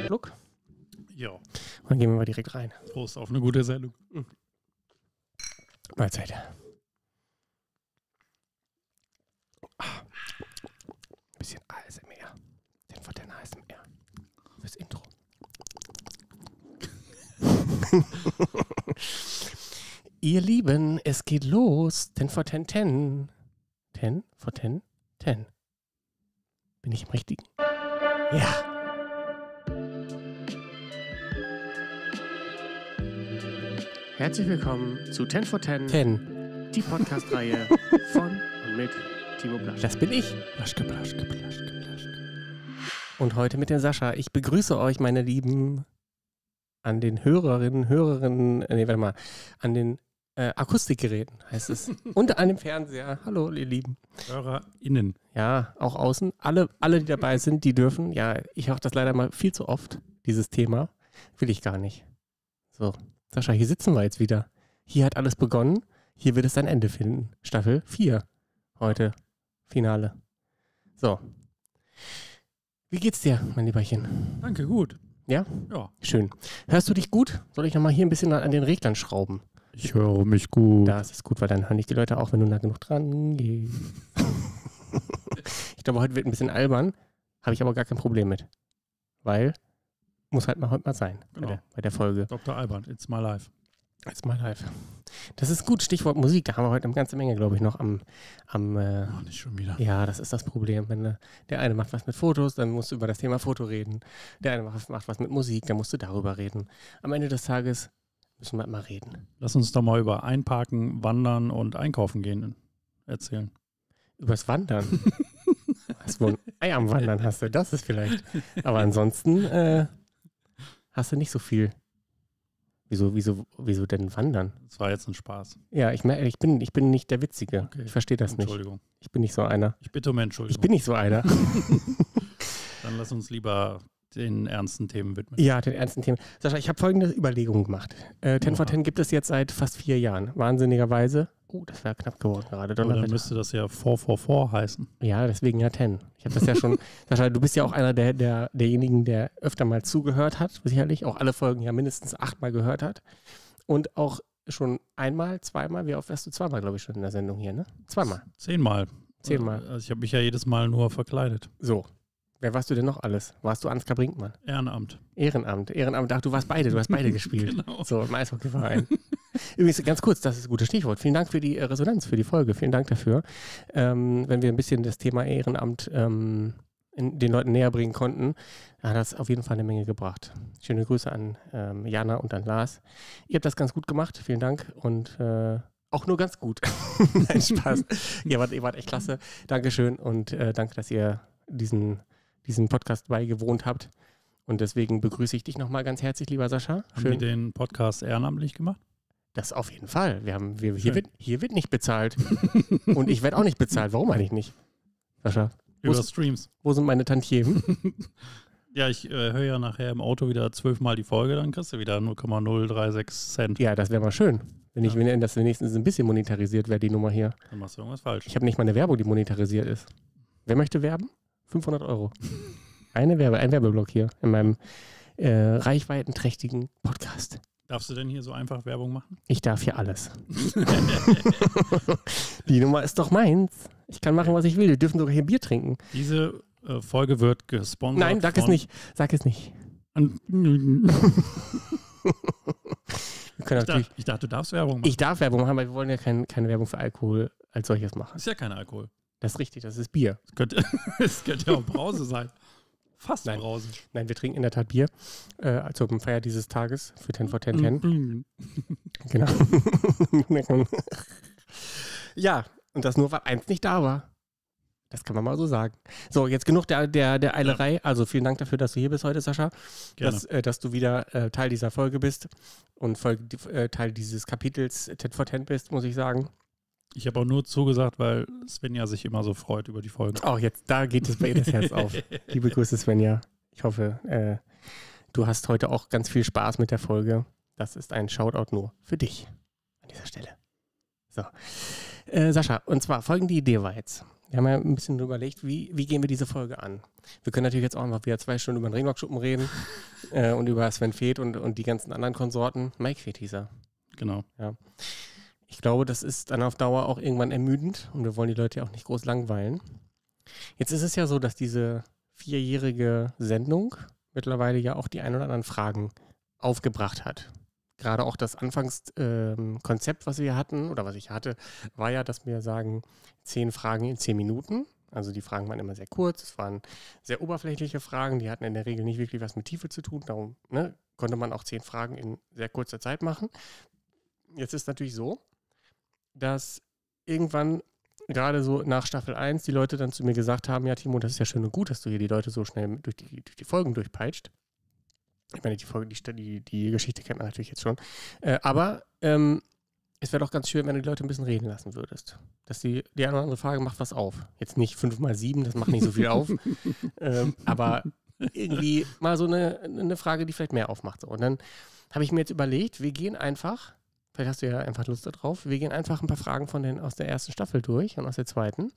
Schluck. Ja. Und dann gehen wir mal direkt rein. Prost auf eine gute Sendung. Mahlzeit. Bisschen ASMR. Den von den ASMR. Fürs Intro. Ihr Lieben, es geht los. 10 for 10, 10. 10 for 10, 10. Bin ich im Richtigen? Ja. Herzlich willkommen zu 10 for 10, 10. Die Podcast-Reihe von und mit Timo Blaschke. Das bin ich. Blaschke. Und heute mit dem Sascha. Ich begrüße euch, meine Lieben, an den an den Akustikgeräten, heißt es. Und an dem Fernseher. Hallo, ihr Lieben. HörerInnen. Ja, auch außen. Alle, die dabei sind, die dürfen. Ja, ich höre das leider mal viel zu oft, dieses Thema. Will ich gar nicht. So, Sascha, hier sitzen wir jetzt wieder. Hier hat alles begonnen. Hier wird es sein Ende finden. Staffel 4. Heute. Finale. So. Wie geht's dir, mein Lieberchen? Danke, gut. Ja? Ja. Schön. Hörst du dich gut? Soll ich nochmal hier ein bisschen an den Reglern schrauben? Ich höre mich gut. Das ist gut, weil dann hören dich die Leute auch, wenn du nah genug dran gehst. Ich glaube, heute wird ein bisschen albern. Habe ich aber gar kein Problem mit. Weil, muss halt heute mal sein. Genau. Bei der Folge. Dr. Albert, it's my life. It's my life. Das ist gut, Stichwort Musik. Da haben wir heute eine ganze Menge, glaube ich, noch Nicht schon wieder. Ja, das ist das Problem. Wenn der eine macht was mit Fotos, dann musst du über das Thema Foto reden. Der eine macht was mit Musik, dann musst du darüber reden. Am Ende des Tages müssen wir mal reden. Lass uns doch mal über Einparken, Wandern und Einkaufen gehen erzählen. Übers Wandern? Hast du ein Ei am Wandern, hast du? Das ist vielleicht. Aber ansonsten hast du nicht so viel. Wieso denn Wandern? Das war jetzt ein Spaß. Ja, ich merke, ich bin nicht der Witzige. Okay. Ich verstehe das nicht. Entschuldigung. Ich bin nicht so einer. Ich bitte um Entschuldigung. Ich bin nicht so einer. Dann lass uns lieber den ernsten Themen widmen. Ja, den ernsten Themen. Sascha, ich habe folgende Überlegungen gemacht. 10 for 10 gibt es jetzt seit fast 4 Jahren. Wahnsinnigerweise. Das wäre knapp geworden gerade. Aber dann müsste das ja 444 heißen. Ja, deswegen ja 10. Ich habe das ja schon. Sascha, du bist ja auch einer derjenigen, der öfter mal zugehört hat. Sicherlich auch alle Folgen ja mindestens 8-mal gehört hat. Und auch schon einmal, zweimal. Wie oft wärst du? Zweimal, glaube ich, schon in der Sendung hier, ne? 2-mal. 10-mal. 10-mal. Also ich habe mich ja jedes Mal nur verkleidet. So. Wer warst du denn noch alles? Warst du Ansgar Brinkmann? Ehrenamt. Ehrenamt. Ach, du hast beide gespielt. Genau. So, im Eishockeyverein. Übrigens, ganz kurz, das ist ein gutes Stichwort. Vielen Dank für die Resonanz, für die Folge. Vielen Dank dafür. Wenn wir ein bisschen das Thema Ehrenamt den Leuten näher bringen konnten, hat das auf jeden Fall eine Menge gebracht. Schöne Grüße an Jana und an Lars. Ihr habt das ganz gut gemacht. Vielen Dank und auch nur ganz gut. Nein, Spaß. ihr wart echt klasse. Dankeschön und danke, dass ihr diesen Podcast beigewohnt habt. Und deswegen begrüße ich dich nochmal ganz herzlich, lieber Sascha. Haben die den Podcast ehrenamtlich gemacht? Das auf jeden Fall. Hier wird nicht bezahlt. Und ich werde auch nicht bezahlt. Warum eigentlich nicht? Sascha. Über Streams. Wo sind meine Tantiemen? Ja, ich höre ja nachher im Auto wieder 12-mal die Folge, dann kriegst du wieder 0,036 Cent. Ja, das wäre mal schön. Wenn das wenigstens ein bisschen monetarisiert wäre, die Nummer hier. Dann machst du irgendwas falsch. Ich habe nicht mal eine Werbung, die monetarisiert ist. Wer möchte werben? 500 €. Ein Werbeblock hier in meinem reichweitenträchtigen Podcast. Darfst du denn hier so einfach Werbung machen? Ich darf hier alles. Die Nummer ist doch meins. Ich kann machen, was ich will. Wir dürfen sogar hier Bier trinken. Diese Folge wird gesponsert. Nein, sag es nicht. Sag es nicht. Ich dachte, du darfst Werbung machen. Ich darf Werbung machen, aber wir wollen ja keine Werbung für Alkohol als solches machen. Das ist ja kein Alkohol. Das ist richtig, das ist Bier. Es könnte ja auch Brause sein. Fast Nein. Brause. Nein, wir trinken in der Tat Bier zum Feier dieses Tages für 10 for 10 10. Genau. Ja, und das nur, weil eins nicht da war. Das kann man mal so sagen. So, jetzt genug der Eilerei. Ja. Also vielen Dank dafür, dass du hier bist heute, Sascha. Dass du wieder Teil dieser Folge bist und Teil dieses Kapitels 10 for 10 bist, muss ich sagen. Ich habe auch nur zugesagt, weil Svenja sich immer so freut über die Folgen. Oh, da geht es bei ihr das Herz auf. Liebe Grüße, Svenja. Ich hoffe, du hast heute auch ganz viel Spaß mit der Folge. Das ist ein Shoutout nur für dich an dieser Stelle. So. Sascha, und zwar folgende Idee war jetzt. Wir haben ja ein bisschen überlegt, wie gehen wir diese Folge an? Wir können natürlich jetzt auch einfach wieder 2 Stunden über den Ringlock-Schuppen reden und über Sven Feth und die ganzen anderen Konsorten. Mike Feth hieß er. Genau. Ja. Ich glaube, das ist dann auf Dauer auch irgendwann ermüdend und wir wollen die Leute ja auch nicht groß langweilen. Jetzt ist es ja so, dass diese 4-jährige Sendung mittlerweile ja auch die ein oder anderen Fragen aufgebracht hat. Gerade auch das Anfangskonzept, was wir hatten oder was ich hatte, war ja, dass wir sagen, 10 Fragen in 10 Minuten. Also die Fragen waren immer sehr kurz, es waren sehr oberflächliche Fragen, die hatten in der Regel nicht wirklich was mit Tiefe zu tun. Darum konnte man auch 10 Fragen in sehr kurzer Zeit machen. Jetzt ist natürlich so, dass irgendwann gerade so nach Staffel 1 die Leute dann zu mir gesagt haben, ja Timo, das ist ja schön und gut, dass du hier die Leute so schnell durch die Folgen durchpeitscht. Ich meine, die Geschichte kennt man natürlich jetzt schon. Aber es wäre doch ganz schön, wenn du die Leute ein bisschen reden lassen würdest. Dass die eine oder andere Frage macht was auf. Jetzt nicht 5x7, das macht nicht so viel auf. Aber irgendwie mal so eine Frage, die vielleicht mehr aufmacht. So. Und dann habe ich mir jetzt überlegt, wir gehen einfach, vielleicht hast du ja einfach Lust darauf, wir gehen einfach ein paar Fragen aus der ersten Staffel durch und aus der zweiten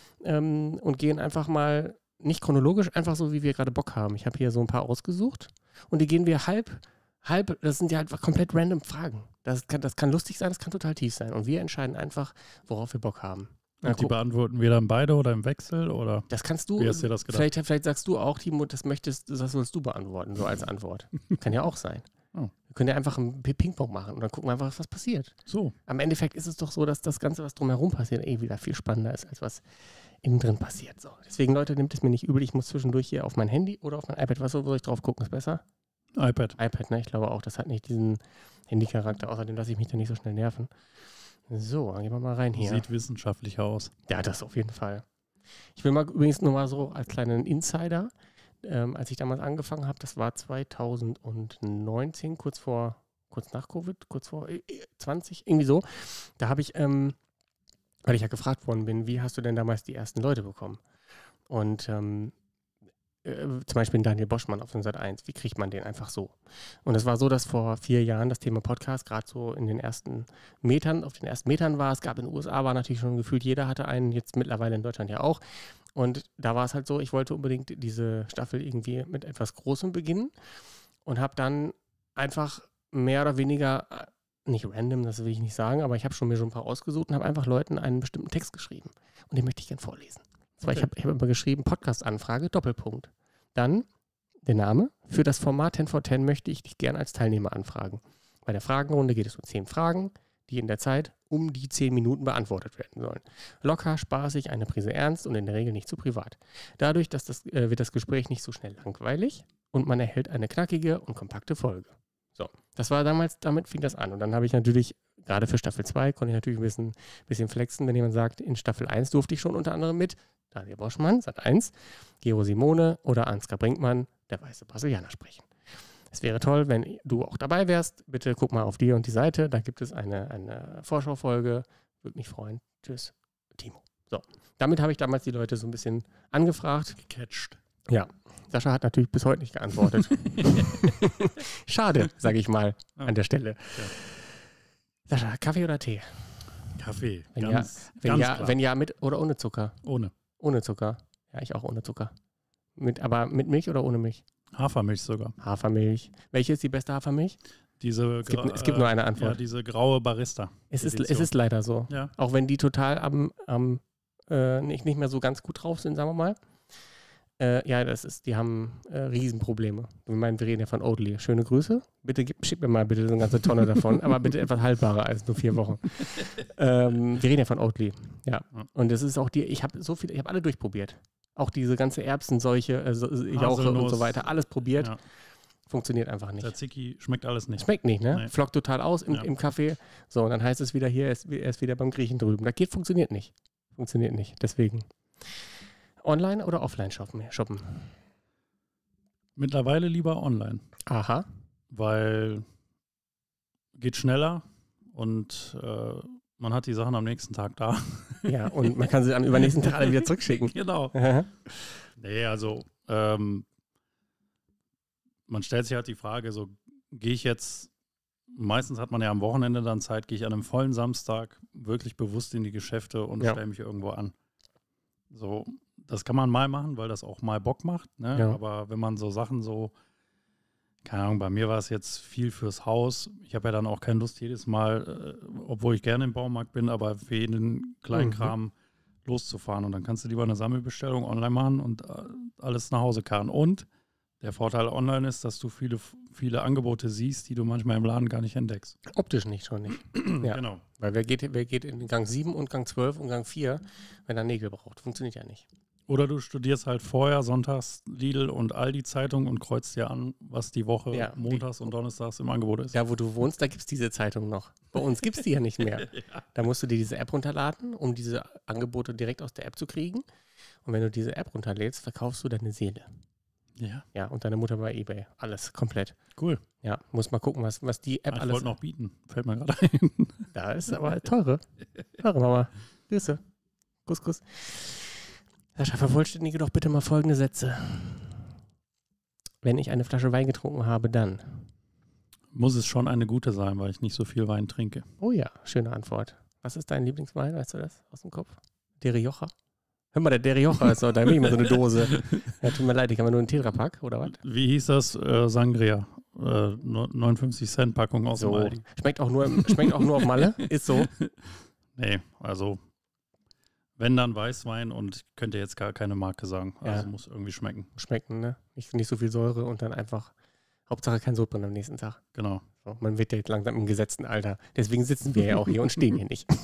und gehen einfach mal, nicht chronologisch, einfach so, wie wir gerade Bock haben. Ich habe hier so ein paar ausgesucht und die gehen wir halb, das sind ja einfach komplett random Fragen. Das kann lustig sein, das kann total tief sein. Und wir entscheiden einfach, worauf wir Bock haben. Und die beantworten wir dann beide oder im Wechsel? Oder das kannst du, wie hast du dir das gedacht? Vielleicht sagst du auch, Timo, das sollst du beantworten, so als Antwort. Kann ja auch sein. Oh. Wir können ja einfach ein Ping-Pong machen und dann gucken wir einfach, was passiert. So. Am Endeffekt ist es doch so, dass das Ganze, was drumherum passiert, wieder viel spannender ist, als was innen drin passiert. So. Deswegen, Leute, nehmt es mir nicht übel. Ich muss zwischendurch hier auf mein Handy oder auf mein iPad, was soll ich drauf gucken, ist besser? iPad, ne? Ich glaube auch, das hat nicht diesen Handy-Charakter. Außerdem lasse ich mich da nicht so schnell nerven. So, dann gehen wir mal rein hier. Sieht wissenschaftlicher aus. Ja, das auf jeden Fall. Ich will mal übrigens nur mal so als kleinen Insider, als ich damals angefangen habe, das war 2019, kurz nach Covid, kurz vor 20, irgendwie so. Da habe ich, weil ich ja gefragt worden bin, wie hast du denn damals die ersten Leute bekommen? Und zum Beispiel Daniel Boschmann auf Sat.1, wie kriegt man den einfach so? Und es war so, dass vor 4 Jahren das Thema Podcast gerade so auf den ersten Metern war. Es gab in den USA, war natürlich schon gefühlt, jeder hatte einen, jetzt mittlerweile in Deutschland ja auch. Und da war es halt so, ich wollte unbedingt diese Staffel irgendwie mit etwas Großem beginnen und habe dann einfach mehr oder weniger, nicht random, das will ich nicht sagen, aber ich habe mir schon ein paar ausgesucht und habe einfach Leuten einen bestimmten Text geschrieben. Und den möchte ich gerne vorlesen. Okay. Ich habe immer geschrieben, Podcast-Anfrage, Doppelpunkt. Dann der Name. Für das Format 10 for 10 möchte ich dich gerne als Teilnehmer anfragen. Bei der Fragenrunde geht es um 10 Fragen, die in der Zeit um die 10 Minuten beantwortet werden sollen. Locker, spaßig, eine Prise ernst und in der Regel nicht zu privat. Dadurch wird das Gespräch nicht so schnell langweilig und man erhält eine knackige und kompakte Folge. So, das war damals, damit fing das an. Und dann habe ich natürlich, gerade für Staffel 2, konnte ich natürlich ein bisschen flexen, wenn jemand sagt, in Staffel 1 durfte ich schon unter anderem mit Daniel Boschmann, Sat.1, Gero Simone oder Ansgar Brinkmann, der weiße Brasilianer, sprechen. Es wäre toll, wenn du auch dabei wärst. Bitte guck mal auf die und die Seite, da gibt es eine Vorschaufolge. Würde mich freuen. Tschüss, Timo. So, damit habe ich damals die Leute so ein bisschen angefragt. Gecatcht. Ja, Sascha hat natürlich bis heute nicht geantwortet. Schade, sage ich mal an der Stelle. Ja. Sascha, Kaffee oder Tee? Kaffee, wenn ja, mit oder ohne Zucker? Ohne. Ohne Zucker. Ja, ich auch ohne Zucker. Aber mit Milch oder ohne Milch? Hafermilch sogar. Hafermilch. Welche ist die beste Hafermilch? Es gibt nur eine Antwort. Ja, diese graue Barista. Es ist leider so. Ja. Auch wenn die total nicht mehr so ganz gut drauf sind, sagen wir mal. Die haben Riesenprobleme. Ich meine, wir reden ja von Oatly. Schöne Grüße. Bitte schick mir mal bitte so eine ganze Tonne davon, aber bitte etwas haltbarer als nur 4 Wochen. Wir reden ja von Oatly. Ja. Und das ist auch ich habe alle durchprobiert. Auch diese ganze Erbsenseuche, Jauche und so weiter, alles probiert. Ja. Funktioniert einfach nicht. Tzatziki schmeckt alles nicht. Schmeckt nicht, ne? Nee. Flockt total aus im Kaffee. So, und dann heißt es wieder hier, er ist wieder beim Griechen drüben. Funktioniert nicht. Funktioniert nicht. Deswegen. Online oder offline shoppen? Mittlerweile lieber online. Aha. Weil geht schneller und man hat die Sachen am nächsten Tag da. Ja, und man kann sie am übernächsten Tag alle wieder zurückschicken. Genau. Nee, also man stellt sich halt die Frage, so gehe ich jetzt, meistens hat man ja am Wochenende dann Zeit, gehe ich an einem vollen Samstag wirklich bewusst in die Geschäfte und stelle mich irgendwo an. So, das kann man mal machen, weil das auch mal Bock macht, ne? Ja. Aber wenn man so Sachen so, keine Ahnung, bei mir war es jetzt viel fürs Haus. Ich habe ja dann auch keine Lust jedes Mal, obwohl ich gerne im Baumarkt bin, aber für jeden kleinen Kram loszufahren. Und dann kannst du lieber eine Sammelbestellung online machen und alles nach Hause karren. Und der Vorteil online ist, dass du viele Angebote siehst, die du manchmal im Laden gar nicht entdeckst. Optisch nicht, schon nicht. Ja. Genau. Weil wer geht in Gang 7 und Gang 12 und Gang 4, wenn er Nägel braucht? Funktioniert ja nicht. Oder du studierst halt vorher sonntags Lidl und Aldi Zeitung und kreuzt dir an, was die Woche montags und donnerstags im Angebot ist. Da, wo du wohnst, da gibt es diese Zeitung noch. Bei uns gibt es die ja nicht mehr. Ja. Da musst du dir diese App runterladen, um diese Angebote direkt aus der App zu kriegen. Und wenn du diese App runterlädst, verkaufst du deine Seele. Ja. Ja, und deine Mutter bei eBay. Alles komplett. Cool. Ja, muss mal gucken, was die App Ich alles... wollte noch bieten. Fällt mir gerade ein. Da ist aber teure. Teure Mama. Grüße. Kuss, Kuss. Sascha, vervollständige doch bitte mal folgende Sätze. Wenn ich eine Flasche Wein getrunken habe, dann... Muss es schon eine gute sein, weil ich nicht so viel Wein trinke. Oh ja, schöne Antwort. Was ist dein Lieblingswein? Weißt du das aus dem Der Rioja? Hör mal, der Rioja ist doch, da will ich mal so eine Dose. Ja, tut mir leid, ich habe nur einen Tetrapack, oder was? Wie hieß das? Sangria. 59 Cent Packung aus dem So. Aldi. Schmeckt auch nur auf Malle? Ist so. Nee, also wenn dann Weißwein und ich könnte jetzt gar keine Marke sagen. Also Ja. muss irgendwie schmecken. Schmecken, ne? Nicht so viel Säure und dann einfach, Hauptsache kein Sodbrennen am nächsten Tag. Genau. So, man wird ja jetzt langsam im gesetzten Alter. Deswegen sitzen wir ja auch hier und stehen hier nicht.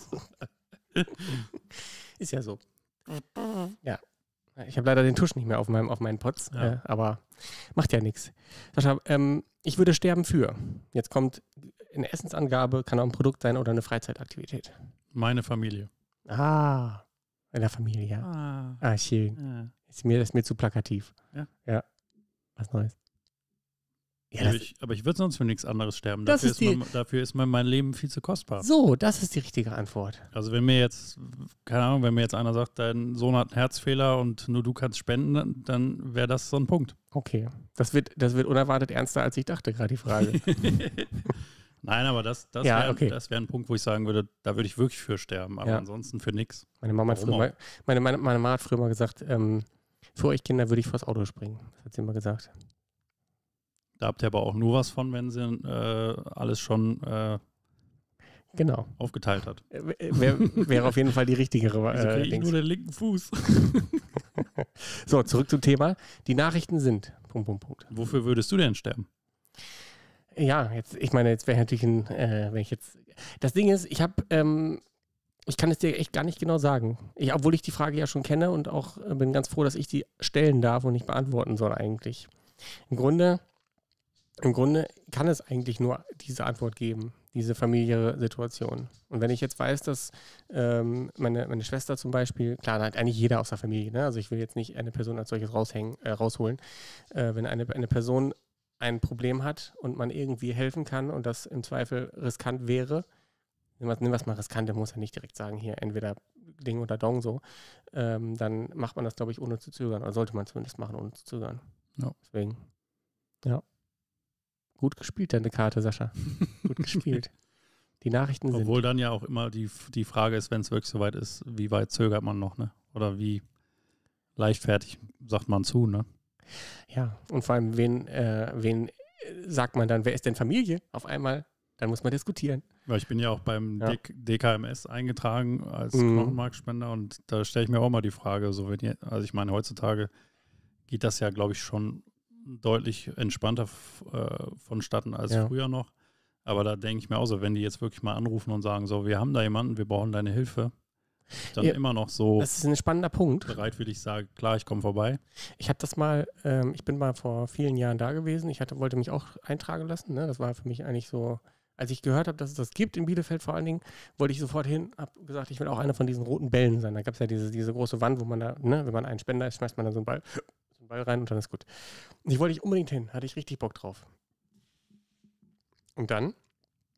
Ist ja so. Ja. Ich habe leider den Tusch nicht mehr auf meinen Pots, Ja. aber macht ja nichts. Sascha, ich würde sterben für. Jetzt kommt eine Essensangabe, kann auch ein Produkt sein oder eine Freizeitaktivität. Meine Familie. Ah, in der Familie, ja. Ah, schön. Ja. Ist mir zu plakativ. Ja. Was Neues. Ja, Aber ich würde sonst für nichts anderes sterben. Das Dafür ist mir mein Leben viel zu kostbar. so, das ist die richtige Antwort. Also wenn mir jetzt, keine Ahnung, wenn mir jetzt einer sagt, dein Sohn hat einen Herzfehler und nur du kannst spenden, dann wäre das so ein Punkt. Okay. Das wird unerwartet ernster, als ich dachte, gerade die Frage. Nein, aber das Ja, wäre okay. ein Punkt, wo ich sagen würde, da würde ich wirklich für sterben, aber Ja. ansonsten für nichts. Meine Mama hat früher mal gesagt, für euch Kinder würde ich vors Auto springen. Das hat sie immer gesagt. Da habt ihr aber auch nur was von, wenn sie alles schon Genau. aufgeteilt hat. Wäre auf jeden Fall die richtigere Wieso kriege ich Dings. nur den linken Fuß? So, zurück zum Thema. Die Nachrichten sind... Wofür würdest du denn sterben? Ja, jetzt wäre natürlich wenn ich jetzt... Das Ding ist, ich kann es dir echt gar nicht genau sagen. Obwohl ich die Frage ja schon kenne und auch bin ganz froh, dass ich die stellen darf und nicht beantworten soll eigentlich. Im Grunde kann es eigentlich nur diese Antwort geben, diese familiäre Situation. Und wenn ich jetzt weiß, dass meine Schwester zum Beispiel, klar, da hat eigentlich jeder aus der Familie, ne? Also ich will jetzt nicht eine Person als solches rausholen. Wenn eine Person ein Problem hat und man irgendwie helfen kann und das im Zweifel riskant wäre, nimm was mal riskant, der muss ja nicht direkt sagen, hier entweder Ding oder Dong so, dann macht man das, glaube ich, ohne zu zögern. Oder sollte man zumindest machen, ohne zu zögern. Ja. Deswegen, ja. Gut gespielt, deine Karte, Sascha. Gut gespielt. Die Nachrichten sind... Obwohl dann ja auch immer die Frage ist, wenn es wirklich soweit ist, wie weit zögert man noch, ne? Oder wie leichtfertig sagt man zu, ne? Ja, und vor allem, wen sagt man dann, wer ist denn Familie? Auf einmal, dann muss man diskutieren. Weil ich bin ja auch beim Ja. DKMS eingetragen als Mhm. Knochenmarkspender und da stelle ich mir auch mal die Frage, so also ich meine, heutzutage geht das ja, glaube ich, schon deutlich entspannter vonstatten als Ja. früher noch. Aber da denke ich mir auch so, wenn die jetzt wirklich mal anrufen und sagen, so, wir haben da jemanden, wir brauchen deine Hilfe, dann Ja, immer noch so Das ist ein spannender Punkt. bereitwillig sage, klar, ich komme vorbei. Ich habe das mal, ich bin mal vor vielen Jahren da gewesen. Wollte mich auch eintragen lassen. Ne? Das war für mich eigentlich so, als ich gehört habe, dass es das gibt in Bielefeld vor allen Dingen, wollte ich sofort hin, habe gesagt, ich will auch einer von diesen roten Bällen sein. Da gab es ja diese große Wand, wo man da, ne, wenn man ein Spender ist, schmeißt man dann so einen Ball rein und dann ist gut. Und ich wollte unbedingt hin, hatte ich richtig Bock drauf. Und dann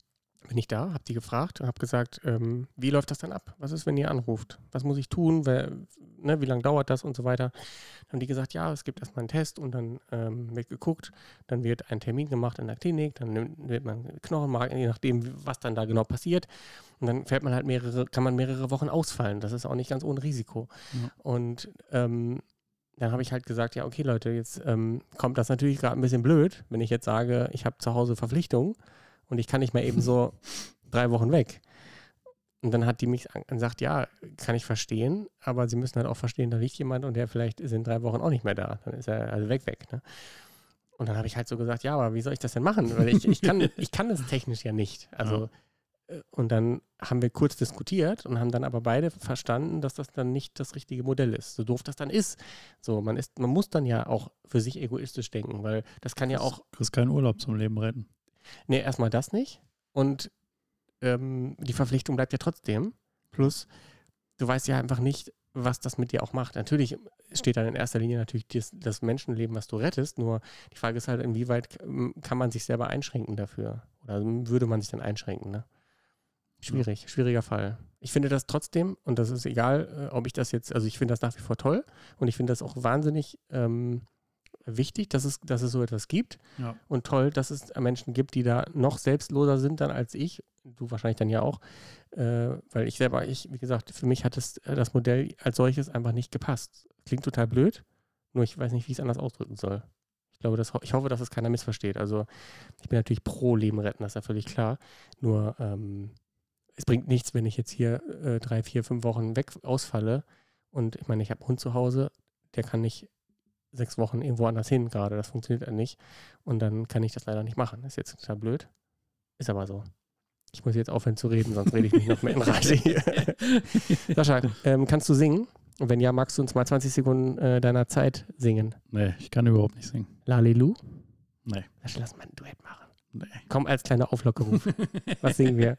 bin ich da, habe die gefragt und habe gesagt, wie läuft das dann ab? Was ist, wenn ihr anruft? Was muss ich tun? Wie lange dauert das und so weiter? Dann haben die gesagt, ja, es gibt erstmal einen Test und dann wird geguckt, dann wird ein Termin gemacht in der Klinik, dann wird man Knochenmark, je nachdem, was dann da genau passiert. Und dann kann man mehrere Wochen ausfallen. Das ist auch nicht ganz ohne Risiko. Ja. Und dann habe ich halt gesagt, ja, okay, Leute, jetzt kommt das natürlich gerade ein bisschen blöd, wenn ich jetzt sage, ich habe zu Hause Verpflichtungen. Und ich kann nicht mehr eben so 3 Wochen weg. Und dann hat die mich gesagt, ja, kann ich verstehen, aber sie müssen halt auch verstehen, da liegt jemand und der vielleicht ist in 3 Wochen auch nicht mehr da. Dann ist er also weg. Ne? Und dann habe ich halt so gesagt, ja, aber wie soll ich das denn machen? Weil ich kann das technisch ja nicht. Also, und dann haben wir kurz diskutiert und haben dann aber beide verstanden, dass das dann nicht das richtige Modell ist. So doof das dann ist. So, man muss dann ja auch für sich egoistisch denken, weil das kann ja auch. Du kriegst keinen Urlaub zum Leben retten. Nee, erstmal das nicht. Und die Verpflichtung bleibt ja trotzdem. Plus, du weißt ja einfach nicht, was das mit dir auch macht. Natürlich steht dann in erster Linie natürlich das Menschenleben, was du rettest. Nur die Frage ist halt, inwieweit kann man sich selber einschränken dafür? Oder würde man sich dann einschränken? Ne? Schwieriger Fall. Ich finde das trotzdem, und das ist egal, ob ich das jetzt, also ich finde das nach wie vor toll und ich finde das auch wahnsinnig wichtig, dass es so etwas gibt und toll, dass es Menschen gibt, die da noch selbstloser sind dann als ich, du wahrscheinlich dann ja auch, weil wie gesagt, für mich hat das Modell als solches einfach nicht gepasst. Klingt total blöd, nur ich weiß nicht, wie ich es anders ausdrücken soll. Ich hoffe, dass es keiner missversteht. Also ich bin natürlich pro Leben retten, das ist ja völlig klar, nur es bringt nichts, wenn ich jetzt hier 3, 4, 5 Wochen ausfalle und ich meine, ich habe einen Hund zu Hause, der kann nicht 6 Wochen irgendwo anders hin gerade. Das funktioniert dann nicht. Und dann kann ich das leider nicht machen. Ist jetzt total blöd. Ist aber so. Ich muss jetzt aufhören zu reden, sonst rede ich mich noch mehr in Rage hier. Sascha, kannst du singen? Und wenn ja, magst du uns mal 20 Sekunden deiner Zeit singen? Nee, ich kann überhaupt nicht singen. Lalelu? Nee. Sascha, lass mal ein Duett machen. Nee. Komm als kleiner Auflockerung. Was singen wir?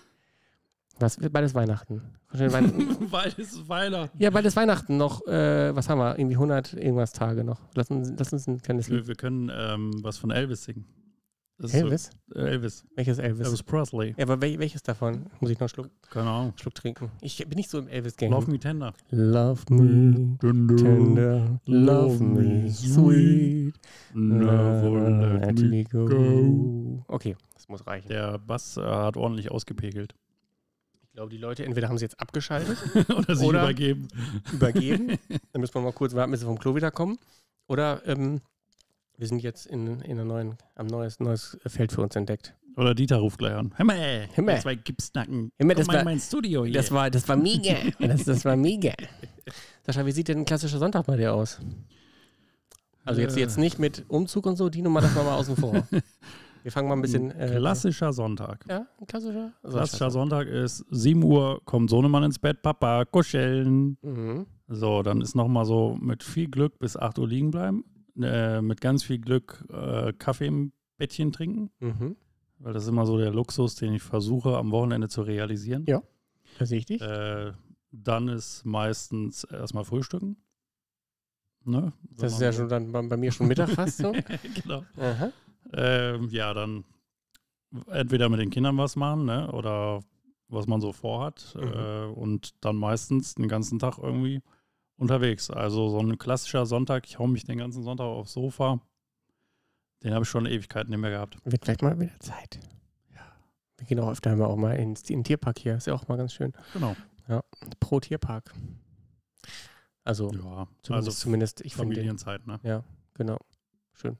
Beides Weihnachten. Beides Weihnachten. Ja, beides Weihnachten noch. Was haben wir? Irgendwie 100 irgendwas Tage noch. Lass uns ein kleines Lied. Wir können was von Elvis singen. Elvis? So, Elvis. Welches Elvis? Elvis Presley. Ja, aber welches davon? Muss ich noch einen Schluck trinken? Ich bin nicht so im Elvis-Gang. Love Me Tender. Love me tender, love me sweet, never let me go. Okay, das muss reichen. Der Bass hat ordentlich ausgepegelt. Ich glaube, die Leute, entweder haben sie jetzt abgeschaltet oder sich übergeben. Dann müssen wir mal kurz warten, bis sie vom Klo wiederkommen. Oder wir sind jetzt am neues Feld für uns entdeckt. Oder Dieter ruft gleich an. Himmel. 2 Gipsnacken. Himmel, Komm mal in mein Studio hier. Das war mega. Das war mega. Sascha, wie sieht denn ein klassischer Sonntag bei dir aus? Also jetzt nicht mit Umzug und so, die Nummer, das war mal außen vor. Wir fangen mal ein bisschen... klassischer Sonntag. Ja, ein klassischer? Klassischer Sonntag ist 7 Uhr, kommt Sohnemann ins Bett, Papa, kuscheln. Mhm. So, dann ist nochmal so mit viel Glück bis 8 Uhr liegen bleiben. Mit ganz viel Glück Kaffee im Bettchen trinken. Mhm. Weil das ist immer so der Luxus, den ich versuche am Wochenende zu realisieren. Ja, das sehe ich dich. Dann ist meistens erstmal Frühstücken. Ne? Das ist ja schon dann bei mir schon Mittag fast so. Genau. Aha. Ja, dann entweder mit den Kindern was machen, ne? Oder was man so vorhat. Und dann meistens den ganzen Tag irgendwie unterwegs. Also so ein klassischer Sonntag, ich hau mich den ganzen Sonntag aufs Sofa. Den habe ich schon Ewigkeiten nicht mehr gehabt. Wird vielleicht mal wieder Zeit. Ja. Wir gehen auch öfter mal in den Tierpark hier. Ist ja auch mal ganz schön. Genau. Ja, pro Tierpark. Also, ja, zumindest ich finde. Familienzeit, ne? Ja, genau. Schön.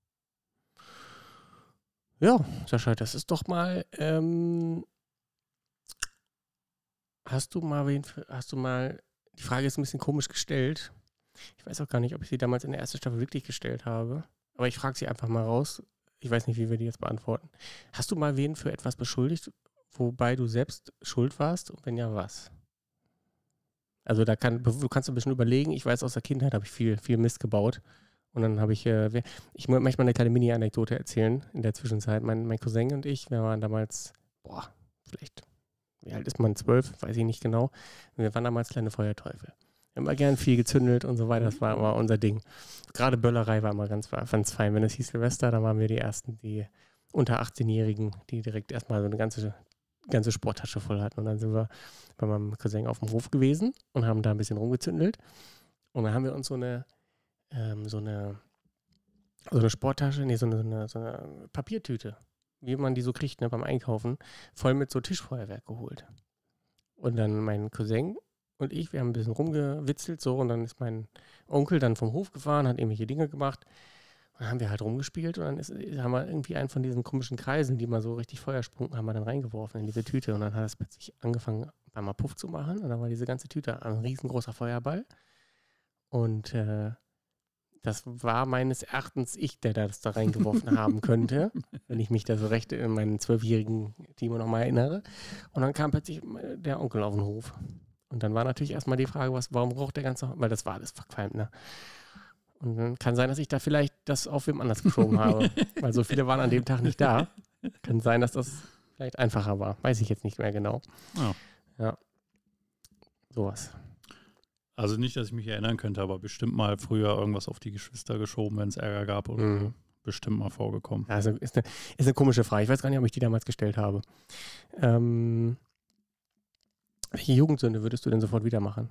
Ja, Sascha, das ist doch mal. Hast du mal. Die Frage ist ein bisschen komisch gestellt. Ich weiß auch gar nicht, ob ich sie damals in der ersten Staffel wirklich gestellt habe. Aber ich frage sie einfach mal raus. Ich weiß nicht, wie wir die jetzt beantworten. Hast du mal wen für etwas beschuldigt, wobei du selbst schuld warst? Und wenn ja, was? Also du kannst ein bisschen überlegen. Ich weiß, aus der Kindheit habe ich viel Mist gebaut. Und dann habe ich möchte mal eine kleine Mini-Anekdote erzählen in der Zwischenzeit. Mein Cousin und ich, wir waren damals, vielleicht, wie alt ist man, 12, weiß ich nicht genau. Wir waren damals kleine Feuerteufel. Wir haben immer gern viel gezündelt und so weiter, das war immer unser Ding. Gerade Böllerei war immer ganz fein. Wenn es hieß Silvester, dann waren wir die Ersten, die unter 18-Jährigen, die direkt erstmal so eine ganze Sporttasche voll hatten. Und dann sind wir bei meinem Cousin auf dem Hof gewesen und haben da ein bisschen rumgezündelt. Und dann haben wir uns so eine Sporttasche, so eine Papiertüte, wie man die so kriegt, ne, beim Einkaufen, voll mit so Tischfeuerwerk geholt. Und dann mein Cousin und ich, wir haben ein bisschen rumgewitzelt so und dann ist mein Onkel dann vom Hof gefahren, hat irgendwelche Dinge gemacht. Und dann haben wir halt rumgespielt und dann haben wir irgendwie einen von diesen komischen Kreisen, die mal so richtig Feuer sprungen, haben wir dann reingeworfen in diese Tüte und dann hat es plötzlich angefangen, einmal Puff zu machen und dann war diese ganze Tüte ein riesengroßer Feuerball und das war meines Erachtens ich, der das da reingeworfen haben könnte, wenn ich mich da so recht in meinen 12-jährigen Timo nochmal erinnere. Und dann kam plötzlich der Onkel auf den Hof. Und dann war natürlich erstmal die Frage, warum roch der ganze, weil das war alles verqualmt, ne? Und dann kann sein, dass ich da vielleicht das auf wem anders geschoben habe, weil so viele waren an dem Tag nicht da. Kann sein, dass das vielleicht einfacher war. Weiß ich jetzt nicht mehr genau. Oh. Ja. Sowas. Also nicht, dass ich mich erinnern könnte, aber bestimmt mal früher irgendwas auf die Geschwister geschoben, wenn es Ärger gab oder so. Bestimmt mal vorgekommen. Also ist eine komische Frage. Ich weiß gar nicht, ob ich die damals gestellt habe. Welche Jugendsünde würdest du denn sofort wieder machen?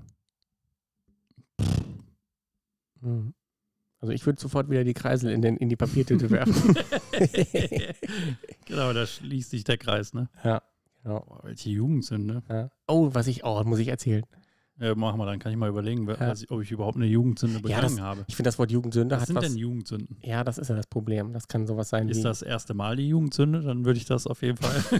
Also ich würde sofort wieder die Kreisel in die Papiertüte werfen. Genau, da schließt sich der Kreis, ne? Ja, genau. Boah, welche Jugendsünde? Ja. Oh, muss ich erzählen. Machen wir, dann kann ich mal überlegen, ob ich überhaupt eine Jugendsünde begangen habe. Ich finde das Wort Jugendsünde Was sind denn Jugendsünden? Ja, das ist ja das Problem. Das kann sowas sein Ist das erste Mal die Jugendsünde? Dann würde ich das auf jeden Fall.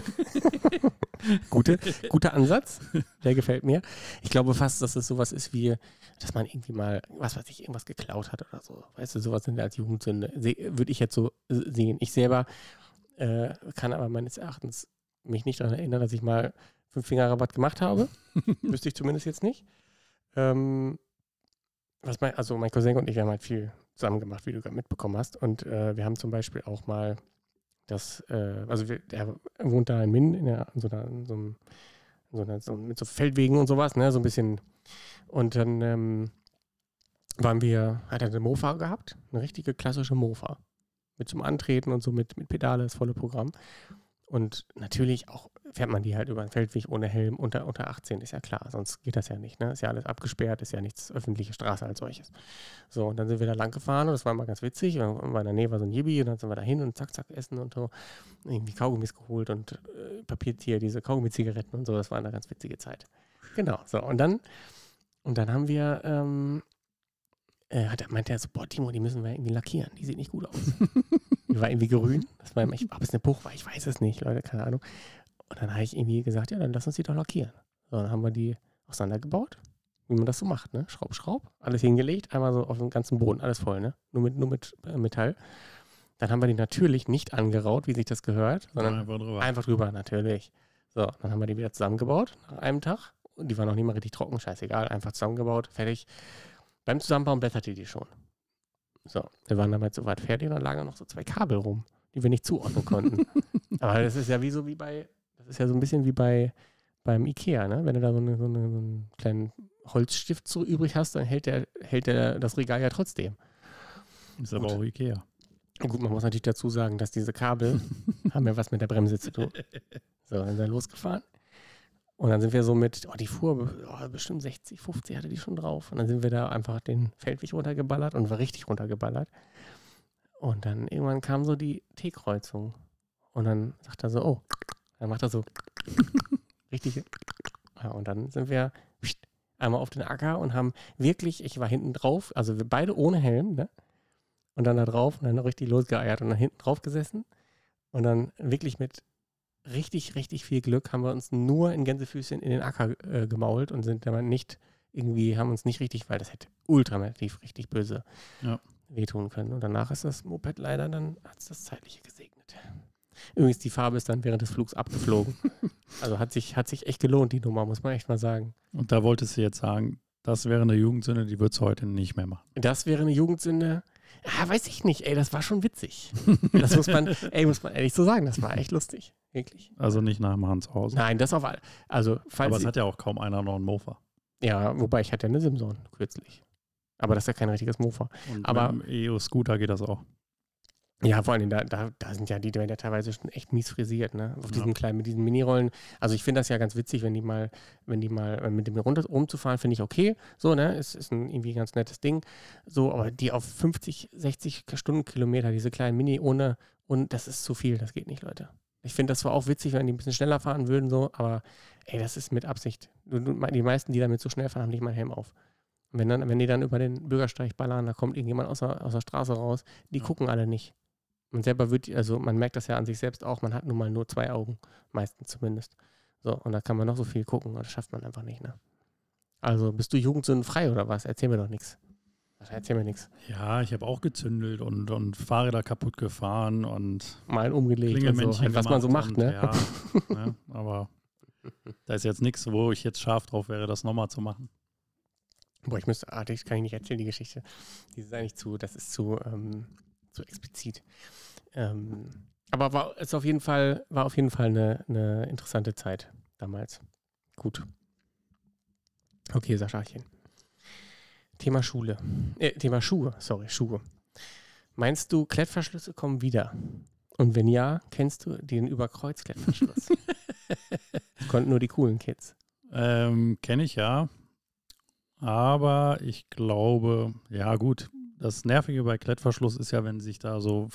Guter Ansatz. Der gefällt mir. Ich glaube fast, dass es sowas ist wie, dass man irgendwie mal, irgendwas geklaut hat oder so. Weißt du, sowas sind als Jugendsünde. Würde ich jetzt so sehen. Ich selber kann aber meines Erachtens mich nicht daran erinnern, dass ich mal 5-Finger-Rabatt gemacht habe. Wüsste ich zumindest jetzt nicht. Mein Cousin und ich, wir haben halt viel zusammen gemacht, wie du gerade mitbekommen hast. Und wir haben zum Beispiel auch mal er wohnt da in Minden, mit so Feldwegen und sowas, ne, so ein bisschen. Und dann hat er eine Mofa gehabt, eine richtige klassische Mofa. Mit zum Antreten und so mit Pedale, das volle Programm. Und natürlich auch fährt man die halt über den Feldweg ohne Helm unter 18, ist ja klar, sonst geht das ja nicht, ne? Ist ja alles abgesperrt, ist ja nichts öffentliche Straße als solches. So, und dann sind wir da lang gefahren und das war immer ganz witzig. Und in der Nähe war so ein Jibi und dann sind wir da hin und zack, essen und so. Irgendwie Kaugummis geholt und Papiertier, diese Kaugummi-Zigaretten und so, das war eine ganz witzige Zeit. Genau, so. Und dann haben wir, meinte er so, boah, Timo, die müssen wir irgendwie lackieren, die sieht nicht gut aus. Die war irgendwie grün. Ob es eine Puch war, ich weiß es nicht, Leute, keine Ahnung. Und dann habe ich irgendwie gesagt, ja, dann lass uns die doch lackieren. So, dann haben wir die auseinandergebaut, wie man das so macht, ne? Schraub, alles hingelegt, einmal so auf dem ganzen Boden, alles voll, ne? Nur mit Metall. Dann haben wir die natürlich nicht angeraut, wie sich das gehört, sondern einfach drüber, natürlich. So, dann haben wir die wieder zusammengebaut nach einem Tag. Und die war noch nicht mal richtig trocken, scheißegal, einfach zusammengebaut, fertig. Beim Zusammenbauen blätterte die schon. So, wir waren damit soweit fertig und dann lagen noch so 2 Kabel rum, die wir nicht zuordnen konnten. Aber das ist ja so ein bisschen wie beim Ikea, ne? Wenn du da so einen kleinen Holzstift so übrig hast, dann hält der das Regal ja trotzdem. Ist aber auch Ikea. Gut, man muss natürlich dazu sagen, dass diese Kabel haben ja was mit der Bremse zu tun. So, dann sind wir losgefahren. Und dann sind wir so die fuhr bestimmt 60, 50 hatte die schon drauf. Und dann sind wir da einfach den Feldweg runtergeballert und war richtig runtergeballert. Und dann irgendwann kam so die T-Kreuzung. Und dann sagt er so, dann macht er so richtig. Ja, und dann sind wir einmal auf den Acker und haben wirklich, ich war hinten drauf, also wir beide ohne Helm, ne? Und dann da drauf und dann richtig losgeeiert und dann hinten drauf gesessen. Und dann wirklich mit richtig, richtig viel Glück haben wir uns nur in Gänsefüßchen in den Acker gemault und haben uns nicht richtig, weil das hätte ultimativ richtig böse wehtun können. Und danach ist das Moped leider, hat es das Zeitliche gesegnet. Übrigens, die Farbe ist dann während des Flugs abgeflogen. Also hat sich echt gelohnt, die Nummer, muss man echt mal sagen. Und da wolltest du jetzt sagen, das wäre eine Jugendsünde, die würdest du heute nicht mehr machen. Das wäre eine Jugendsünde, weiß ich nicht, das war schon witzig. Das muss man ehrlich so sagen, das war echt lustig, wirklich. Also nicht nach dem Hand zu Hause. Nein, das auf alle. Also, aber es hat ja auch kaum einer noch einen Mofa. Ja, wobei ich hatte ja eine Simson kürzlich. Aber das ist ja kein richtiges Mofa. Und aber mit dem E-Scooter geht das auch. Ja, vor allem, da sind ja die werden ja teilweise schon echt mies frisiert, ne? Auf diesen kleinen, mit diesen Mini-Rollen. Also ich finde das ja ganz witzig, wenn die mal mit dem runter rumzufahren, finde ich okay. So, ne? Ist irgendwie ein ganz nettes Ding. So, aber die auf 50, 60 Stundenkilometer, diese kleinen Mini und das ist zu viel, das geht nicht, Leute. Ich finde das zwar auch witzig, wenn die ein bisschen schneller fahren würden, so, aber ey, das ist mit Absicht. Die meisten, die damit so schnell fahren, haben nicht mal einen Helm auf. Und wenn die dann über den Bürgersteig ballern, da kommt irgendjemand aus der Straße raus, die gucken alle nicht. Man selber man merkt das ja an sich selbst auch, man hat nun mal nur 2 Augen, meistens zumindest. So, und da kann man noch so viel gucken, und das schafft man einfach nicht, ne? Also, bist du jugendsündenfrei oder was? Erzähl mir doch nichts. Erzähl mir nichts. Ja, ich habe auch gezündelt und Fahrräder kaputt gefahren und mal umgelegt und so, halt, was man so macht, ne? Ja, ne? Aber da ist jetzt nichts, wo ich jetzt scharf drauf wäre, das nochmal zu machen. Boah, das kann ich nicht erzählen, die Geschichte. Das ist zu explizit. Aber war auf jeden Fall eine interessante Zeit damals. Gut. Okay, Saschachen. Thema Schule. Thema Schuhe. Sorry, Schuhe. Meinst du, Klettverschlüsse kommen wieder? Und wenn ja, kennst du den Überkreuz-Klettverschluss? Das konnten nur die coolen Kids. Kenne ich ja. Aber ich glaube, ja gut, das Nervige bei Klettverschluss ist ja, wenn sich da so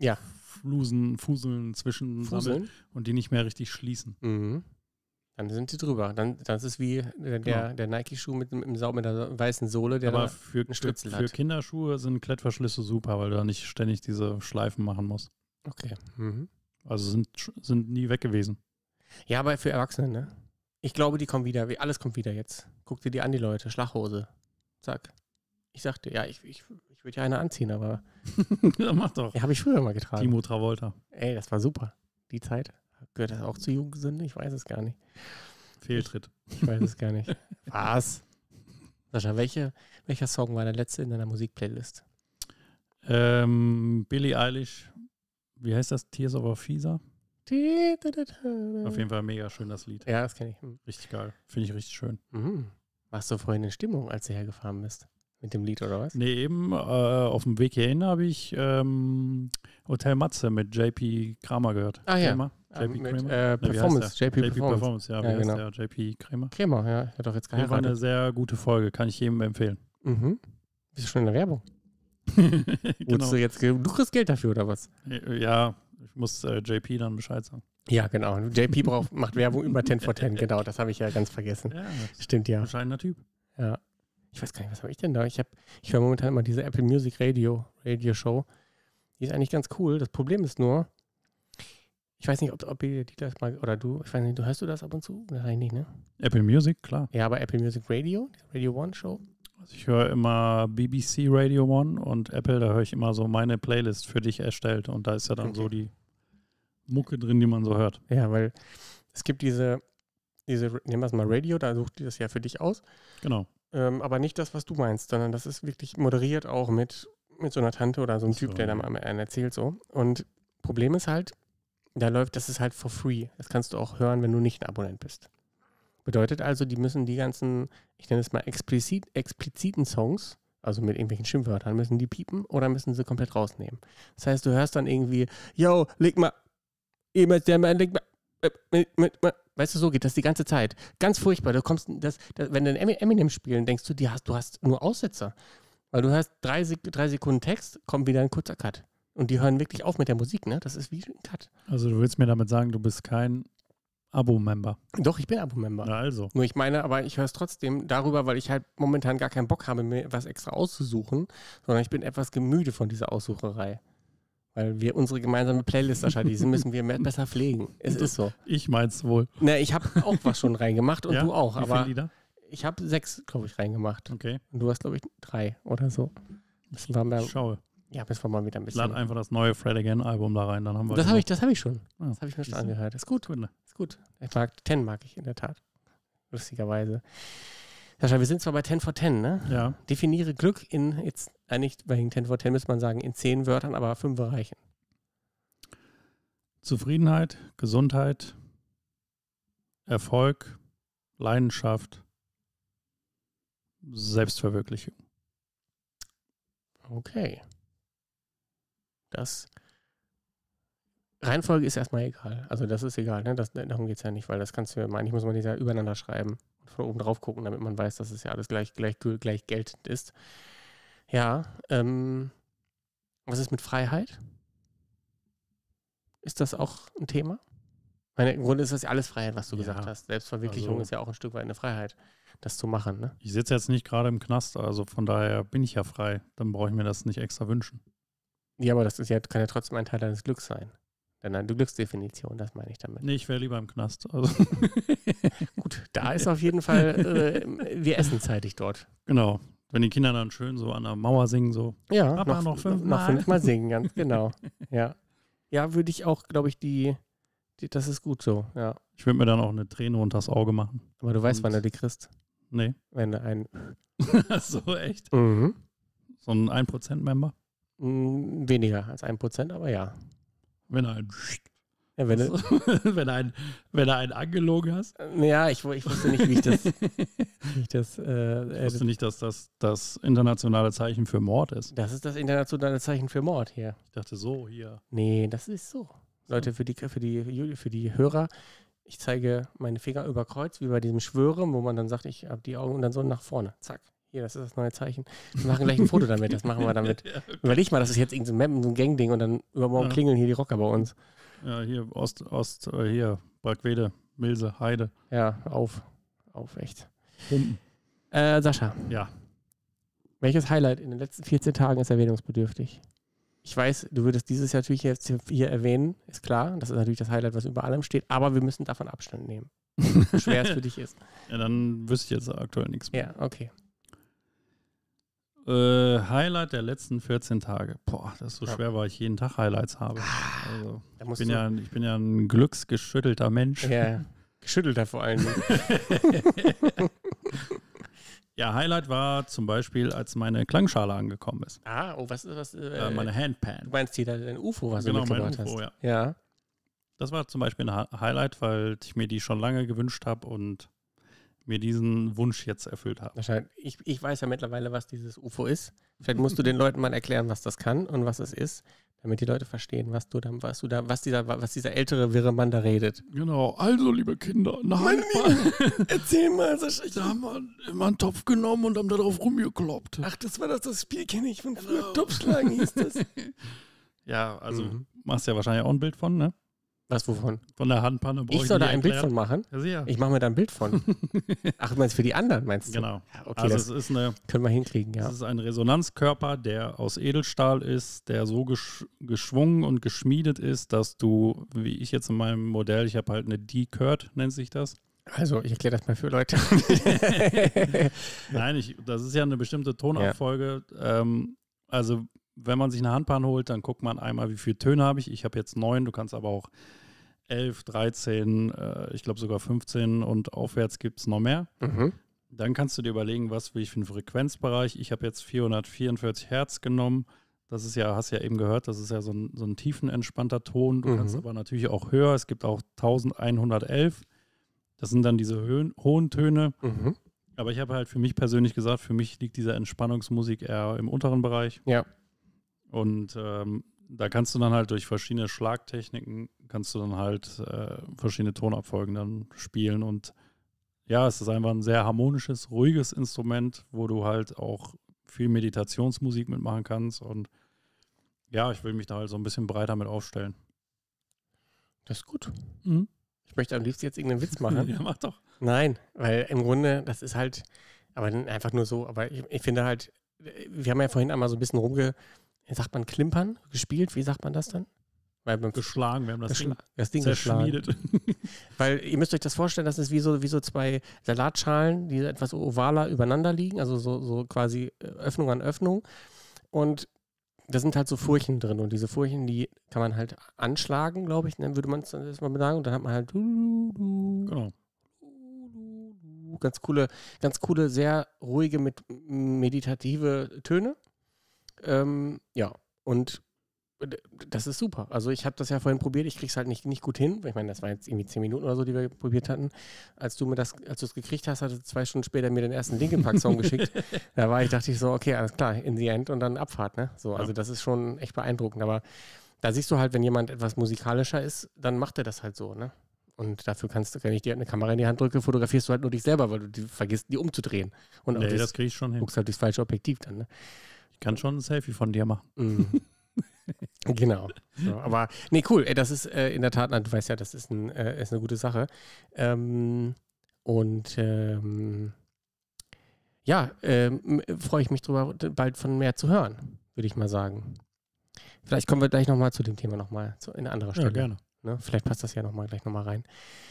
Fuseln zwischen sammeln und die nicht mehr richtig schließen. Mhm. Dann sind sie drüber. Das ist wie der Nike-Schuh mit der weißen Sohle, der aber einen Stritzel hat. Für Kinderschuhe sind Klettverschlüsse super, weil du da nicht ständig diese Schleifen machen musst. Okay. Mhm. Also sind nie weg gewesen. Ja, aber für Erwachsene, ne? Ich glaube, die kommen wieder. Alles kommt wieder jetzt. Guck dir die an, die Leute. Schlaghose. Zack. Ich sagte, ja, ich würde ja eine anziehen, aber... Ja, mach doch. Ja, habe ich früher mal getragen. Timo Travolta. Ey, das war super. Die Zeit. Gehört das auch zur Jugendsünde? Ich weiß es gar nicht. Fehltritt. Ich weiß es gar nicht. Was? Sascha, welcher Song war der letzte in deiner Musikplaylist? Billie Eilish. Wie heißt das? Tears of a Feather? Auf jeden Fall mega schön, das Lied. Ja, das kenne ich. Richtig geil. Finde ich richtig schön. Mhm. Warst du vorhin in Stimmung, als du hergefahren bist? Mit dem Lied, oder was? Nee, eben auf dem Weg hierhin habe ich Hotel Matze mit JP Kramer gehört. Ah ja. JP Kramer? Performance. JP Performance, ja. Wie heißt genau. der? JP Kramer. Kramer, ja. Er hat doch jetzt geheiratet. War eine sehr gute Folge, kann ich jedem empfehlen. Mhm. Bist du schon in der Werbung? Genau. Du kriegst Geld dafür, oder was? Ja, ich muss JP dann Bescheid sagen. Ja, genau. JP macht Werbung über 10 for 10, genau. Das habe ich ja ganz vergessen. Ja, stimmt, ja. Bescheidener Typ. Ja. Ich weiß gar nicht, was habe ich denn da? Ich höre momentan immer diese Apple Music Radio Show. Die ist eigentlich ganz cool. Das Problem ist nur, ich weiß nicht, ob die das mal, oder du, ich weiß nicht, hörst du das ab und zu? Nein, nicht, ne? Apple Music, klar. Ja, aber Apple Music Radio, Radio One Show. Also ich höre immer BBC Radio One und Apple, da höre ich immer so meine Playlist für dich erstellt und da ist ja dann so die Mucke drin, die man so hört. Ja, weil es gibt diese nehmen wir es mal Radio, da sucht die das ja für dich aus. Genau. Aber nicht das, was du meinst, sondern das ist wirklich moderiert auch mit so einer Tante oder so einem Typ, der da mal einen erzählt so. Und Problem ist halt, das ist halt for free. Das kannst du auch hören, wenn du nicht ein Abonnent bist. Bedeutet also, die müssen die ganzen, ich nenne es mal expliziten Songs, also mit irgendwelchen Schimpfwörtern, müssen die piepen oder müssen sie komplett rausnehmen. Das heißt, du hörst dann irgendwie, yo, leg mal, weißt du, so geht das die ganze Zeit. Ganz furchtbar. Du kommst, wenn du Eminem spielen, denkst du, du hast nur Aussetzer. Weil du hörst 3 Sekunden Text, kommt wieder ein kurzer Cut. Und die hören wirklich auf mit der Musik, ne? Das ist wie ein Cut. Also du willst mir damit sagen, du bist kein Abo-Member? Doch, ich bin Abo-Member. Na also. Nur ich meine, aber ich höre es trotzdem darüber, weil ich halt momentan gar keinen Bock habe, mir was extra auszusuchen, sondern ich bin etwas gemüde von dieser Aussucherei. Weil wir unsere gemeinsame Playlist, die müssen wir besser pflegen. Es ist so. Ich mein's wohl. Ne, ich habe auch was schon reingemacht und ja? du auch. Wie viele Lieder? Ich habe 6, glaube ich, reingemacht. Okay. Und du hast, glaube ich, 3 oder so. Ich schaue. Ja, müssen wir mal wieder ein bisschen. Lad einfach das neue Fred Again Album da rein, dann haben wir. Das habe ich schon. Ah, das habe ich mir schon angehört. Ist gut. Ist gut. 10 mag ich in der Tat. Lustigerweise. Sascha, wir sind zwar bei 10 for 10, ne? Ja. Definiere Glück nicht bei 10 for 10 müsste man sagen, in 10 Wörtern, aber 5 reichen. Zufriedenheit, Gesundheit, Erfolg, Leidenschaft, Selbstverwirklichung. Okay. Das Reihenfolge ist erstmal egal. Also das ist egal, ne? Darum geht es ja nicht, weil das kannst du ja mal, eigentlich muss man die ja übereinander schreiben und von oben drauf gucken, damit man weiß, dass es ja alles gleich geltend ist. Ja, was ist mit Freiheit? Ist das auch ein Thema? Ich meine, im Grunde ist das ja alles Freiheit, was du gesagt hast. Selbstverwirklichung ist ja auch ein Stück weit eine Freiheit, das zu machen, ne? Ich sitze jetzt nicht gerade im Knast, also von daher bin ich ja frei. Dann brauche ich mir das nicht extra wünschen. Ja, aber das kann ja trotzdem ein Teil deines Glücks sein. Deine Glücksdefinition, das meine ich damit. Nee, ich wäre lieber im Knast. Also. Gut, da ist auf jeden Fall, wir essen zeitig dort. Genau. Wenn die Kinder dann schön so an der Mauer singen, so. Ja, Papa, noch 5 Mal. Noch 5 Mal singen, ganz genau. Ja, ja, würde ich auch, glaube ich, das ist gut so, ja. Ich würde mir dann auch eine Träne unters Auge machen. Aber du weißt, wann du die kriegst. Nee. Wenn du ein... So, echt? Mhm. So ein 1%-Member? Weniger als 1%, aber ja. Wenn er ein... Ja, wenn er einen angelogen hast? Ja, ich wusste nicht, wie ich das... Ich wusste nicht, dass das das internationale Zeichen für Mord ist. Das ist das internationale Zeichen für Mord hier. Ich dachte so, hier. Nee, das ist so. Leute, für die Hörer, ich zeige meine Finger über Kreuz, wie bei diesem Schwören, wo man dann sagt, ich habe die Augen und dann so nach vorne. Zack. Hier, das ist das neue Zeichen. Wir machen gleich ein Foto damit, das machen wir damit. Ja, okay. Überleg mal, das ist jetzt irgendein so ein Gang-Ding und dann übermorgen klingeln hier die Rocker bei uns. Ja, hier hier, Brackwede, Milse, Heide. Ja, auf, echt. Pumpen. Sascha. Ja. Welches Highlight in den letzten 14 Tagen ist erwähnungsbedürftig? Ich weiß, du würdest dieses Jahr natürlich jetzt hier erwähnen, ist klar. Das ist natürlich das Highlight, was über allem steht, aber wir müssen davon Abstand nehmen. So schwer es für dich ist. Ja, dann wüsste ich jetzt aktuell nichts mehr. Ja, okay. Highlight der letzten 14 Tage. Boah, das ist so schwer, weil ich jeden Tag Highlights habe. Also, ich bin ja ein glücksgeschüttelter Mensch. Ja, geschüttelter vor allem. Ja, Highlight war zum Beispiel, als meine Klangschale angekommen ist. Was? Meine Handpan. Du meinst hier dein UFO, was du mitgebracht mein UFO, hast? Ja. Das war zum Beispiel ein Highlight, weil ich mir die schon lange gewünscht habe und mir diesen Wunsch jetzt erfüllt habe. Wahrscheinlich. Ich weiß ja mittlerweile, was dieses UFO ist. Vielleicht musst du den Leuten mal erklären, was das kann und was es ist, damit die Leute verstehen, was dieser ältere wirre Mann da redet. Genau, also liebe Kinder, erzähl mal, Sascha. Da haben wir immer einen Topf genommen und haben da drauf rumgekloppt. Ach, das war das Spiel kenne ich von früher. Topfschlagen hieß das. Ja, also machst ja wahrscheinlich auch ein Bild von, ne? Was, wovon? Von der Handpanne. Ich soll da ein Bild von machen? Ja, sicher. Ich mache mir da ein Bild von. Ach, du meinst für die anderen, meinst du? Genau. Ja, okay, also das es ist können wir hinkriegen, ja. Es ist ein Resonanzkörper, der aus Edelstahl ist, der so geschwungen und geschmiedet ist, dass du, wie ich jetzt in meinem Modell, ich habe halt eine D-Curd, nennt sich das. Also, ich erkläre das mal für Leute. Nein, das ist ja eine bestimmte Tonabfolge. Ja. Also, wenn man sich eine Handpan holt, dann guckt man einmal, wie viele Töne habe ich. Ich habe jetzt 9, du kannst aber auch 11, 13, ich glaube sogar 15 und aufwärts gibt es noch mehr. Mhm. Dann kannst du dir überlegen, was will ich für einen Frequenzbereich. Ich habe jetzt 444 Hertz genommen. Das ist ja, hast du ja eben gehört, das ist ja so ein tiefenentspannter Ton. Du kannst aber natürlich auch höher. Es gibt auch 1111. Das sind dann diese hohen Töne. Mhm. Aber ich habe halt für mich persönlich gesagt, für mich liegt diese Entspannungsmusik eher im unteren Bereich. Ja. Und da kannst du dann halt durch verschiedene Schlagtechniken, kannst du dann halt verschiedene Tonabfolgen dann spielen. Und ja, es ist einfach ein sehr harmonisches, ruhiges Instrument, wo du halt auch viel Meditationsmusik mitmachen kannst. Und ja, ich will mich da halt so ein bisschen breiter mit aufstellen. Das ist gut. Mhm. Ich möchte am liebsten jetzt irgendeinen Witz machen. Ja, mach doch. Nein, weil im Grunde, das ist halt, aber einfach nur so, aber ich finde halt, wir haben ja vorhin einmal so ein bisschen sagt man klimpern, gespielt, wie sagt man das dann? Geschlagen, wir haben das Ding zerschmiedet. Weil ihr müsst euch das vorstellen, das ist wie so 2 Salatschalen, die etwas ovaler übereinander liegen, also so quasi Öffnung an Öffnung. Und da sind halt so Furchen drin und diese Furchen, die kann man halt anschlagen, glaube ich, dann würde man es dann erstmal sagen und dann hat man halt genau. Ganz coole, sehr ruhige, meditative Töne. Ja, und das ist super. Also ich habe das ja vorhin probiert, ich krieg's halt nicht gut hin. Ich meine, das waren jetzt irgendwie 10 Minuten oder so, die wir probiert hatten. Als du es gekriegt hast, hast du 2 Stunden später mir den ersten Linkin Park Song geschickt. Dachte ich so, okay, alles klar, in the end und dann Abfahrt, ne? So, also das ist schon echt beeindruckend. Aber Da siehst du halt, wenn jemand etwas musikalischer ist, dann macht er das halt so, ne? Und dafür wenn ich dir eine Kamera in die Hand drücke, fotografierst du halt nur dich selber, weil du vergisst, die umzudrehen. Und Nee, das kriege ich schon hin. guckst halt durchs falsche Objektiv dann, ne? Ich kann schon ein Selfie von dir machen. Genau. So, aber, nee, cool. Das ist in der Tat, du weißt ja, das ist eine gute Sache. Freue ich mich drüber, bald von mehr zu hören, würde ich mal sagen. Vielleicht kommen wir gleich nochmal zu dem Thema nochmal in einer anderen Stelle. Ja, gerne. Ne? Vielleicht passt das ja gleich nochmal rein.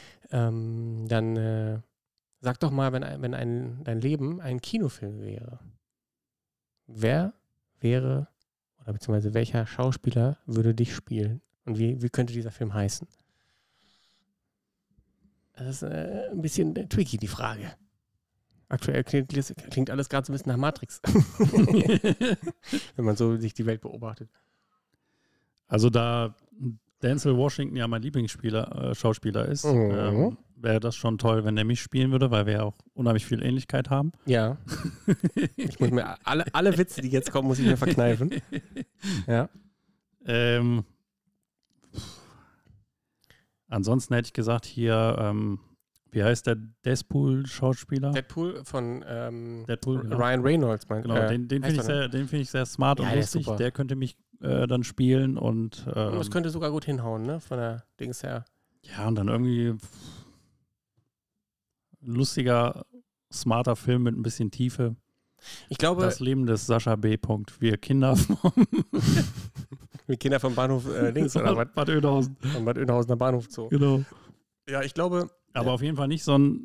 Dann sag doch mal, wenn dein Leben ein Kinofilm wäre, wer wäre oder beziehungsweise welcher Schauspieler würde dich spielen? Und wie könnte dieser Film heißen? Das ist ein bisschen tricky, die Frage. Aktuell klingt alles gerade so ein bisschen nach Matrix. Wenn man so sich die Welt beobachtet. Also da Denzel Washington ja mein Lieblingsschauspieler ist, wäre das schon toll, wenn er mich spielen würde, weil wir ja auch unheimlich viel Ähnlichkeit haben. Ja. Ich muss mir alle Witze, die jetzt kommen, muss ich mir verkneifen. Ja. Ansonsten hätte ich gesagt, hier, wie heißt der Deadpool-Schauspieler? Deadpool von Deadpool, genau. Ryan Reynolds. Genau, den finde ich sehr smart und lustig. Der könnte mich dann spielen und das könnte sogar gut hinhauen, ne? Von der Dings her. Ja, und dann irgendwie ein lustiger, smarter Film mit ein bisschen Tiefe. Ich glaube, das Leben des Sascha B. Wir Kinder wir Kinder vom Bahnhof links oder was? Bad Oeynhausen. Von Bad Oeynhausener Bahnhof Zoo. Genau. Ja, ich glaube. Aber auf jeden Fall nicht so ein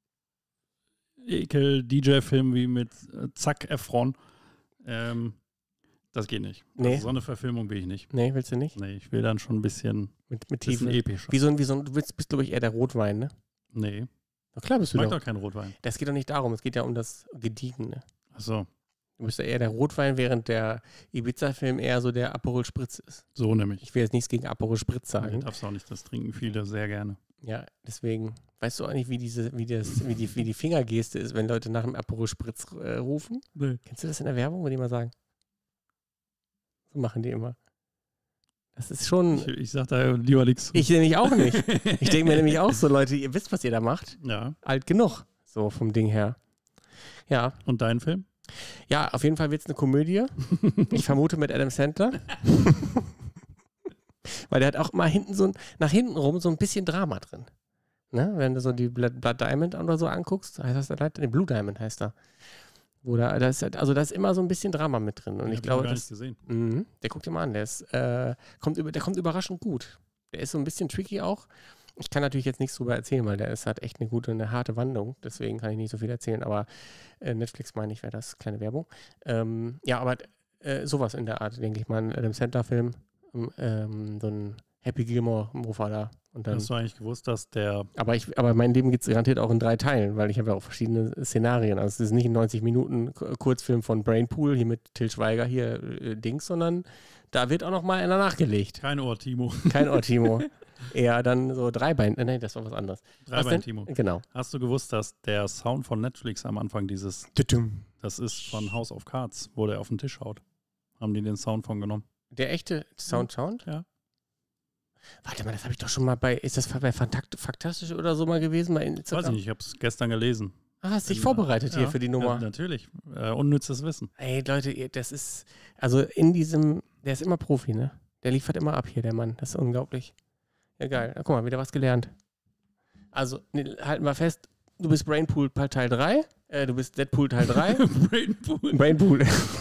Ekel-DJ-Film wie mit Zac Efron. Das geht nicht. Nee. Also so eine Verfilmung will ich nicht. Nee, willst du nicht? Nee, ich will dann schon ein bisschen Tiefe. Epischer. Du bist, glaube ich, eher der Rotwein, ne? Nee. Na klar bist du ich mag doch keinen Rotwein. Das geht doch nicht darum, es geht ja um das Gediegene. Ach so. Du bist ja eher der Rotwein, während der Ibiza-Film eher so der Aperol Spritz ist. So nämlich. Ich will jetzt nichts gegen Aperol Spritz sagen. Nee, darfst auch nicht, das trinken viele sehr gerne. Ja, deswegen. Weißt du auch nicht, wie die Fingergeste ist, wenn Leute nach dem Aperol Spritz rufen? Nee. Kennst du das in der Werbung, wo die mal sagen? So machen die immer. Das ist schon. Ich sag da lieber nichts. Ich nämlich auch nicht. Ich denke mir nämlich auch so, Leute, ihr wisst, was ihr da macht. Ja. Alt genug. So vom Ding her. Ja. Und dein Film? Ja, auf jeden Fall wird es eine Komödie. Ich vermute mit Adam Sandler. Weil der hat auch mal nach hinten rum so ein bisschen Drama drin. Ne? Wenn du so die Blood Diamond oder so anguckst, heißt das leider, Blue Diamond heißt da. Da ist immer so ein bisschen Drama mit drin. Und ich glaube, gar nicht gesehen. Der guckt dir mal an, der kommt überraschend gut. Der ist so ein bisschen tricky auch. Ich kann natürlich jetzt nichts drüber erzählen, weil der hat echt eine harte Wandlung. Deswegen kann ich nicht so viel erzählen. Aber Netflix, meine ich, wäre das kleine Werbung. Ja, aber sowas in der Art, denke ich mal, ein Adam Sandler-Film. So ein Happy Gilmore-Mofa da. Und dann, hast du eigentlich gewusst, dass der... Aber mein Leben gibt es garantiert auch in 3 Teilen, weil ich habe ja auch verschiedene Szenarien. Also es ist nicht ein 90-Minuten-Kurzfilm von Brainpool, hier mit Til Schweiger, hier Dings, sondern da wird auch noch mal einer nachgelegt. Kein Ohr, Timo. Kein Ohr, Timo. Eher dann so Dreibein. Nein, das war was anderes. Dreibein, Timo. Genau. Hast du gewusst, dass der Sound von Netflix am Anfang das ist von House of Cards, wo der auf den Tisch haut. Haben die den Sound von genommen. Der echte Sound? Ja. Warte mal, das habe ich doch schon mal ist das bei Faktastisch oder so mal gewesen? Weiß ich nicht, ich habe es gestern gelesen. Hast dich vorbereitet hier für die Nummer? Ja, natürlich. Unnützes Wissen. Ey, Leute, das ist, also der ist immer Profi, ne? Der liefert immer ab hier, der Mann. Das ist unglaublich. Ja, geil. Guck mal, wieder was gelernt. Also, halten wir fest, du bist Brainpool Teil 3, du bist Deadpool Teil 3. Brainpool.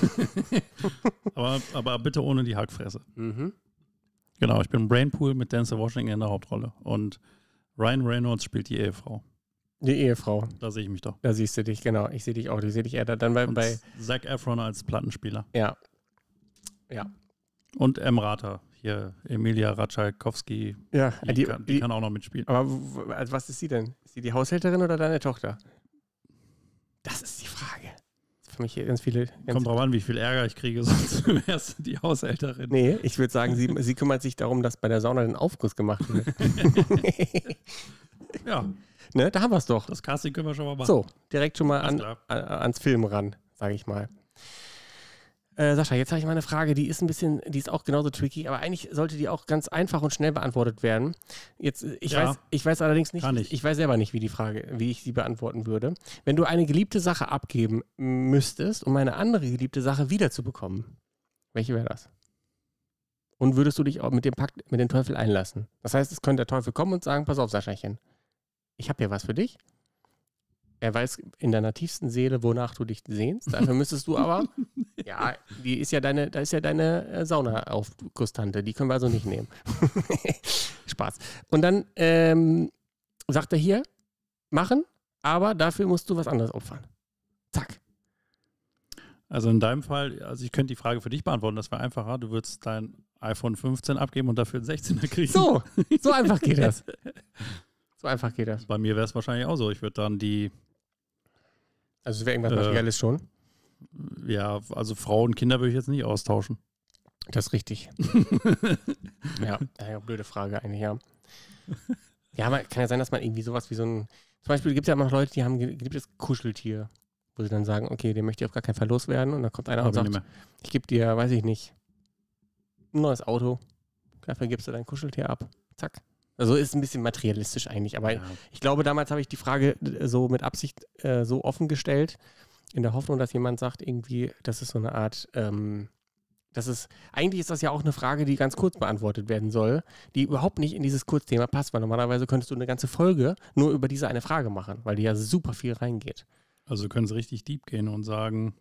aber bitte ohne die Hackfresse. Mhm. Genau, ich bin Brainpool mit Denzel Washington in der Hauptrolle. Und Ryan Reynolds spielt die Ehefrau. Die Ehefrau. Da sehe ich mich doch. Da siehst du dich, genau. Ich sehe dich auch. Ich sehe dich eher dann bei Zac Efron als Plattenspieler. Ja. Ja. Und Emrata, hier Emilia Ratajkowski. Ja, die kann auch noch mitspielen. Aber also was ist sie denn? Ist sie die Haushälterin oder deine Tochter? Das ist die Frage. Für mich hier ganz viele. Kommt drauf an, wie viel Ärger ich kriege, sonst wärst du die Haushälterin. Nee, ich würde sagen, sie kümmert sich darum, dass bei der Sauna ein Aufguss gemacht wird. Ja. Ne, da haben wir es doch. Das Casting können wir schon mal machen. So, direkt schon mal ans Film ran, sage ich mal. Sascha, jetzt habe ich mal eine Frage, die ist auch genauso tricky, aber eigentlich sollte die auch ganz einfach und schnell beantwortet werden. Ich weiß allerdings nicht, ich weiß selber nicht, wie ich sie beantworten würde. Wenn du eine geliebte Sache abgeben müsstest, um eine andere geliebte Sache wiederzubekommen, welche wäre das? Und würdest du dich auch mit dem Pakt mit dem Teufel einlassen? Das heißt, es könnte der Teufel kommen und sagen, pass auf, Saschachen, ich habe hier was für dich. Er weiß in deiner tiefsten Seele, wonach du dich sehnst. Dafür müsstest du aber, da ist ja deine Sauna-Aufgusstante, die können wir also nicht nehmen. Spaß. Und dann sagt er hier, machen, aber dafür musst du was anderes opfern. Zack. Also in deinem Fall, ich könnte die Frage für dich beantworten, das wäre einfacher. Du würdest dein iPhone 15 abgeben und dafür einen 16er kriegen. So einfach geht das. So einfach geht das. Bei mir wäre es wahrscheinlich auch so. Ich würde dann Also es wäre irgendwas Materielles schon? Ja, also Frau und Kinder würde ich jetzt nicht austauschen. Das ist richtig. Ja, blöde Frage eigentlich, ja. Ja, aber kann ja sein, dass man irgendwie sowas wie so ein... Zum Beispiel gibt es ja immer noch Leute, die haben ein geliebtes Kuscheltier, wo sie dann sagen, okay, dem möchte ich auf gar keinen Fall loswerden. Und dann kommt einer und sagt, ich gebe dir, weiß ich nicht, ein neues Auto. Dafür gibst du dein Kuscheltier ab. Zack. Also ist ein bisschen materialistisch eigentlich, aber ich glaube, damals habe ich die Frage so mit Absicht so offen gestellt, in der Hoffnung, dass jemand sagt, irgendwie, das ist so eine Art, eigentlich ist das ja auch eine Frage, die ganz kurz beantwortet werden soll, die überhaupt nicht in dieses Kurzthema passt, weil normalerweise könntest du eine ganze Folge nur über diese eine Frage machen, weil die ja super viel reingeht. Also können sie richtig deep gehen und sagen,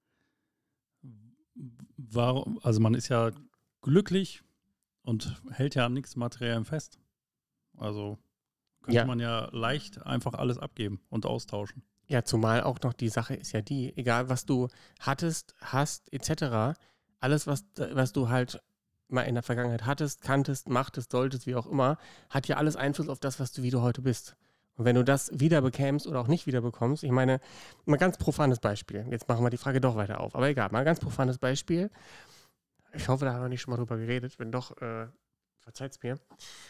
warum, also man ist ja glücklich und hält ja an nichts Materiellem fest. Also könnte man ja leicht einfach alles abgeben und austauschen. Ja, zumal auch noch die Sache ist ja die, egal was du hattest, hast, etc., alles, was du halt mal in der Vergangenheit hattest, kanntest, machtest, solltest, wie auch immer, hat ja alles Einfluss auf das, wie du heute bist. Und wenn du das wieder bekämst oder auch nicht wieder bekommst, ich meine, mal ganz profanes Beispiel, jetzt machen wir die Frage doch weiter auf, aber egal, mal ein ganz profanes Beispiel. Ich hoffe, da haben wir nicht schon mal drüber geredet, wenn doch, verzeiht's mir.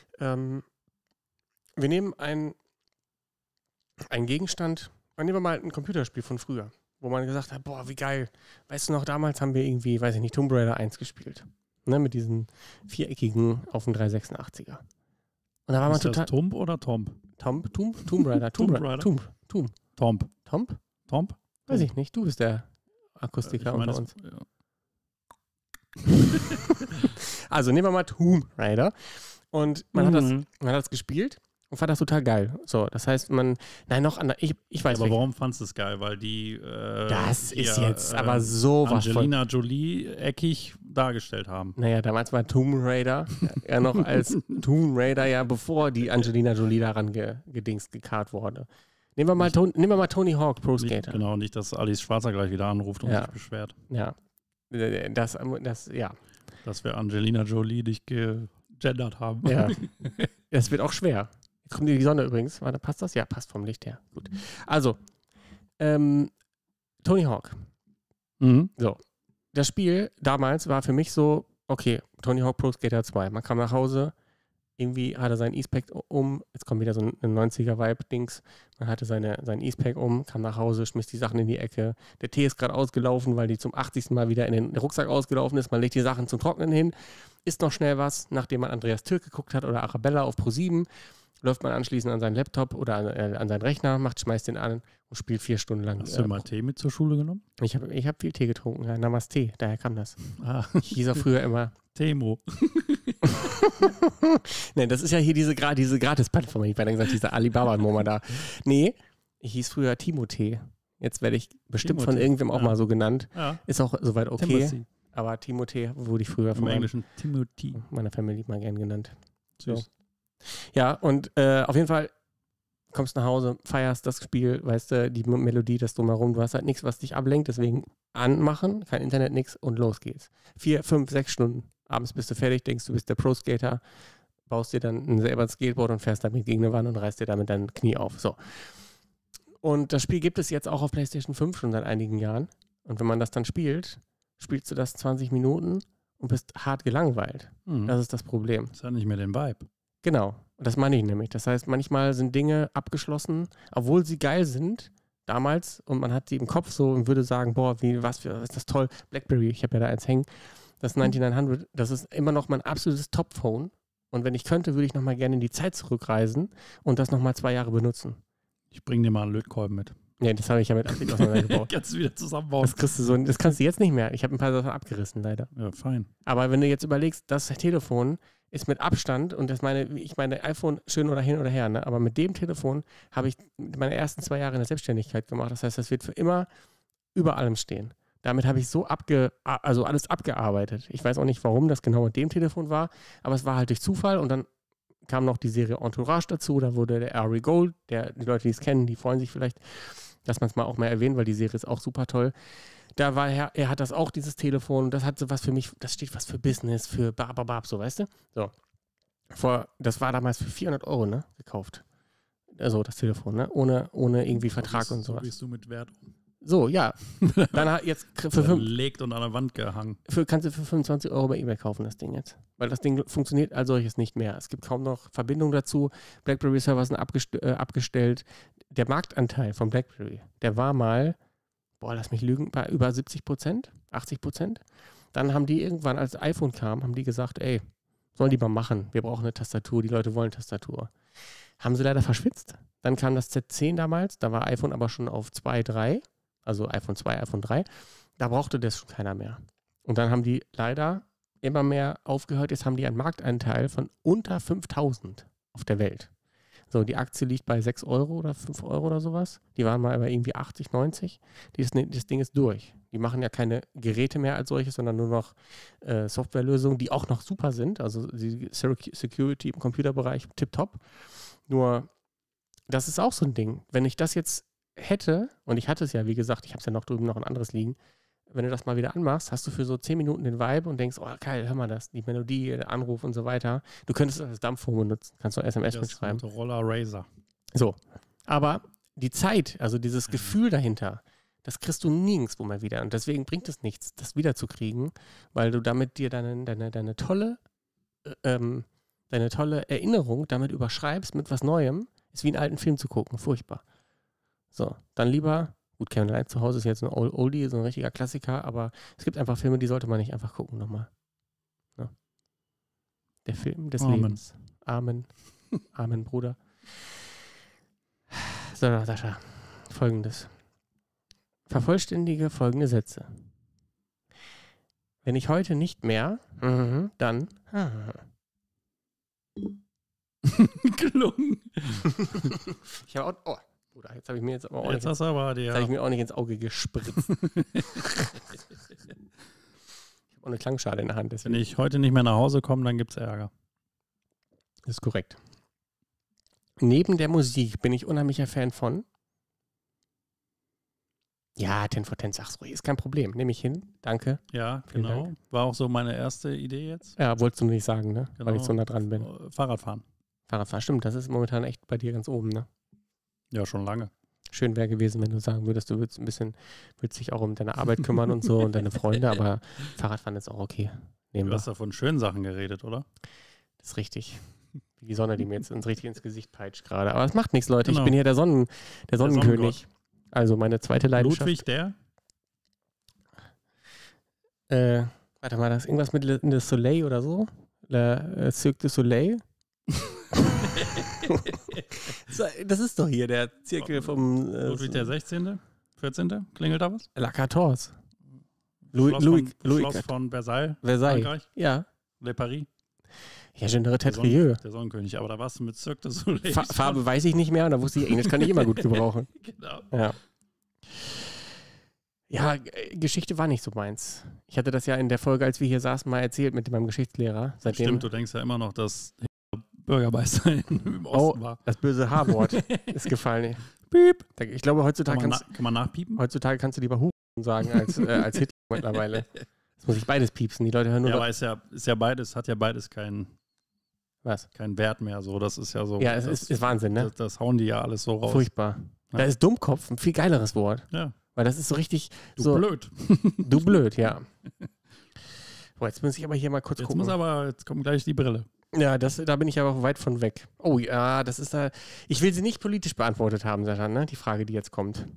Wir nehmen einen Gegenstand, nehmen wir mal ein Computerspiel von früher, wo man gesagt hat, boah, wie geil. Weißt du noch, damals haben wir irgendwie, weiß ich nicht, Tomb Raider 1 gespielt. Ne, mit diesen viereckigen auf dem 386er. Und da war man total... Ist das Tomb oder Tomb? Tomb Raider. Tomb? Weiß ich nicht, du bist der Akustiker unter uns. Ja. Also nehmen wir mal Tomb Raider. Und man hat das gespielt und fand das total geil. So, das heißt, ich weiß nicht. Aber warum fandst du es geil? Weil die das ist jetzt aber sowas Angelina Jolie eckig dargestellt haben. Naja, damals war Tomb Raider ja noch als Tomb Raider, ja, bevor die Angelina Jolie daran gekarrt wurde. Nehmen wir mal Tony Hawk, Pro Skater. Genau, nicht, dass Alice Schwarzer gleich wieder anruft und sich beschwert. Ja. Dass wir Angelina Jolie nicht gegendert haben. Ja. Das wird auch schwer. Jetzt kommt die Sonne übrigens. Warte, passt das? Ja, passt vom Licht her. Gut. Also, Tony Hawk. So. Das Spiel damals war für mich so, okay, Tony Hawk Pro Skater 2. Man kam nach Hause, irgendwie hatte sein E-Spec jetzt kommt wieder so ein 90er-Vibe-Dings. Man hatte sein E-Spec kam nach Hause, schmiss die Sachen in die Ecke. Der Tee ist gerade ausgelaufen, weil die zum 80. Mal wieder in den Rucksack ausgelaufen ist. Man legt die Sachen zum Trocknen hin, isst noch schnell was, nachdem man Andreas Türk geguckt hat oder Arabella auf Pro7, läuft man anschließend an seinen Laptop oder an seinen Rechner, schmeißt den an und spielt 4 Stunden lang. Hast du mal Tee mit zur Schule genommen? Ich hab viel Tee getrunken, ja, Namaste, daher kam das. Ich hieß auch früher immer Temo. Nee, das ist ja hier diese Gratis-Plattform, ich habe gesagt, diese Alibaba-Nummer da. Nee, ich hieß früher Timothée. Jetzt werde ich bestimmt von irgendwem auch mal so genannt. Ja. Ist auch soweit okay. Timothy. Aber Timothée wurde ich früher von meiner Familie mal gern genannt. Süß. So. Ja, und auf jeden Fall kommst nach Hause, feierst das Spiel, weißt du, die Melodie, das Drumherum, du hast halt nichts, was dich ablenkt, deswegen anmachen, kein Internet, nix und los geht's. 4, 5, 6 Stunden. Abends bist du fertig, denkst, du bist der Pro-Skater, baust dir dann selber ein Skateboard und fährst damit gegen eine Wand und reißt dir damit dein Knie auf. So. Und das Spiel gibt es jetzt auch auf PlayStation 5 schon seit einigen Jahren. Und wenn man das dann spielst du das 20 Minuten und bist hart gelangweilt. Das ist das Problem. Das hat nicht mehr den Vibe. Genau. Und das meine ich nämlich. Das heißt, manchmal sind Dinge abgeschlossen, obwohl sie geil sind, damals und man hat sie im Kopf so und würde sagen, boah, was ist das toll. BlackBerry, ich habe ja da eins hängen, das 9900, das ist immer noch mein absolutes Top-Phone. Und wenn ich könnte, würde ich nochmal gerne in die Zeit zurückreisen und das nochmal 2 Jahre benutzen. Ich bringe dir mal einen Lötkolben mit. Nee, das habe ich ja mit Absicht auseinandergebaut. Kannst du wieder zusammenbauen. Das kannst du jetzt nicht mehr. Ich habe ein paar Sachen abgerissen, leider. Ja, fein. Aber wenn du jetzt überlegst, das Telefon ist mit Abstand, und ich meine iPhone schön oder hin oder her, ne? Aber mit dem Telefon habe ich meine ersten 2 Jahre in der Selbstständigkeit gemacht. Das heißt, das wird für immer über allem stehen. Damit habe ich so alles abgearbeitet. Ich weiß auch nicht, warum das genau mit dem Telefon war, aber es war halt durch Zufall und dann kam noch die Serie Entourage dazu, da wurde der Ari Gold, die Leute, die es kennen, die freuen sich vielleicht, dass man es mal auch mal erwähnt, weil die Serie ist auch super toll. Da war er hat das auch, dieses Telefon, das hat so was für mich, das steht was für Business, für bababab, so, weißt du? So. Das war damals für 400 €, ne, gekauft. Also das Telefon, ne, ohne irgendwie Vertrag und sowas. So bist du mit Wert um. So, ja. Dann jetzt legt und an der Wand gehangen. Kannst du für 25 € bei eBay kaufen, das Ding jetzt. Weil das Ding funktioniert als solches nicht mehr. Es gibt kaum noch Verbindungen dazu. BlackBerry-Server sind abgestellt. Der Marktanteil von BlackBerry, der war mal, lass mich lügen, bei über 70%, 80%. Dann haben die irgendwann, als das iPhone kam, haben die gesagt, ey, sollen die mal machen. Wir brauchen eine Tastatur, die Leute wollen Tastatur. Haben sie leider verschwitzt. Dann kam das Z10 damals, da war iPhone aber schon auf 2, 3. Also iPhone 2, iPhone 3, da brauchte das schon keiner mehr. Und dann haben die leider immer mehr aufgehört. Jetzt haben die einen Marktanteil von unter 5.000 auf der Welt. So, die Aktie liegt bei 6 € oder 5 € oder sowas. Die waren mal aber irgendwie 80, 90. Das Ding ist durch. Die machen ja keine Geräte mehr als solches, sondern nur noch Softwarelösungen, die auch noch super sind. Also die Security im Computerbereich tipptopp. Nur, das ist auch so ein Ding. Wenn ich das jetzt hätte, und ich hatte es ja, wie gesagt, ich habe es ja noch drüben noch ein anderes liegen, wenn du das mal wieder anmachst, hast du für so 10 Minuten den Vibe und denkst, oh geil, hör mal das, die Melodie, der Anruf und so weiter. Du könntest das als Dampfphone benutzen, kannst du SMS mitschreiben. Motorola Razr. So, aber die Zeit, also dieses Gefühl dahinter, das kriegst du nirgendwo mehr wieder. Und deswegen bringt es nichts, das wiederzukriegen, weil du damit dir deine tolle Erinnerung damit überschreibst mit was Neuem, ist wie einen alten Film zu gucken, furchtbar. So, dann lieber, gut, Kevin Allein zu Hause ist jetzt ein Oldie, so ein richtiger Klassiker, aber es gibt einfach Filme, die sollte man nicht einfach gucken nochmal. Ja. Der Film des Lebens. Amen. Amen, Bruder. So, Sascha, Folgendes. Vervollständige folgende Sätze. Wenn ich heute nicht mehr, dann gelungen. Ich habe auch, Bruder, jetzt habe ich mir jetzt aber auch jetzt hast du aber die, habe ich mir auch nicht ins Auge gespritzt. Ich habe auch eine Klangschale in der Hand. Deswegen. Wenn ich heute nicht mehr nach Hause komme, dann gibt es Ärger. Das ist korrekt. Neben der Musik bin ich unheimlicher Fan von. Ja, 10 for 10, sag's ruhig, ist kein Problem. Nehme ich hin, danke. Ja, Vielen genau. Dank. War auch so meine erste Idee jetzt. Ja, wolltest du nicht sagen, ne? Genau. Weil ich so nah dran bin. Fahrradfahren. Fahrradfahren, stimmt, das ist momentan echt bei dir ganz oben, ne? Ja, schon lange. Schön wäre gewesen, wenn du sagen würdest, du würdest dich auch um deine Arbeit kümmern und so und deine Freunde, aber Fahrradfahren ist auch okay. Du hast da von schönen Sachen geredet, oder? Das ist richtig. Wie die Sonne, die mir jetzt richtig ins Gesicht peitscht gerade. Aber das macht nichts, Leute. Genau. Ich bin hier der Sonnenkönig. Also meine zweite Leidenschaft. Ludwig, der? Warte mal, das ist irgendwas mit Le Soleil oder so? Cirque du Soleil? Das ist doch hier der Zirkel vom Ludwig der 16., 14., klingelt da was? La 14. Schloss von Versailles, Frankreich? Ja. Le Paris. Ja, Genre Tetrieux. Der Sonnenkönig, aber da warst du mit Cirque du Soleil. Farbe weiß ich nicht mehr und da wusste ich, Englisch kann ich immer gut gebrauchen. Genau. Ja. Ja, Geschichte war nicht so meins. Ich hatte das ja in der Folge, als wir hier saßen, mal erzählt mit meinem Geschichtslehrer. Seitdem, stimmt, du denkst ja immer noch, dass Bürgermeister im Osten war. Das böse H-Wort ist gefallen. Piep. Ich glaube, heutzutage kann man nachpiepen? Heutzutage kannst du lieber Huren sagen als Hitler mittlerweile. Das muss ich beides piepsen. Die Leute hören nur. Ja, aber ist ja beides, hat ja beides keinen Wert mehr. So, das ist ja so. Ja, es ist Wahnsinn, ne? Das hauen die ja alles so raus. Furchtbar. Ja. Da ist Dummkopf ein viel geileres Wort. Ja. Weil das ist so richtig. Du blöd. Du blöd, ja. Boah, jetzt muss ich aber hier mal kurz gucken. Jetzt kommt gleich die Brille. Ja, da bin ich aber weit von weg. Oh ja, das ist da. Ich will sie nicht politisch beantwortet haben, Sascha, ne? Die Frage, die jetzt kommt.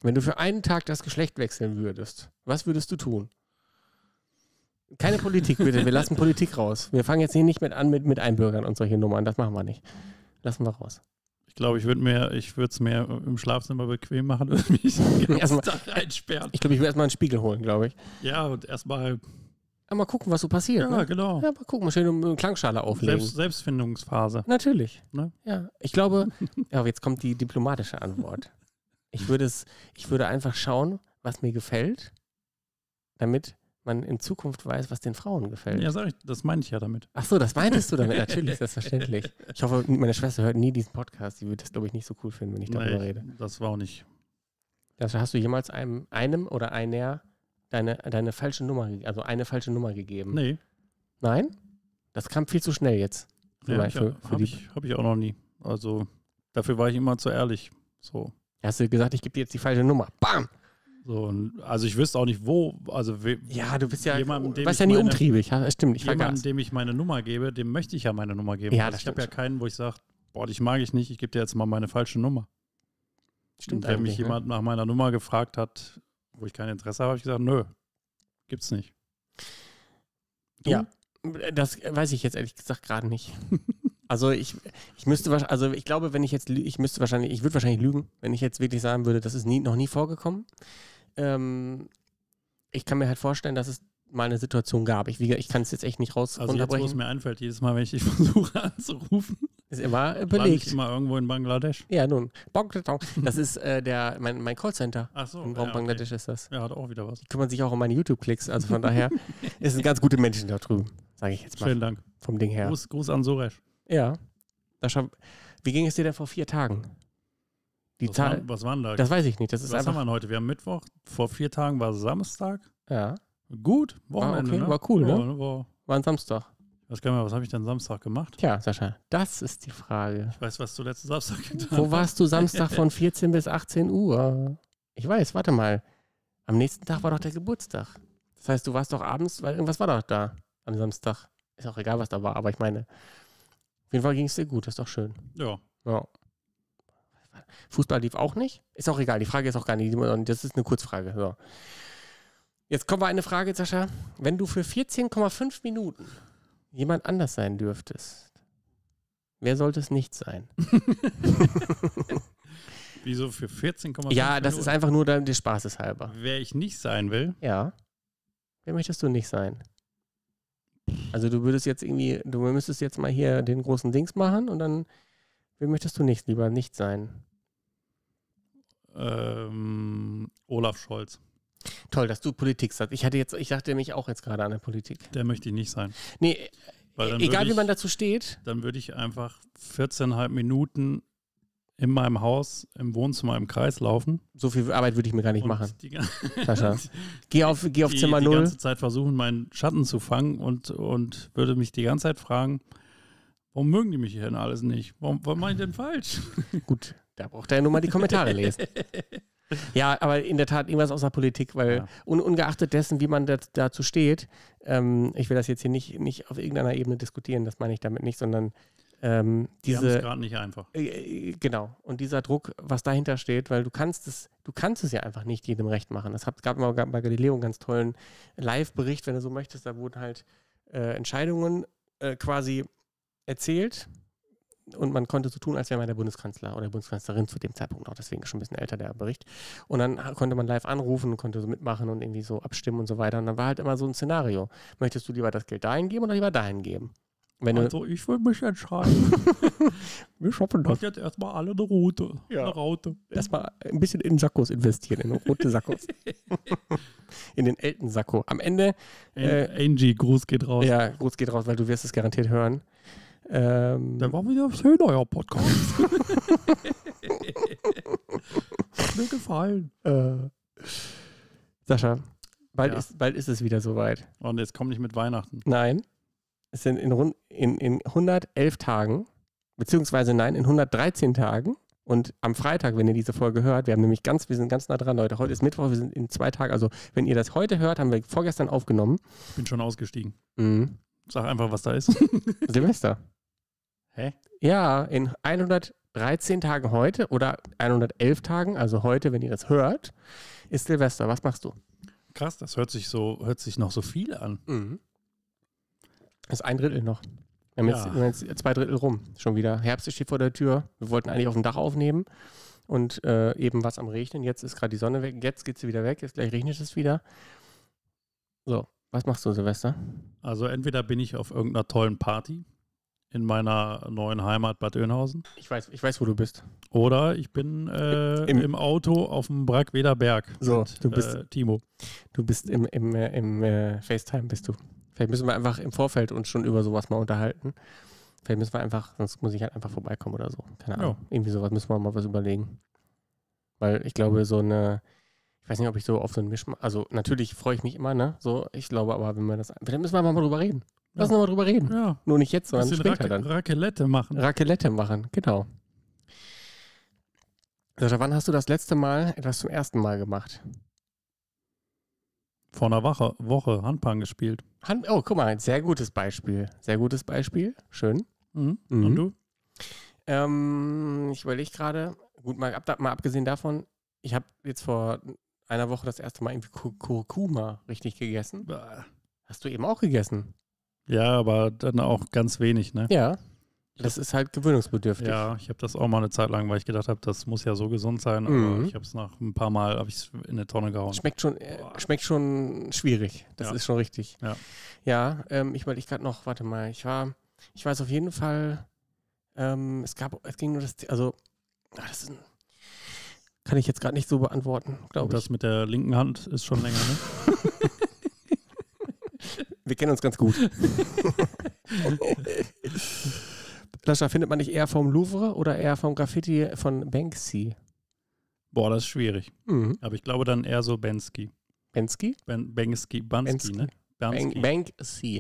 Wenn du für einen Tag das Geschlecht wechseln würdest, was würdest du tun? Keine Politik, bitte. Wir lassen Politik raus. Wir fangen jetzt hier nicht mit Einbürgern und solche Nummern. Das machen wir nicht. Lassen wir raus. Ich glaube, ich würde es mir im Schlafzimmer bequem machen und mich den ganzen Tag einsperren. Ich glaube, ich will erstmal einen Spiegel holen, glaube ich. Ja, und erstmal... Mal gucken, was so passiert. Ja, ne? genau. Ja, mal gucken, mal schön eine Klangschale auflegen. Selbstfindungsphase. Natürlich. Ne? Ja, ich glaube, ja, jetzt kommt die diplomatische Antwort. Ich würde einfach schauen, was mir gefällt, damit man in Zukunft weiß, was den Frauen gefällt. Ja, das meine ich ja damit. Ach so, das meintest du damit? Natürlich, selbstverständlich. Ich hoffe, meine Schwester hört nie diesen Podcast. Die wird das, glaube ich, nicht so cool finden, wenn ich darüber rede. Das war auch nicht. Also hast du jemals einem oder einer deine falsche Nummer, also eine falsche Nummer gegeben? Nee. Nein? Das kam viel zu schnell jetzt. Ja, habe ich auch noch nie. Also dafür war ich immer zu ehrlich. So. Hast du gesagt, ich gebe dir jetzt die falsche Nummer. Bam! So, also ich wüsste auch nicht, wo. Also ja, du bist ja, warst ja nie umtriebig. Ja, stimmt, ich vergaß. Jemandem, dem ich meine Nummer gebe, dem möchte ich ja meine Nummer geben. Ja, also ich habe ja keinen, wo ich sage, boah, dich mag ich nicht, ich gebe dir jetzt mal meine falsche Nummer. Stimmt. Wenn mich jemand nach meiner Nummer gefragt hat, wo ich kein Interesse habe, habe ich gesagt, nö, gibt's nicht. Du? Ja, das weiß ich jetzt ehrlich gesagt gerade nicht. Also ich müsste wahrscheinlich, also ich glaube, wenn ich würde wahrscheinlich lügen, wenn ich jetzt wirklich sagen würde, das ist noch nie vorgekommen. Ich kann mir halt vorstellen, dass es mal eine Situation gab. Ich kann es jetzt echt nicht runterbrechen. Also jetzt, wo es mir einfällt, jedes Mal, wenn ich dich versuche anzurufen, ist immer belegt. war ich immer irgendwo in Bangladesch. Ja, nun. Das ist mein Callcenter. Ach so. In Bangladesch ist das. Ja, hat auch wieder was. Die kümmern sich auch um meine YouTube-Klicks. Also von daher ist es ganz gute Menschen da drüben, sage ich jetzt mal. Vielen Dank. Vom Ding her. Gruß an Suresh. Ja. Wie ging es dir denn vor 4 Tagen? Was waren da? Das weiß ich nicht. Was haben wir denn heute? Wir haben Mittwoch. Vor 4 Tagen war Samstag. Ja. Gut. Wochenende, ne? War cool, ne? War ein Samstag. Was habe ich denn Samstag gemacht? Tja, Sascha, das ist die Frage. Ich weiß, was du letzten Samstag getan hast. Wo warst du Samstag von 14 bis 18 Uhr? Ich weiß, warte mal. Am nächsten Tag war doch der Geburtstag. Das heißt, du warst doch abends, weil irgendwas war doch da am Samstag. Ist auch egal, was da war, aber ich meine, auf jeden Fall ging es dir gut, das ist doch schön. Ja. Fußball lief auch nicht? Ist auch egal, die Frage ist auch gar nicht, das ist eine Kurzfrage. So. Jetzt kommen wir eine Frage, Sascha. Wenn du für 14,5 Minuten jemand anders sein dürftest, wer sollte es nicht sein? Wieso für 14,5 Ja, das ist einfach nur des Spaßes halber. Wer ich nicht sein will? Ja. Wer möchtest du nicht sein? Also du müsstest jetzt mal hier den großen Dings machen und dann, wer möchtest du lieber nicht sein? Olaf Scholz. Toll, dass du Politik sagst. Ich dachte nämlich auch jetzt gerade an der Politik. Der möchte ich nicht sein. Nee, egal wie man dazu steht. Dann würde ich einfach 14,5 Minuten in meinem Haus, im Wohnzimmer im Kreis laufen. So viel Arbeit würde ich mir gar nicht machen. Sascha, geh auf Zimmer 0. Die ganze Zeit versuchen, meinen Schatten zu fangen und würde mich die ganze Zeit fragen, warum mögen die mich hier denn alles nicht? Warum mache ich denn falsch? Gut, da braucht er ja nur mal die Kommentare lesen. Ja, aber in der Tat irgendwas aus der Politik, weil ungeachtet dessen, wie man dazu steht, ich will das jetzt hier nicht auf irgendeiner Ebene diskutieren, das meine ich damit nicht, sondern die haben es gerade nicht einfach. Genau. Und dieser Druck, was dahinter steht, weil du kannst es ja einfach nicht jedem recht machen. Es gab mal bei Galileo einen ganz tollen Live-Bericht, wenn du so möchtest, da wurden halt Entscheidungen quasi erzählt und man konnte so tun, als wäre man der Bundeskanzler oder Bundeskanzlerin zu dem Zeitpunkt noch, deswegen schon ein bisschen älter der Bericht. Und dann konnte man live anrufen und konnte so mitmachen und irgendwie so abstimmen und so weiter. Und dann war halt immer so ein Szenario. Möchtest du lieber das Geld dahin geben oder lieber dahin geben? Also ich würde mich entscheiden. Wir shoppen das. Jetzt erstmal alle eine Route. Ja. Eine Raute. Erstmal ein bisschen in Sakkos investieren, in rote Sakkos. In den Elton-Sakko. Am Ende. Angie, Gruß geht raus. Ja, Gruß geht raus, weil du wirst es garantiert hören. Dann war wieder schön, euer Podcast. Hat mir gefallen. Sascha, bald ist es wieder soweit. Und jetzt komm nicht mit Weihnachten. Nein. Es sind in 111 Tagen, beziehungsweise in 113 Tagen und am Freitag, wenn ihr diese Folge hört, wir sind ganz nah dran, Leute. Heute ist Mittwoch, wir sind in 2 Tagen, also wenn ihr das heute hört, haben wir vorgestern aufgenommen. Ich bin schon ausgestiegen. Mhm. Sag einfach, was da ist. Silvester. Hä? Ja, in 13 Tagen heute oder 111 Tagen, also heute, wenn ihr das hört, ist Silvester. Was machst du? Krass, das hört sich noch so viel an. Mhm. Das ist 1/3 noch. Wir haben jetzt 2/3 rum. Schon wieder. Herbst steht vor der Tür. Wir wollten eigentlich auf dem Dach aufnehmen und eben was am Regnen. Jetzt ist gerade die Sonne weg. Jetzt geht sie wieder weg. Jetzt gleich regnet es wieder. So, was machst du, Silvester? Also entweder bin ich auf irgendeiner tollen Party in meiner neuen Heimat Bad Oeynhausen. Ich weiß, wo du bist. Oder ich bin im Auto auf dem Brackweder Berg. So, mit, du bist Timo. Du bist im FaceTime bist du. Vielleicht müssen wir einfach im Vorfeld uns schon über sowas mal unterhalten. Vielleicht müssen wir einfach, sonst muss ich halt einfach vorbeikommen oder so. Keine Ahnung. Ja. Irgendwie sowas müssen wir mal was überlegen. Weil ich glaube, ich weiß nicht, ob ich so auf so ein also natürlich freue ich mich immer, ne? So, ich glaube aber, dann müssen wir mal drüber reden. Lass uns mal drüber reden. Ja. Nur nicht jetzt, sondern später dann. Raclette machen, genau. Sascha, wann hast du das letzte Mal etwas zum ersten Mal gemacht? Vor einer Woche Handpan gespielt. Oh, guck mal, ein sehr gutes Beispiel. Schön. Mhm. Und du? Ich überlege gerade, gut, mal abgesehen davon, ich habe jetzt vor einer Woche das erste Mal irgendwie Kurkuma richtig gegessen. Hast du eben auch gegessen? Ja, aber dann auch ganz wenig, ne? Ja, das ist halt gewöhnungsbedürftig. Ja, ich habe das auch mal eine Zeit lang, weil ich gedacht habe, das muss ja so gesund sein, aber ich habe es nach ein paar Mal in eine Tonne gehauen. Schmeckt schon schwierig, das ist schon richtig. Ja, ich überlege gerade noch, warte mal, ich weiß auf jeden Fall, es ging nur das, also, kann ich jetzt gerade nicht so beantworten, glaube ich. Das mit der linken Hand ist schon länger, ne? Wir kennen uns ganz gut. Sascha, findet man nicht eher vom Louvre oder eher vom Graffiti von Banksy? Boah, das ist schwierig. Mhm. Aber ich glaube dann eher so Banksy. Banksy? Banksy, ne? Banksy.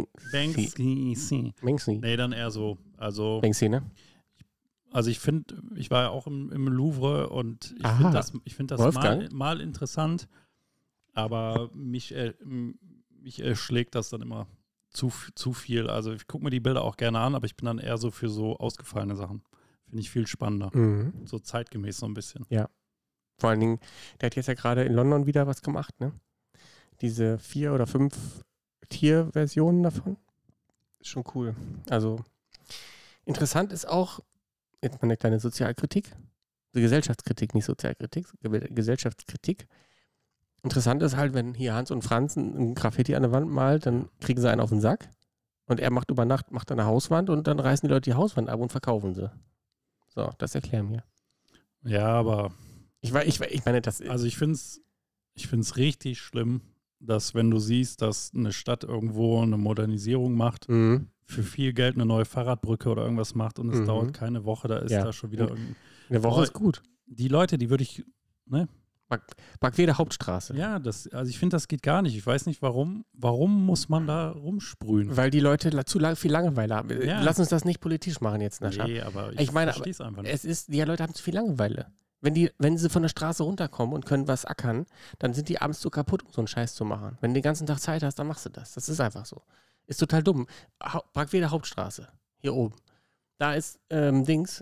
Nee, dann eher so. Also, Banksy, ne? Also ich war ja auch im Louvre und ich finde das mal interessant, aber mich schlägt das dann immer zu viel. Also ich gucke mir die Bilder auch gerne an, aber ich bin dann eher so für so ausgefallene Sachen. Finde ich viel spannender. Mhm. So zeitgemäß so ein bisschen. Ja. Vor allen Dingen, der hat jetzt ja gerade in London wieder was gemacht, ne? Diese 4 oder 5 Tierversionen davon. Ist schon cool. Also interessant ist auch, jetzt mal eine kleine Sozialkritik. Gesellschaftskritik, nicht Sozialkritik, Gesellschaftskritik. Interessant ist halt, wenn hier Hans und Franz ein Graffiti an der Wand malt, dann kriegen sie einen auf den Sack und er macht über Nacht eine Hauswand und dann reißen die Leute die Hauswand ab und verkaufen sie. So, das erklären wir. Ja, aber ich meine, das also ich find's richtig schlimm, dass wenn du siehst, dass eine Stadt irgendwo eine Modernisierung macht, für viel Geld eine neue Fahrradbrücke oder irgendwas macht und es dauert keine Woche, da ist da schon wieder irgendein... Eine Woche ist gut. Die Leute, die würde ich, ne? Brackweder Hauptstraße. Ja, also ich finde, das geht gar nicht. Ich weiß nicht, warum. Warum muss man da rumsprühen? Weil die Leute zu viel Langeweile haben. Ja. Lass uns das nicht politisch machen jetzt, Nascha. Nee, aber ich verstehe es einfach nicht. Die Leute haben zu viel Langeweile. Wenn sie von der Straße runterkommen und können was ackern, dann sind die abends so kaputt, um so einen Scheiß zu machen. Wenn du den ganzen Tag Zeit hast, dann machst du das. Das ist einfach so. Ist total dumm. Brackweder Hauptstraße. Hier oben. Da ist da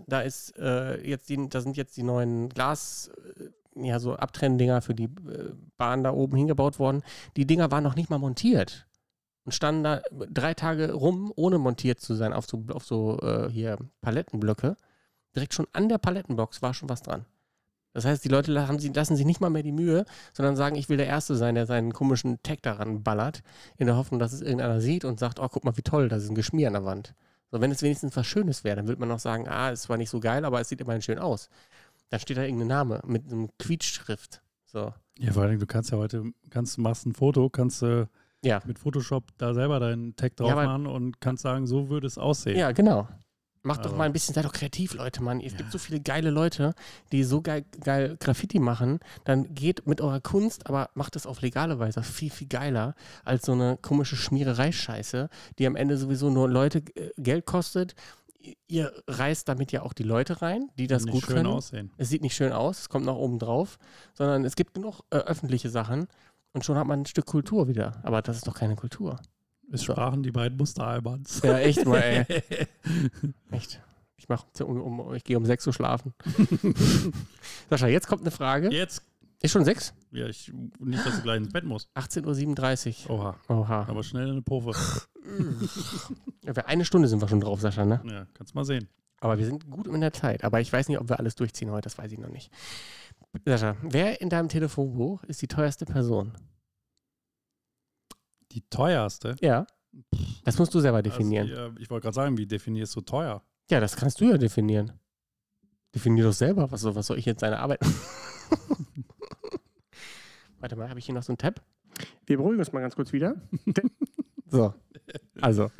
sind jetzt die neuen Glas... so Abtrenndinger für die Bahn da oben hingebaut worden. Die Dinger waren noch nicht mal montiert und standen da 3 Tage rum, ohne montiert zu sein, auf so Palettenblöcke. Direkt schon an der Palettenbox war schon was dran. Das heißt, die Leute lassen sich nicht mal mehr die Mühe, sondern sagen, ich will der Erste sein, der seinen komischen Tag daran ballert, in der Hoffnung, dass es irgendeiner sieht und sagt, oh, guck mal, wie toll, da ist ein Geschmier an der Wand. So, wenn es wenigstens was Schönes wäre, dann würde man noch sagen, es war nicht so geil, aber es sieht immerhin schön aus. Dann steht da irgendein Name mit einem Quietschschrift. So. Ja, vor allem, du kannst ja heute, machst ein Foto, kannst mit Photoshop da selber deinen Tag drauf machen und kannst sagen, so würde es aussehen. Ja, genau. Macht doch mal ein bisschen, seid doch kreativ, Leute, Mann. Es gibt so viele geile Leute, die so geil Graffiti machen. Dann geht mit eurer Kunst, aber macht es auf legale Weise viel, viel geiler als so eine komische Schmiererei-Scheiße, die am Ende sowieso nur Leute Geld kostet. Ihr reißt damit ja auch die Leute rein, die das gut können. Aussehen. Es sieht nicht schön aus, es kommt noch oben drauf, sondern es gibt genug öffentliche Sachen und schon hat man ein Stück Kultur wieder. Aber das ist doch keine Kultur. Es sprachen die beiden Musteralbans. Ja, echt mal, ey. Echt. Ich gehe um 6 Uhr schlafen. Sascha, jetzt kommt eine Frage. Jetzt? Ist schon 6? Ja, nicht, dass du gleich ins Bett musst. 18.37 Uhr. Oha. Aber schnell in eine Puffe. Ja, für 1 Stunde sind wir schon drauf, Sascha, ne? Ja, kannst mal sehen. Aber wir sind gut in der Zeit. Aber ich weiß nicht, ob wir alles durchziehen heute, das weiß ich noch nicht. Sascha, wer in deinem Telefonbuch ist die teuerste Person? Die teuerste? Ja. Das musst du selber definieren. Also, ich wollte gerade sagen, wie definierst du teuer? Ja, das kannst du ja definieren. Definier doch selber. Was soll ich jetzt deine Arbeit? Warte mal, habe ich hier noch so einen Tab? Wir beruhigen uns mal ganz kurz wieder. So, also.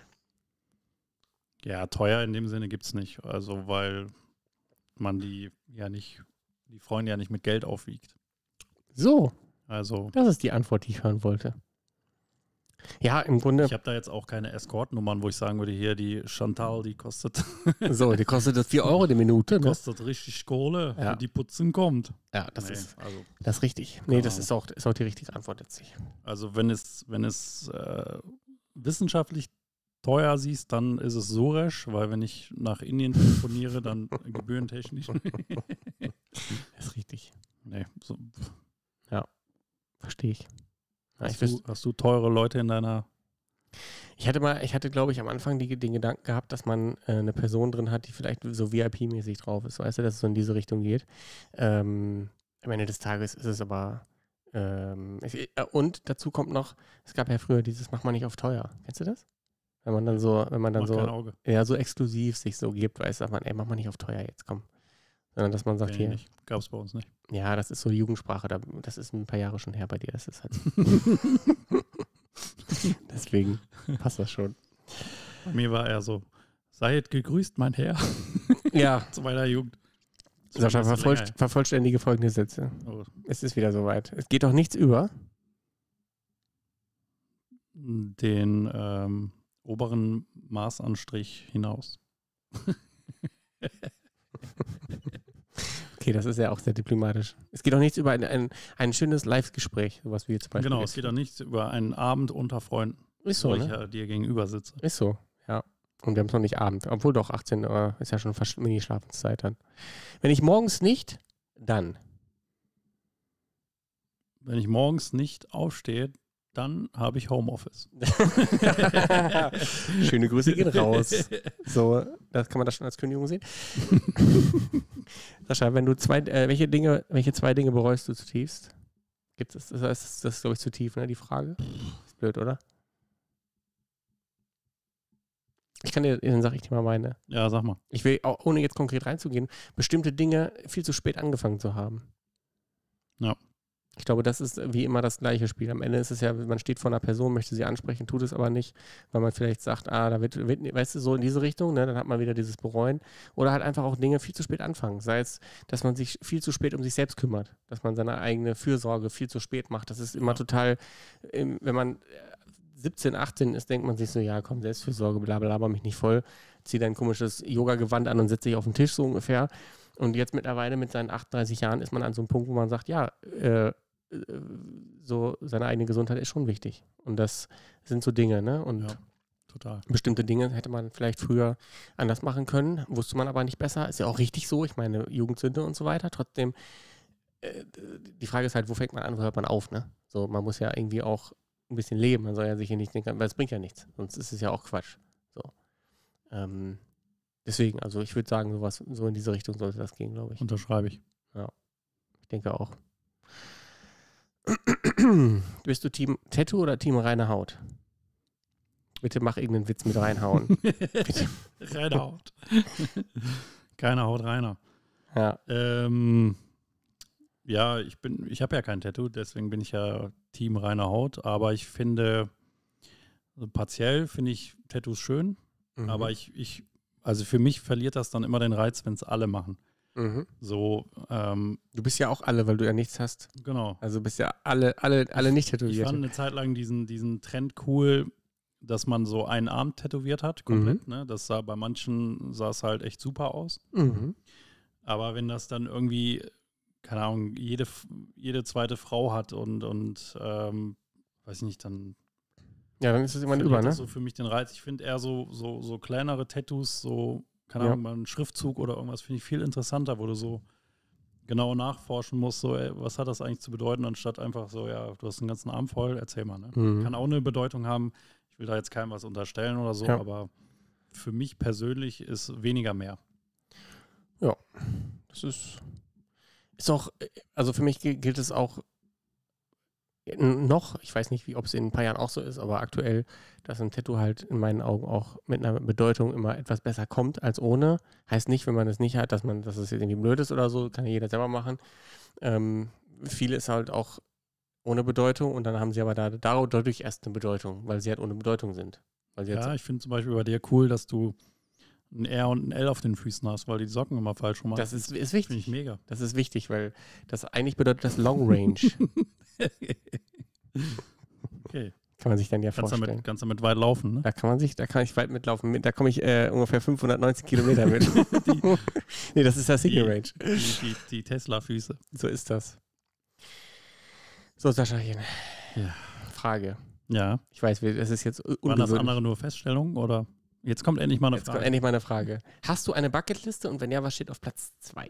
Ja, teuer in dem Sinne gibt es nicht. Also, weil man die Freunde ja nicht mit Geld aufwiegt. So, Also, das ist die Antwort, die ich hören wollte. Ja, im Grunde. ich habe da jetzt auch keine Escort-Nummern, wo ich sagen würde, hier die Chantal, die kostet So, die kostet das 4 Euro die Minute, ne? kostet richtig Kohle, Ja. für die Putzen kommt. Ja, das Nee, ist also, richtig. Nee, das Genau. ist auch die richtige Antwort letztlich. also wenn es wissenschaftlich teuer siehst, dann ist es Suresh, weil wenn ich nach Indien telefoniere, dann gebührentechnisch. Das ist richtig. Nee, so, Verstehe ich. Ja, hast du teure Leute in deiner... Ich hatte, glaube ich, am Anfang den Gedanken gehabt, dass man eine Person drin hat, die vielleicht so VIP-mäßig drauf ist, weißt du, dass es so in diese Richtung geht. Am Ende des Tages ist es aber und dazu kommt noch, es gab ja früher dieses, mach mal nicht auf teuer. Kennst du das? Wenn man dann Mach so, kein Auge. ja, so exklusiv sich so gibt, weißt du, sagt man, ey, mach mal nicht auf teuer jetzt, komm. Sondern dass man sagt, Kenn ich hier, nicht. Gab's bei uns nicht. ja, das ist so Jugendsprache, das ist ein paar Jahre schon her bei dir, das ist halt deswegen passt das schon. Bei mir war er so, seid gegrüßt, mein Herr. Ja, Zu meiner Jugend. Sascha, Das ist länger. vervollständige folgende Sätze. Oh, Es ist wieder soweit. Es geht doch nichts über. den oberen Maßanstrich hinaus. Okay, das ist ja auch sehr diplomatisch. Es geht doch nichts über ein schönes Live-Gespräch, sowas wie jetzt zum Beispiel. Genau, jetzt. es geht auch nicht über einen Abend unter Freunden, Ist so, wo ich ne? ja dir gegenüber sitze. Ist so, ja. Und wir haben es noch nicht Abend. Obwohl doch, 18 Uhr ist ja schon fast Mini-Schlafenszeit dann. Wenn ich morgens nicht, dann. Wenn ich morgens nicht aufstehe, dann habe ich Homeoffice. Schöne Grüße gehen raus. So, das kann man das schon als Kündigung sehen. Sascha, wenn du welche 2 Dinge bereust du zutiefst? Gibt es, das ist, glaube ich, zu tief, ne, die Frage? Ist blöd, oder? Dann sage ich dir mal meine. Ja, sag mal. Ich will, auch, ohne jetzt konkret reinzugehen, bestimmte Dinge viel zu spät angefangen zu haben. Ja. Ich glaube, das ist wie immer das gleiche Spiel. Am Ende ist es ja, man steht vor einer Person, möchte sie ansprechen, tut es aber nicht, weil man vielleicht sagt, da wird weißt du, so in diese Richtung, ne, dann hat man wieder dieses Bereuen. Oder halt einfach auch Dinge viel zu spät anfangen. Sei es, dass man sich viel zu spät um sich selbst kümmert, dass man seine eigene Fürsorge viel zu spät macht. Das ist immer total, wenn man 17, 18 ist, denkt man sich so, ja komm, Selbstfürsorge, bla bla, laber mich nicht voll, zieh dein komisches Yoga-Gewand an und setz dich auf den Tisch, so ungefähr. Und jetzt mittlerweile mit seinen 38 Jahren ist man an so einem Punkt, wo man sagt, ja, so seine eigene Gesundheit ist schon wichtig. Und das sind so Dinge, ne? Und Ja, total. bestimmte Dinge hätte man vielleicht früher anders machen können, wusste man aber nicht besser. Ist ja auch richtig so, ich meine, Jugendsünde und so weiter. Trotzdem, die Frage ist halt, wo fängt man an, wo hört man auf, ne? So, man muss ja irgendwie auch ein bisschen leben. Man soll ja sich hier nicht denken, weil es bringt ja nichts. Sonst ist es ja auch Quatsch. So. Deswegen, also ich würde sagen, so in diese Richtung sollte das gehen, glaube ich. Unterschreibe ich. Ich denke auch. Bist du Team Tattoo oder Team reine Haut? Bitte mach irgendeinen Witz mit reinhauen. Reine Haut. Keine Haut reiner. Ja. Ja, ich habe ja kein Tattoo, deswegen bin ich ja Team reine Haut, aber ich finde, also partiell finde ich Tattoos schön, Mhm. aber also für mich verliert das dann immer den Reiz, wenn es alle machen. Mhm. So, Du bist ja auch alle, weil du ja nichts hast. genau. Also bist ja alle nicht Ich tätowiert. fand eine Zeit lang diesen Trend cool, dass man so einen Arm tätowiert hat, komplett. Ne? Bei manchen sah es halt echt super aus. Mhm. Aber wenn das dann irgendwie, keine Ahnung, jede zweite Frau hat und weiß ich nicht, dann Ja, dann ist es immer verliert über, ne? das so für mich den Reiz. Ich finde eher so kleinere Tattoos so keine Ahnung, mal einen Schriftzug oder irgendwas finde ich viel interessanter, wo du so genau nachforschen musst, so, ey, was hat das eigentlich zu bedeuten, anstatt einfach so, ja, du hast einen ganzen Arm voll, erzähl mal. Ne? Kann auch eine Bedeutung haben. Ich will da jetzt keinem was unterstellen oder so, aber für mich persönlich ist weniger mehr. Ja, das ist auch, also für mich gilt es auch noch, ich weiß nicht, ob es in ein paar Jahren auch so ist, aber aktuell, dass ein Tattoo halt in meinen Augen auch mit einer Bedeutung immer etwas besser kommt als ohne. Heißt nicht, wenn man es nicht hat, dass es jetzt irgendwie blöd ist oder so, kann ja jeder selber machen. Viele ist halt auch ohne Bedeutung und dann haben sie aber dadurch erst eine Bedeutung, weil sie halt ohne Bedeutung sind. Ja, ich finde zum Beispiel bei dir cool, dass du ein R und ein L auf den Füßen hast, weil die Socken immer falsch rum machen. Das ist wichtig. Finde ich mega. Das ist wichtig, weil das eigentlich bedeutet das Long Range. Okay. Kann man sich dann ja vorstellen. Kannst damit weit laufen, ne? Da kann ich weit mitlaufen. Da komme ich ungefähr 590 Kilometer mit. Nee, das ist das Single Range. Die Tesla-Füße. So ist das. So, Saschachen. Ja. Frage. Ja. Ich weiß, es ist jetzt ungewöhnlich. Waren das andere nur Feststellungen oder? Jetzt kommt endlich mal eine Frage. Kommt endlich mal eine Frage. Hast du eine Bucketliste und wenn ja, was steht auf Platz 2?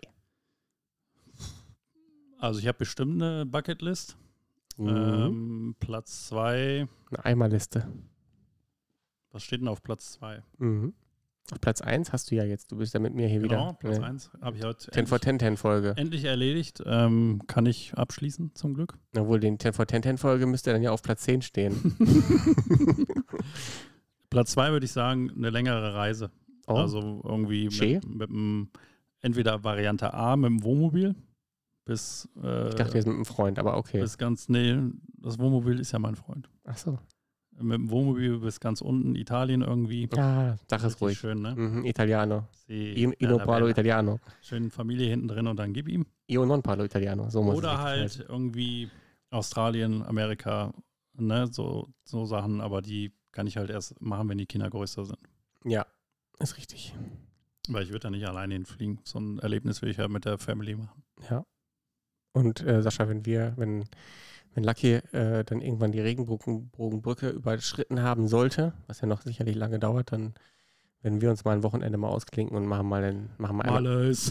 Also ich habe bestimmt eine Bucketlist. Platz 2. Eine Eimerliste. Was steht denn auf Platz 2? Auf Platz 1 hast du ja jetzt. Du bist ja mit mir hier wieder. Genau, Platz 1 habe ich heute 10 for 10 Folge. Endlich erledigt. Kann ich abschließen, zum Glück. Obwohl, den 10 for 10 Folge müsste dann ja auf Platz 10 stehen. Platz 2 würde ich sagen, eine längere Reise. Oh. Also irgendwie mit einem, entweder Variante A mit dem Wohnmobil bis. Ich dachte jetzt mit einem Freund, aber okay. Das Wohnmobil ist ja mein Freund. Ach so. Mit dem Wohnmobil bis ganz unten, Italien irgendwie. Ja, sag es ruhig. Schön, ne? Italiano. Io parlo italiano. Schön Familie hinten drin und dann gib ihm. Io non parlo italiano. So muss Oder halt irgendwie Australien, Amerika, ne? So Sachen, aber die kann ich halt erst machen, wenn die Kinder größer sind. Ja, ist richtig. Weil ich würde da nicht alleine hinfliegen. So ein Erlebnis will ich ja mit der Family machen. Ja. Und Sascha, wenn Lucky dann irgendwann die Regenbogenbrücke überschritten haben sollte, was ja noch sicherlich lange dauert, dann werden wir uns mal ein Wochenende mal ausklinken und machen mal alles.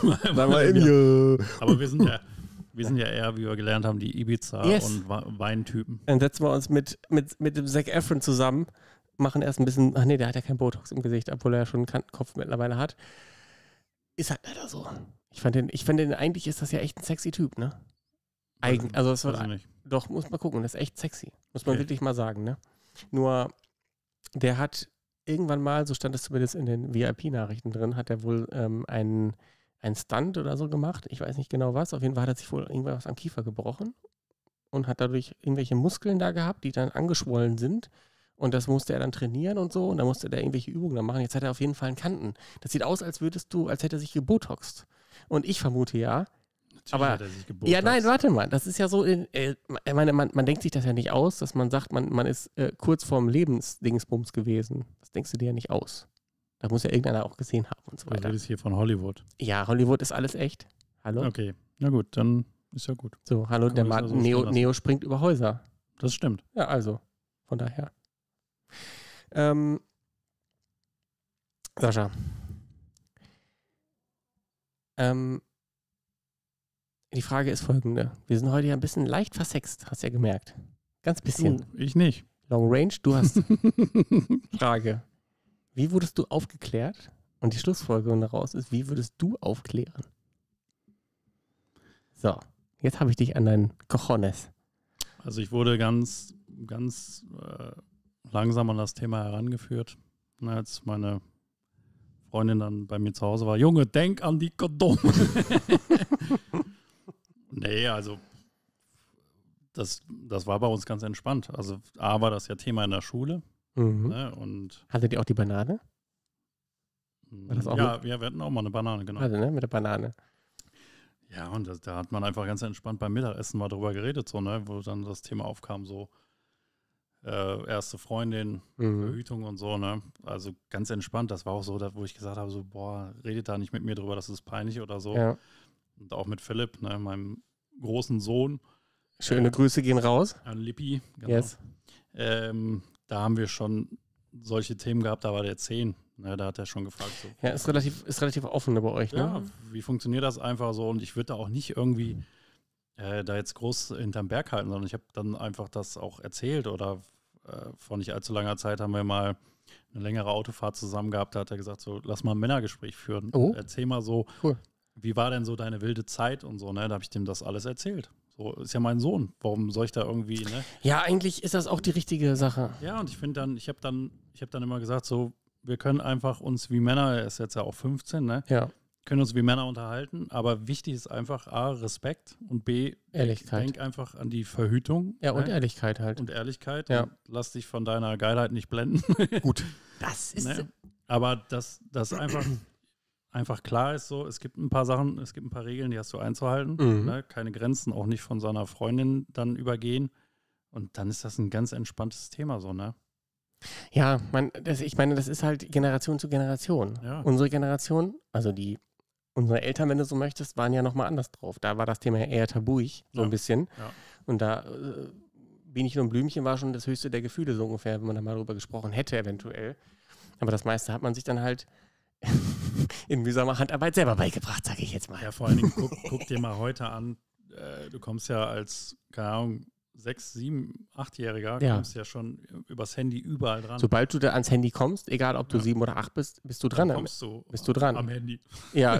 Aber wir sind ja eher, wie wir gelernt haben, die Ibiza- und Weintypen. Dann setzen wir uns mit dem Zac Efron zusammen, machen erst ein bisschen, ach nee, der hat ja kein Botox im Gesicht, obwohl er ja schon einen Kantenkopf mittlerweile hat. Ist halt leider so. Ich fand den, eigentlich ist das ja echt ein sexy Typ, ne? Also es wird nicht. Doch, muss man gucken, das ist echt sexy. Muss man wirklich mal sagen, ne? Nur, der hat irgendwann mal, so stand es zumindest in den VIP-Nachrichten drin, hat er wohl einen Stunt oder so gemacht. Ich weiß nicht genau was. Auf jeden Fall hat er sich wohl irgendwas am Kiefer gebrochen und hat dadurch irgendwelche Muskeln da gehabt, die dann angeschwollen sind. Und das musste er dann trainieren und so. Und dann musste er irgendwelche Übungen dann machen. Jetzt hat er auf jeden Fall einen Kanten. Das sieht aus, als hätte er sich gebotoxt. Und ich vermute ja. Aber, ja, nein, warte mal. Das ist ja so, man denkt sich das ja nicht aus, dass man sagt, man ist kurz vorm Lebensdingsbums gewesen. Das denkst du dir ja nicht aus. Da muss ja irgendeiner auch gesehen haben und so weiter. Du redest hier von Hollywood. Ja, Hollywood ist alles echt. Hallo? Okay, na gut, dann ist ja gut. So, hallo, der Neo springt über Häuser. Das stimmt. Ja, also, von daher. Sascha. Die Frage ist folgende. Wir sind heute ja ein bisschen leicht versext, hast du ja gemerkt. Ganz bisschen. Ich nicht. Long Range, du hast Frage. Wie wurdest du aufgeklärt? Und die Schlussfolgerung daraus ist, wie würdest du aufklären? So, jetzt habe ich dich an deinen Cojones. Also ich wurde ganz langsam an das Thema herangeführt. Als meine Freundin dann bei mir zu Hause war, Junge, denk an die Kondome. Nee, also das war bei uns ganz entspannt. Also A war das ja Thema in der Schule. Ne, und hattet ihr auch die Banane? War das auch wir hatten auch mal eine Banane, genau. Also, ne, mit der Banane. Ja, und da hat man einfach ganz entspannt beim Mittagessen mal drüber geredet, so, ne, wo dann das Thema aufkam, so erste Freundin, Verhütung und so, ne. Also ganz entspannt. Das war auch so, wo ich gesagt habe, so, boah, redet da nicht mit mir drüber, das ist peinlich oder so. Ja. Und auch mit Philipp, ne, meinem großen Sohn. Schöne Grüße gehen raus. An Lippi, genau. Yes. Da haben wir schon solche Themen gehabt, da war der 10. Ne, da hat er schon gefragt. So, Ja, ist relativ offen bei euch, ne? ja, wie funktioniert das einfach so? Und ich würde da auch nicht irgendwie da jetzt groß hinterm Berg halten, sondern ich habe dann einfach das auch erzählt oder vor nicht allzu langer Zeit haben wir mal eine längere Autofahrt zusammen gehabt, da hat er gesagt, so, lass mal ein Männergespräch führen. Oh. Erzähl mal so, Cool. wie war denn so deine wilde Zeit und so, ne? Da habe ich dem das alles erzählt. So, ist ja mein Sohn. Warum soll ich da irgendwie, ne? Ja, eigentlich ist das auch die richtige Sache. Ja, und ich finde dann, ich habe dann immer gesagt, so, wir können einfach uns wie Männer, er ist jetzt ja auch 15, ne? Ja, Können uns wie Männer unterhalten, aber wichtig ist einfach A, Respekt und B, Ehrlichkeit. denk einfach an die Verhütung. Ja, und ne? Ehrlichkeit halt. Und Ehrlichkeit. Ja. Und lass dich von deiner Geilheit nicht blenden. Gut. Das ist. Ne? Aber dass einfach klar ist so, es gibt ein paar Sachen, es gibt ein paar Regeln, die hast du einzuhalten. Mhm. Ne? Keine Grenzen, auch nicht von seiner Freundin dann übergehen. Und dann ist das ein ganz entspanntes Thema so, ne? Ja, ich meine, das ist halt Generation zu Generation. Ja. Unsere Generation, also unsere Eltern, wenn du so möchtest, waren ja nochmal anders drauf. Da war das Thema ja eher tabuig, so Ja. ein bisschen. Ja. Und da Bienchen und Blümchen war schon das höchste der Gefühle, so ungefähr, wenn man da mal drüber gesprochen hätte, eventuell. Aber das meiste hat man sich dann halt in mühsamer Handarbeit selber beigebracht, sage ich jetzt mal. Ja, vor allen Dingen, guck dir mal heute an, du kommst ja als, keine Ahnung, 6-, 7-, 8-Jähriger, Ja. kommst ja schon übers Handy überall dran. Sobald du da ans Handy kommst, egal ob du Ja. 7 oder 8 bist, bist du dran. Dann bist du dran. am Handy. Ja.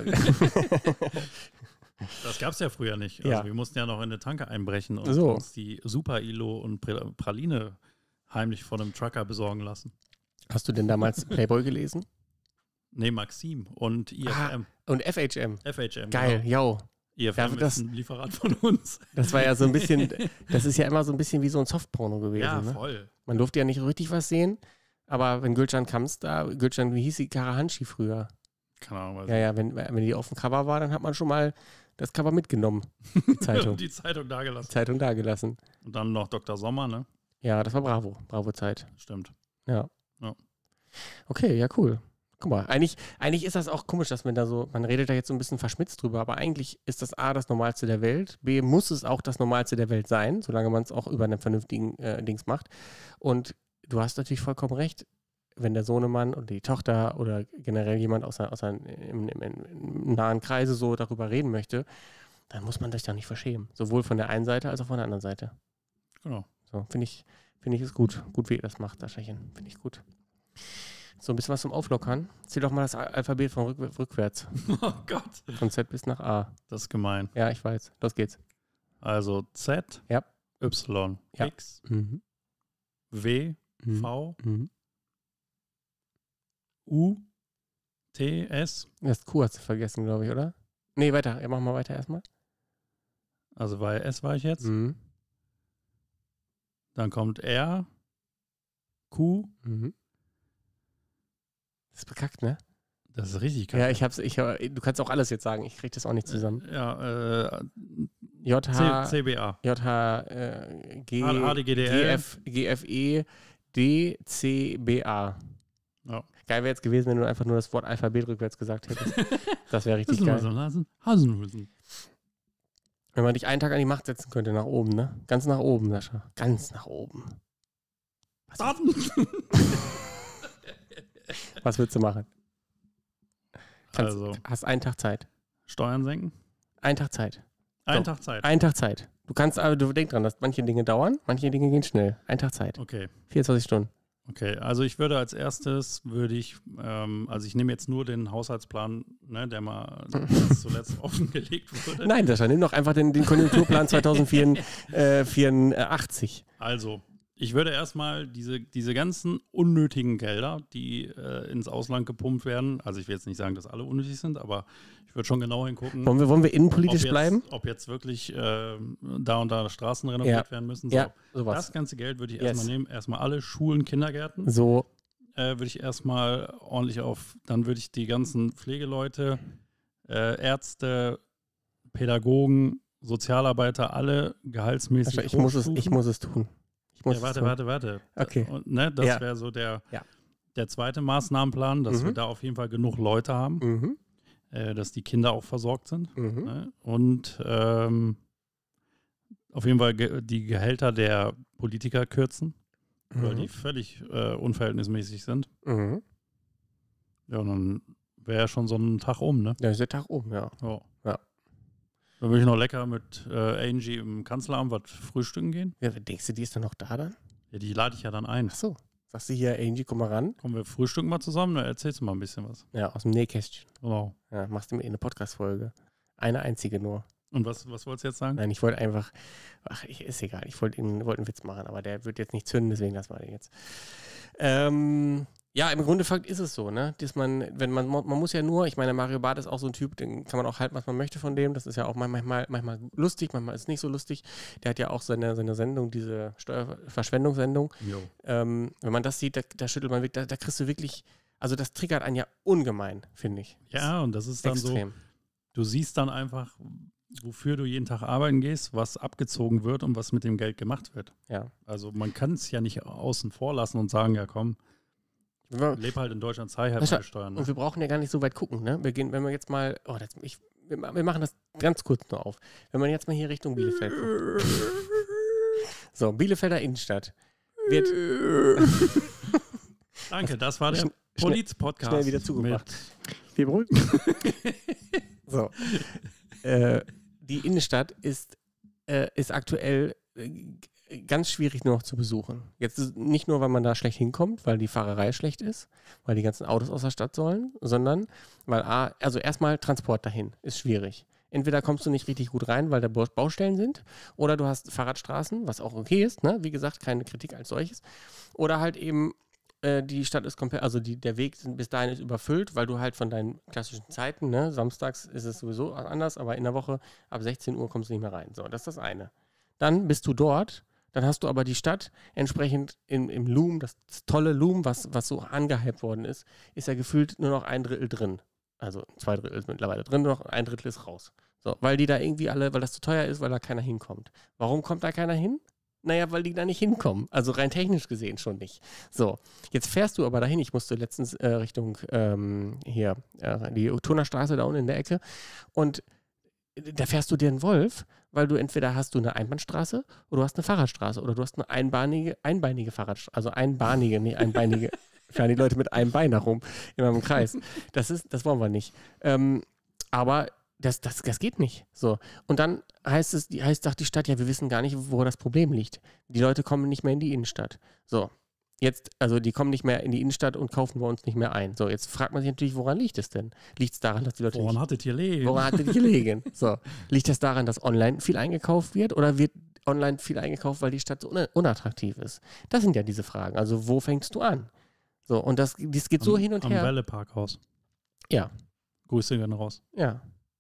Das gab es ja früher nicht. Also Ja. wir mussten ja noch in eine Tanke einbrechen und So. uns die Super-Ilo und Praline heimlich von einem Trucker besorgen lassen. Hast du denn damals Playboy gelesen? Nee, Maxim und IFM. Und FHM. FHM. Geil, Genau. yo. IFM das- ist ein Lieferant von uns. Das war ja so ein bisschen, das ist ja immer so ein bisschen wie so ein Softporno gewesen. Ja, Ne? voll. Man durfte ja nicht richtig was sehen, aber wenn Gülcan kamst da, Gülcan, wie hieß die, Karahanshi früher? Keine Ahnung. Was Ja, wenn die auf dem Cover war, dann hat man schon mal das Cover mitgenommen, die Zeitung. die Zeitung dagelassen. Zeitung dagelassen. Und dann noch Dr. Sommer, ne? Ja, das war Bravo-Zeit. Stimmt. Ja. Ja. Okay, ja, cool. Guck mal, eigentlich ist das auch komisch, dass man redet da jetzt so ein bisschen verschmitzt drüber, aber eigentlich ist das A, das Normalste der Welt, B, muss es auch das Normalste der Welt sein, solange man es auch über einen vernünftigen Dings macht. Und du hast natürlich vollkommen recht, wenn der Sohnemann oder die Tochter oder generell jemand im nahen Kreise so darüber reden möchte, dann muss man sich da nicht verschämen. Sowohl von der einen Seite als auch von der anderen Seite. Genau. So, finde ich es gut. Gut, wie ihr das macht, Saschachen. Finde ich gut. So ein bisschen was zum Auflockern. Zähl doch mal das Alphabet von rückwärts. Oh Gott. Von Z bis nach A. Das ist gemein. Ja, ich weiß. Los geht's. Also Z, Ja. Y, Ja. X, Mhm. W, Mhm. V, Mhm. U, T, S. Das Q hast du vergessen, glaube ich, oder? Nee, weiter. Ja, machen wir weiter erstmal. Also bei S war ich jetzt. Mhm. Dann kommt R, Q. Mhm. Das ist bekackt, ne? Das ist richtig Ja, geil. du kannst auch alles jetzt sagen. Ich kriege das auch nicht zusammen. Ja, J, H, CBA. J, H, G, HDGDL. GFE, D, C, B, A. Ja. Geil wäre jetzt gewesen, wenn du einfach nur das Wort Alphabet rückwärts gesagt hättest. Das wäre richtig geil. Hasenhusen. Wenn man dich einen Tag an die Macht setzen könnte, nach oben, ne? Ganz nach oben, Sascha. Ganz nach oben. Was willst du machen? Also, Hast einen Tag Zeit. Steuern senken. Einen Tag Zeit. Einen Tag Zeit. Einen Tag Zeit. Du denk dran, dass manche Dinge dauern, manche Dinge gehen schnell. Ein Tag Zeit. Okay. 24 Stunden. Okay, also ich würde als erstes, also ich nehme jetzt nur den Haushaltsplan, ne, der mal zuletzt offengelegt wurde. Nein, Sascha, nimm doch einfach den Konjunkturplan 2084. Also, ich würde erstmal diese ganzen unnötigen Gelder, die ins Ausland gepumpt werden, also ich will jetzt nicht sagen, dass alle unnötig sind, aber ich würde schon genau hingucken. Wollen wir innenpolitisch bleiben? Ob jetzt wirklich da und da Straßen renoviert werden müssen. So. Ja, sowas. Das ganze Geld würde ich erstmal nehmen. Erstmal alle Schulen, Kindergärten. So. Würde ich erstmal ordentlich dann würde ich die ganzen Pflegeleute, Ärzte, Pädagogen, Sozialarbeiter, alle gehaltsmäßig Sascha, ich muss es tun. Warte. Okay. Und, ne, das wäre so der zweite Maßnahmenplan, dass wir da auf jeden Fall genug Leute haben, Mhm. Dass die Kinder auch versorgt sind. Mhm. Ne? Und auf jeden Fall die Gehälter der Politiker kürzen, weil die völlig unverhältnismäßig sind. Mhm. Ja, und dann wäre ja schon so ein Tag ne? Ja, ist der Tag ja. Ja. Ja. Dann würde ich noch lecker mit Angie im Kanzleramt was frühstücken gehen. Ja, denkst du, die ist dann noch da dann? Ja, die lade ich ja dann ein. Ach so. Sagst du hier, Angie, komm mal ran? Kommen wir frühstücken mal zusammen, dann erzählst du mal ein bisschen was. Ja, aus dem Nähkästchen. Genau. Ja, machst du mir eine Podcast-Folge. Eine einzige nur. Und was wolltest du jetzt sagen? Nein, ich wollte einfach, ist egal, ich wollte einen Witz machen, aber der wird jetzt nicht zünden, deswegen lassen wir den jetzt. Ja, im Grunde ist es so, ne, dass man muss ja nur, ich meine, Mario Barth ist auch so ein Typ, den kann man auch halten, was man möchte von dem, das ist ja auch manchmal lustig, manchmal ist es nicht so lustig. Der hat ja auch seine Sendung, diese Steuerverschwendungssendung. Wenn man das sieht, da schüttelt man wirklich, da kriegst du wirklich, also das triggert einen ja ungemein, finde ich. Ja, und das ist dann extrem. So, du siehst dann einfach, wofür du jeden Tag arbeiten gehst, was abgezogen wird und was mit dem Geld gemacht wird. Ja. Also man kann es ja nicht außen vor lassen und sagen, ja komm, lebe halt in Deutschland, zahl halt meine Steuern. Ne? Und wir brauchen ja gar nicht so weit gucken, ne? Wenn wir jetzt mal, wir machen das ganz kurz nur auf. Wenn man jetzt mal hier Richtung Bielefeld guckt. So, Bielefelder Innenstadt wird... Danke, das war der Poliz-Podcast. Schnell wieder zugemacht. Wir beruhigen. So. Die Innenstadt ist aktuell ganz schwierig nur noch zu besuchen. Jetzt nicht nur, weil man da schlecht hinkommt, weil die Fahrerei schlecht ist, weil die ganzen Autos aus der Stadt sollen, sondern weil also erstmal Transport dahin ist schwierig. Entweder kommst du nicht richtig gut rein, weil da Baustellen sind, oder du hast Fahrradstraßen, was auch okay ist, ne? Wie gesagt, keine Kritik als solches. Oder halt eben die Stadt ist komplett, also der Weg bis dahin ist überfüllt, weil du halt von deinen klassischen Zeiten, ne, samstags ist es sowieso anders, aber in der Woche ab 16 Uhr kommst du nicht mehr rein. So, das ist das eine. Dann bist du dort, dann hast du aber die Stadt entsprechend im Loom, das tolle Loom, was so angehypt worden ist ja gefühlt nur noch 1/3 drin. Also 2/3 ist mittlerweile drin, nur noch 1/3 ist raus. So, weil die da irgendwie weil das zu teuer ist, weil da keiner hinkommt. Warum kommt da keiner hin? Naja, weil die da nicht hinkommen. Also rein technisch gesehen schon nicht. So, jetzt fährst du aber dahin. Ich musste letztens Richtung die Turnerstraße da unten in der Ecke. Und da fährst du dir einen Wolf, weil du entweder hast du eine Einbahnstraße oder du hast eine Fahrradstraße oder du hast eine einbeinige Fahrradstraße. Also nicht einbeinige. Fahren die Leute mit einem Bein nach rum, immer im Kreis. Das wollen wir nicht. Aber das geht nicht. So. Und dann heißt doch die Stadt, ja, wir wissen gar nicht, wo das Problem liegt. Die Leute kommen nicht mehr in die Innenstadt. So. Jetzt, also die kommen nicht mehr in die Innenstadt und kaufen bei uns nicht mehr ein. So, jetzt fragt man sich natürlich, woran liegt es denn? Liegt es daran, dass die Leute Woran hattet ihr gelegen? So. Liegt das daran, dass online viel eingekauft wird oder wird online viel eingekauft, weil die Stadt so unattraktiv ist? Das sind ja diese Fragen. Also, wo fängst du an? So, und das geht so hin und her. Am Welle-Parkhaus. Ja. Grüße gehen raus. Ja.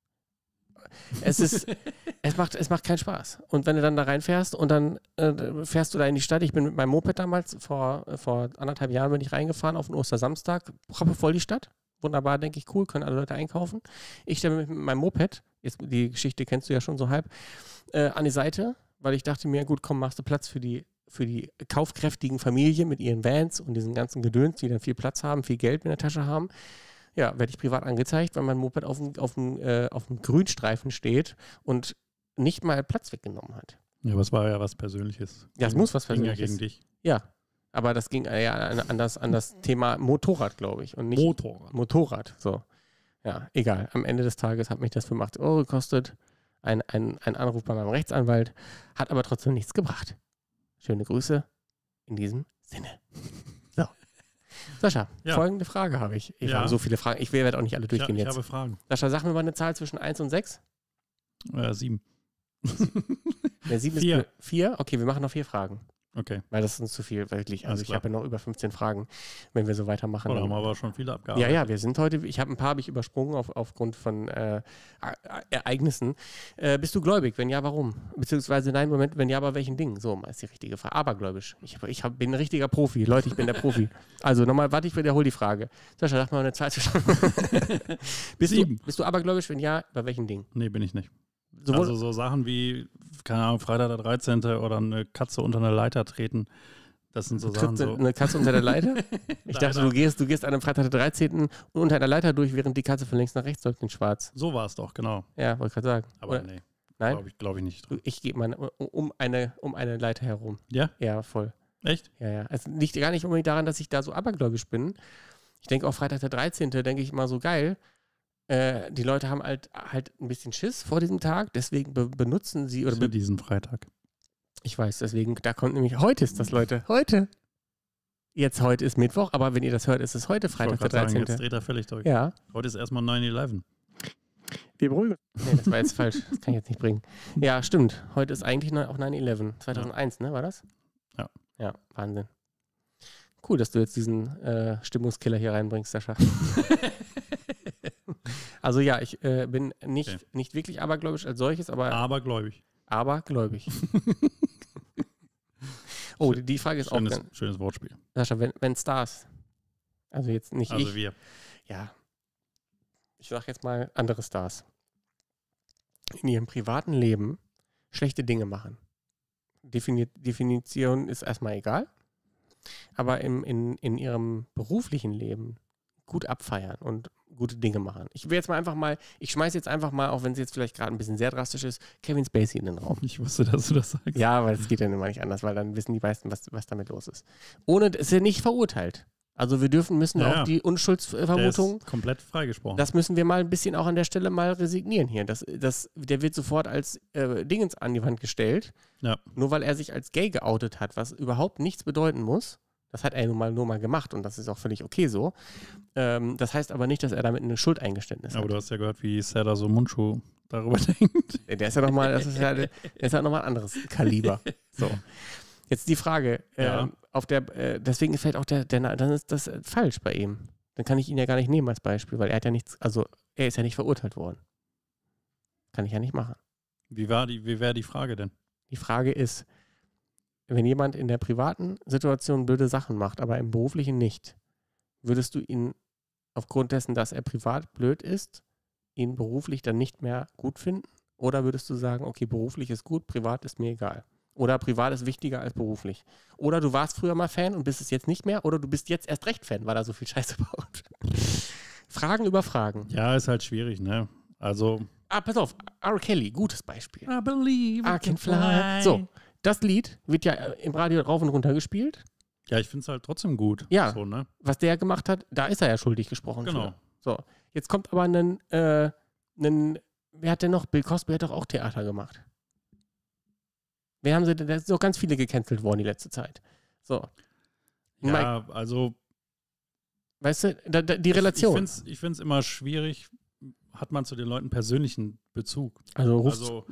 Es macht keinen Spaß. Und wenn du dann da reinfährst und dann fährst du da in die Stadt, ich bin mit meinem Moped damals, vor 1,5 Jahren bin ich reingefahren auf den Ostersamstag, voll die Stadt. Wunderbar, denke ich, cool, können alle Leute einkaufen. Ich stelle mit meinem Moped, jetzt die Geschichte kennst du ja schon so halb, an die Seite, weil ich dachte mir, gut, komm, machst du Platz für die kaufkräftigen Familien mit ihren Vans und diesen ganzen Gedöns, die dann viel Platz haben, viel Geld in der Tasche haben. Ja, werde ich privat angezeigt, weil mein Moped auf dem Grünstreifen steht und nicht mal Platz weggenommen hat. Ja, aber es war ja was Persönliches. Ja, es muss was Persönliches. Ging ja gegen dich. Ja, aber das ging ja an das Thema Motorrad, glaube ich. Und nicht Motorrad, so. Ja, egal. Am Ende des Tages hat mich das 85 € gekostet. Ein Anruf bei meinem Rechtsanwalt. Hat aber trotzdem nichts gebracht. Schöne Grüße in diesem Sinne. So. Sascha, folgende Frage habe ich. Ich habe so viele Fragen. Ich werde auch nicht alle durchgehen jetzt. Ich habe Fragen. Sascha, sag mir mal eine Zahl zwischen 1 und 6. 7. Ja, 7 ist 4? Okay, wir machen noch 4 Fragen. Okay. Weil das ist uns zu viel, wirklich. Also ich habe ja noch über 15 Fragen, wenn wir so weitermachen. Da haben wir aber schon viele abgearbeitet. Ja, wir sind heute, ein paar habe ich übersprungen aufgrund von Ereignissen. Bist du gläubig? Wenn ja, warum? Beziehungsweise, nein, Moment, wenn ja, aber welchen Dingen? So, ist die richtige Frage. Abergläubisch. Ich bin ein richtiger Profi. Leute, ich bin der Profi. Also nochmal, warte, ich wiederhole die Frage. Sascha, sag mal eine Zahl zwischen. Bist du abergläubisch? Wenn ja, bei welchen Dingen? Nee, bin ich nicht. Also so Sachen wie, keine Ahnung, Freitag der 13. oder eine Katze unter eine Leiter treten. Das sind so Sachen. Eine Katze unter der Leiter? Ich dachte, du gehst an einem Freitag der 13. und unter einer Leiter durch, während die Katze von links nach rechts läuft in schwarz. So war es doch, genau. Ja, wollte ich gerade sagen. Aber nee. Nein? Glaube ich nicht. Ich gehe mal um eine Leiter herum. Ja? Ja, voll. Echt? Ja. Es liegt gar nicht unbedingt daran, dass ich da so abergläubisch bin. Ich denke auch Freitag der 13. denke ich immer so geil. Die Leute haben halt ein bisschen Schiss vor diesem Tag, deswegen benutzen sie oder für diesen Freitag. Ich weiß, deswegen, da kommt nämlich, heute ist das, Leute, heute. Heute ist Mittwoch, aber wenn ihr das hört, ist es heute Freitag der 13. Sagen, jetzt dreht er völlig durch. Ja. Heute ist erstmal 9/11. Wir beruhigen. Nee, das war jetzt falsch. Das kann ich jetzt nicht bringen. Ja, stimmt. Heute ist eigentlich auch 9/11. 2001, ne, war das? Ja. Ja, Wahnsinn. Cool, dass du jetzt diesen Stimmungskiller hier reinbringst, Sascha. Also ja, ich bin nicht wirklich abergläubisch als solches, aber... Abergläubig. Abergläubig. Oh, die Frage ist schönes Wortspiel. Sascha, wenn Stars, also jetzt nicht also wir. Ja, ich sag jetzt mal andere Stars, in ihrem privaten Leben schlechte Dinge machen. Definition ist erstmal egal, aber in ihrem beruflichen Leben gut abfeiern und gute Dinge machen. Ich schmeiße jetzt einfach mal, auch wenn es jetzt vielleicht gerade ein bisschen sehr drastisch ist, Kevin Spacey in den Raum. Ich wusste, dass du das sagst. Ja, weil es geht dann immer nicht anders, weil dann wissen die meisten, was damit los ist. Ist er nicht verurteilt. Also wir müssen auch die Unschuldsvermutung... Der ist komplett freigesprochen. Das müssen wir mal ein bisschen auch an der Stelle mal resignieren hier. Der wird sofort als Dingens an die Wand gestellt, nur weil er sich als gay geoutet hat, was überhaupt nichts bedeuten muss. Das hat er nur mal gemacht und das ist auch völlig okay so. Das heißt aber nicht, dass er damit eine Schuldeingeständnis hat. Aber du hast ja gehört, wie Serdar Somuncu darüber denkt. Der ist ja nochmal ein anderes Kaliber. So. Jetzt die Frage, deswegen ist vielleicht auch dann ist das falsch bei ihm. Dann kann ich ihn ja gar nicht nehmen als Beispiel, weil er hat ja nichts, also er ist ja nicht verurteilt worden. Kann ich ja nicht machen. Wie wäre die Frage denn? Die Frage ist, wenn jemand in der privaten Situation blöde Sachen macht, aber im beruflichen nicht, würdest du ihn aufgrund dessen, dass er privat blöd ist, ihn beruflich dann nicht mehr gut finden? Oder würdest du sagen, okay, beruflich ist gut, privat ist mir egal? Oder privat ist wichtiger als beruflich? Oder du warst früher mal Fan und bist es jetzt nicht mehr? Oder du bist jetzt erst recht Fan, weil er so viel Scheiße baut? Fragen über Fragen. Ja, ist halt schwierig, ne? Also... pass auf, R. Kelly, gutes Beispiel. I believe I can fly. So, das Lied wird ja im Radio rauf und runter gespielt. Ja, ich finde es halt trotzdem gut. Ja, so, ne? Was der gemacht hat, da ist er ja schuldig gesprochen. Genau. Für. So, jetzt kommt aber wer hat denn noch? Bill Cosby hat doch auch Theater gemacht. Da sind doch ganz viele gecancelt worden die letzte Zeit. So. Ja, also... Weißt du, die Relation. Ich finde es immer schwierig, hat man zu den Leuten persönlichen Bezug. So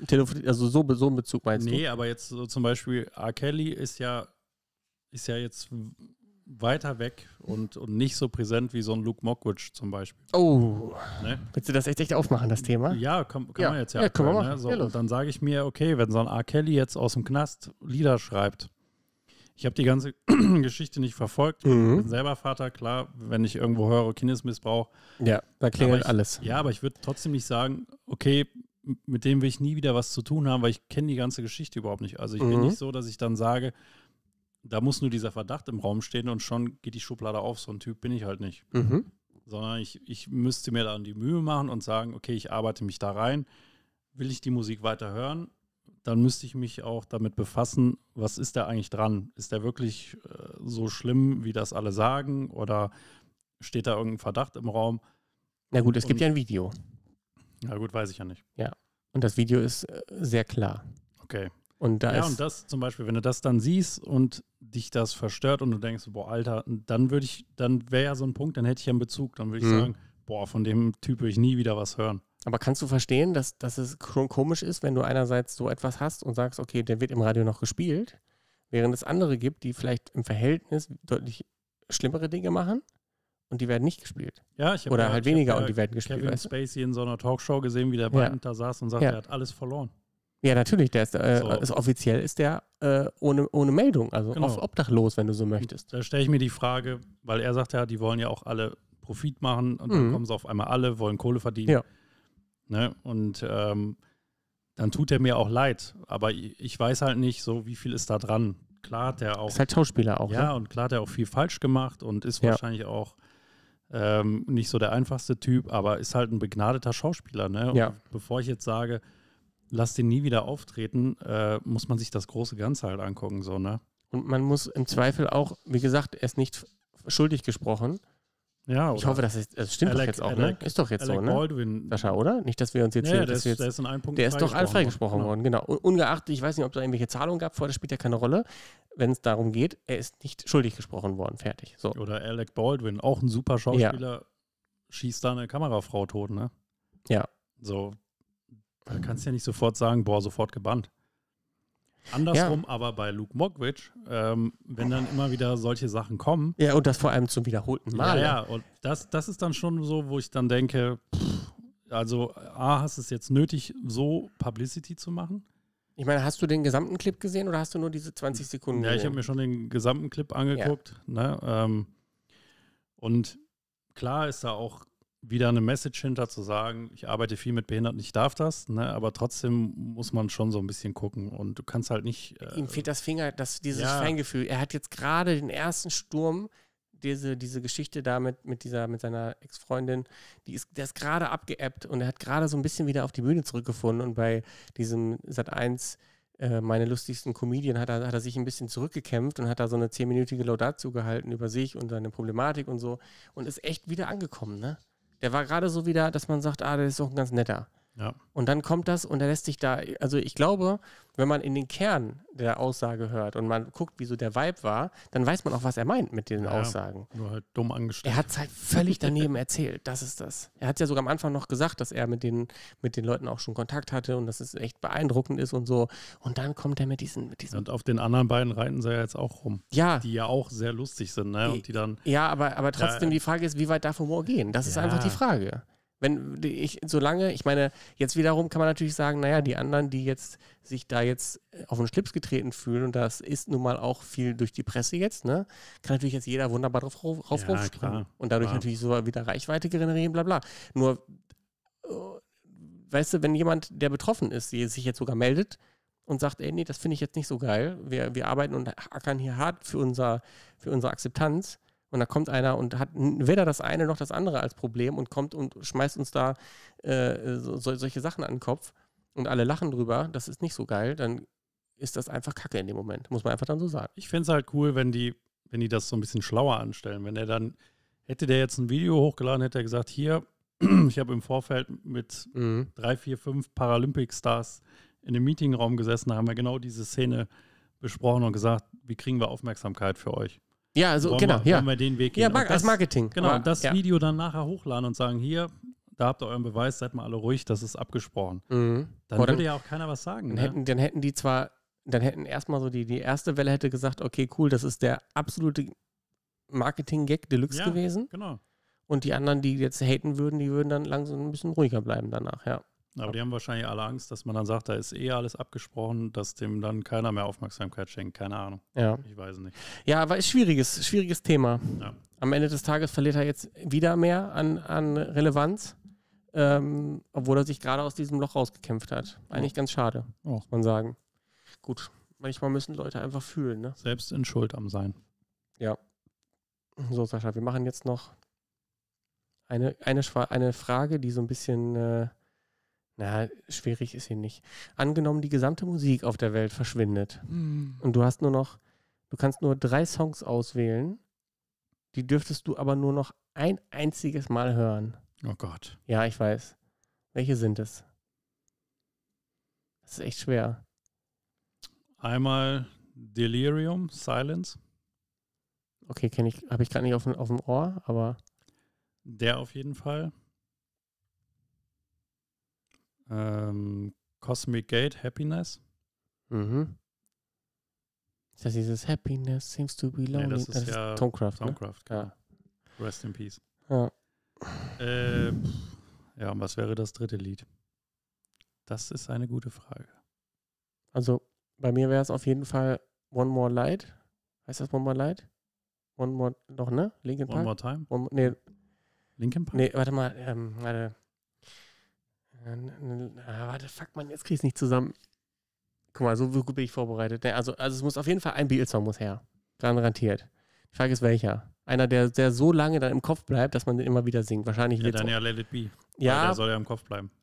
einen Bezug meinst du? Nee, aber jetzt so zum Beispiel R. Kelly ist ja jetzt weiter weg und nicht so präsent wie so ein Luke Mockridge zum Beispiel. Oh, ne? Willst du das echt aufmachen, das Thema? Ja, kann man jetzt ja. Können wir machen. Ne? So, und dann sage ich mir, okay, wenn so ein R. Kelly jetzt aus dem Knast Lieder schreibt, ich habe die ganze Geschichte nicht verfolgt. Ich bin selber Vater, klar, wenn ich irgendwo höre Kindesmissbrauch. Ja, da klingelt alles. Ja, aber ich würde trotzdem nicht sagen, okay, mit dem will ich nie wieder was zu tun haben, weil ich kenne die ganze Geschichte überhaupt nicht. Also ich bin nicht so, dass ich dann sage, da muss nur dieser Verdacht im Raum stehen und schon geht die Schublade auf. So ein Typ bin ich halt nicht. Sondern ich müsste mir dann die Mühe machen und sagen, okay, ich arbeite mich da rein. Will ich die Musik weiter hören? Dann müsste ich mich auch damit befassen, was ist da eigentlich dran? Ist der wirklich so schlimm, wie das alle sagen? Oder steht da irgendein Verdacht im Raum? Na gut, es gibt ja ein Video. Na gut, weiß ich ja nicht. Ja, und das Video ist sehr klar. Okay. Und und das zum Beispiel, wenn du das dann siehst und dich das verstört und du denkst, boah, Alter, dann wäre ja so ein Punkt, dann hätte ich ja einen Bezug. Dann würde ich sagen, boah, von dem Typ will ich nie wieder was hören. Aber kannst du verstehen, dass es schon komisch ist, wenn du einerseits so etwas hast und sagst, okay, der wird im Radio noch gespielt, während es andere gibt, die vielleicht im Verhältnis deutlich schlimmere Dinge machen und die werden nicht gespielt. Ja, oder halt weniger und die werden gespielt. Kevin Spacey in so einer Talkshow gesehen, wie der bei da saß und sagt, er hat alles verloren. Ja, natürlich, der ist offiziell ist der ohne Meldung, also obdachlos, wenn du so möchtest. Da stelle ich mir die Frage, weil er sagt ja, die wollen ja auch alle Profit machen und dann kommen sie auf einmal alle, wollen Kohle verdienen. Ja. Ne? Und dann tut er mir auch leid. Aber ich weiß halt nicht so, wie viel ist da dran. Klar hat er auch... Ist halt Schauspieler auch. Ja, ne? Und klar hat er auch viel falsch gemacht und ist wahrscheinlich auch nicht so der einfachste Typ, aber ist halt ein begnadeter Schauspieler. Ne? Ja. Und bevor ich jetzt sage, lass den nie wieder auftreten, muss man sich das große Ganze halt angucken. So, ne? Und man muss im Zweifel auch, wie gesagt, er ist nicht schuldig gesprochen. Ja, Ich hoffe, das stimmt doch jetzt auch, ne? Ist doch jetzt so, ne? Baldwin. Sascha, oder? Nicht, dass wir uns jetzt Ja, hier... der ist in einem Punkt der ist doch freigesprochen worden, genau. Ungeachtet, ich weiß nicht, ob da irgendwelche Zahlungen gab vorher, das spielt ja keine Rolle. Wenn es darum geht, er ist nicht schuldig gesprochen worden, fertig. So. Oder Alec Baldwin, auch ein super Schauspieler, schießt da eine Kamerafrau tot, ne? Ja. So, da kannst du ja nicht sofort sagen, boah, sofort gebannt. Andersrum, aber bei Luke Mockridge, wenn dann immer wieder solche Sachen kommen. Ja, und das vor allem zum wiederholten Mal. Ja, und das ist dann schon so, wo ich dann denke, also hast du es jetzt nötig, so Publicity zu machen? Ich meine, hast du den gesamten Clip gesehen oder hast du nur diese 20 Sekunden gesehen? Ja, ich habe mir schon den gesamten Clip angeguckt. Ja. Ne? Und klar ist da auch wieder eine Message hinter zu sagen, ich arbeite viel mit Behinderten, ich darf das, ne? Aber trotzdem muss man schon so ein bisschen gucken und du kannst halt nicht... Ihm fehlt dieses Feingefühl. Er hat jetzt gerade den ersten Sturm, diese Geschichte da mit seiner Ex-Freundin, der ist gerade abgeebbt und er hat gerade so ein bisschen wieder auf die Bühne zurückgefunden und bei diesem Sat.1 meine lustigsten Comedian hat er sich ein bisschen zurückgekämpft und hat da so eine 10-minütige Laudatio gehalten über sich und seine Problematik und so und ist echt wieder angekommen, ne? Der war gerade so wieder, dass man sagt, der ist doch ein ganz netter. Ja. Und dann kommt das und er lässt sich da, also ich glaube, wenn man in den Kern der Aussage hört und man guckt, wie so der Vibe war, dann weiß man auch, was er meint mit den Aussagen. Nur halt dumm angestellt. Er hat es halt völlig daneben erzählt, das ist das. Er hat ja sogar am Anfang noch gesagt, dass er mit den Leuten auch schon Kontakt hatte und dass es echt beeindruckend ist und so. Und dann kommt er mit diesen Und auf den anderen beiden reiten sie ja jetzt auch rum. Ja. Die ja auch sehr lustig sind, ne? Und die dann... Ja, aber trotzdem die Frage ist, wie weit darf Humor gehen? Das ist einfach die Frage. Ich meine, jetzt wiederum kann man natürlich sagen, naja, die anderen, die jetzt sich da jetzt auf den Schlips getreten fühlen, und das ist nun mal auch viel durch die Presse jetzt, ne, kann natürlich jetzt jeder wunderbar drauf raufspringen und dadurch natürlich so wieder Reichweite generieren, bla bla. Nur, weißt du, wenn jemand, der betroffen ist, sich jetzt sogar meldet und sagt, ey, nee, das finde ich jetzt nicht so geil, wir arbeiten und ackern hier hart für unsere Akzeptanz, und da kommt einer und hat weder das eine noch das andere als Problem und kommt und schmeißt uns da solche Sachen an den Kopf und alle lachen drüber, das ist nicht so geil, dann ist das einfach Kacke in dem Moment, muss man einfach dann so sagen. Ich fände es halt cool, wenn die das so ein bisschen schlauer anstellen. Hätte der jetzt ein Video hochgeladen, hätte er gesagt, hier, ich habe im Vorfeld mit 3, 4, 5 Paralympic-Stars in einem Meetingraum gesessen, da haben wir genau diese Szene besprochen und gesagt, wie kriegen wir Aufmerksamkeit für euch? Ja, also wollen wir den Weg gehen. Ja, als Marketing. Genau, und das Video dann nachher hochladen und sagen, hier, da habt ihr euren Beweis, seid mal alle ruhig, das ist abgesprochen. Dann würde ja auch keiner was sagen. Dann hätten erstmal so die erste Welle hätte gesagt, okay, cool, das ist der absolute Marketing-Gag Deluxe gewesen. Genau. Und die anderen, die jetzt haten würden, die würden dann langsam ein bisschen ruhiger bleiben danach, ja. Aber die haben wahrscheinlich alle Angst, dass man dann sagt, da ist alles abgesprochen, dass dem dann keiner mehr Aufmerksamkeit schenkt. Keine Ahnung. Ja. Ich weiß nicht. Ja, aber ist schwieriges Thema. Ja. Am Ende des Tages verliert er jetzt wieder mehr an Relevanz, obwohl er sich gerade aus diesem Loch rausgekämpft hat. Eigentlich ganz schade, muss man sagen. Gut, manchmal müssen Leute einfach fühlen, ne? Selbst in Schuld am Sein. Ja. So, Sascha, wir machen jetzt noch eine Frage, die so ein bisschen... schwierig ist sie nicht. Angenommen, die gesamte Musik auf der Welt verschwindet und du kannst nur 3 Songs auswählen, die dürftest du aber nur noch ein einziges Mal hören. Oh Gott. Ja, ich weiß. Welche sind es? Das ist echt schwer. Einmal Delirium, Silence. Okay, habe ich gerade nicht auf dem Ohr, aber... Der auf jeden Fall. Cosmic Gate, Happiness. Mhm. Ist das dieses Happiness seems to be lonely? Nee, das ist ja Stonecraft, ne? Ja. Rest in Peace. Ja. Und was wäre das dritte Lied? Das ist eine gute Frage. Also bei mir wäre es auf jeden Fall One More Light. Heißt das One More Light? One More, doch, ne? Linkin Park? One More Time? Nee. Linkin Park? Nee, warte mal. Warte, fuck, man, jetzt krieg ich es nicht zusammen. Guck mal, so gut bin ich vorbereitet. Also es muss auf jeden Fall ein Beatles-Song muss her. Garantiert. Die Frage ist, welcher? Einer, der so lange dann im Kopf bleibt, dass man den immer wieder singt. Wahrscheinlich dann ja Let It Be. Ja. Der soll ja im Kopf bleiben.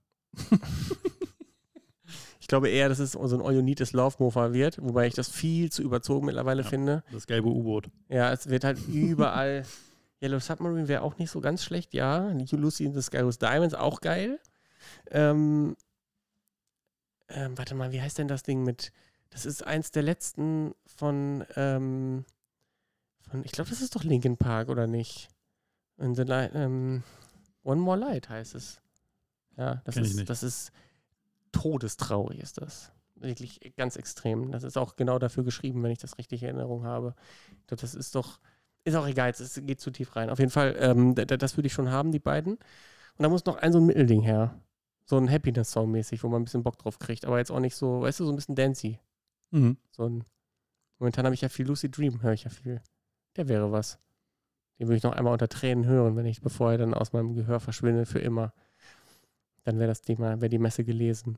Ich glaube eher, dass es so ein All You Need Is Love Mofa wird, wobei ich das viel zu überzogen mittlerweile finde. Das gelbe U-Boot. Ja, es wird halt überall Yellow Submarine wäre auch nicht so ganz schlecht, ja. Lucy in the Sky with Diamonds, auch geil. Warte mal, wie heißt denn das Ding mit, das ist eins der letzten von ich glaube, das ist doch Linkin Park, oder nicht? In the One More Light heißt es. Ja, das ist todestraurig, ist das. Wirklich ganz extrem. Das ist auch genau dafür geschrieben, wenn ich das richtig in Erinnerung habe. Ich glaube, das ist auch egal, es geht zu tief rein. Auf jeden Fall, das würde ich schon haben, die beiden. Und da muss noch so ein Mittelding her. So ein Happiness-Song mäßig, wo man ein bisschen Bock drauf kriegt, aber jetzt auch nicht so, weißt du, so ein bisschen dancey. Momentan habe ich ja viel Lucid Dream, höre ich ja viel. Der wäre was. Den würde ich noch einmal unter Tränen hören, bevor er dann aus meinem Gehör verschwindet für immer. Dann wäre die Messe gelesen.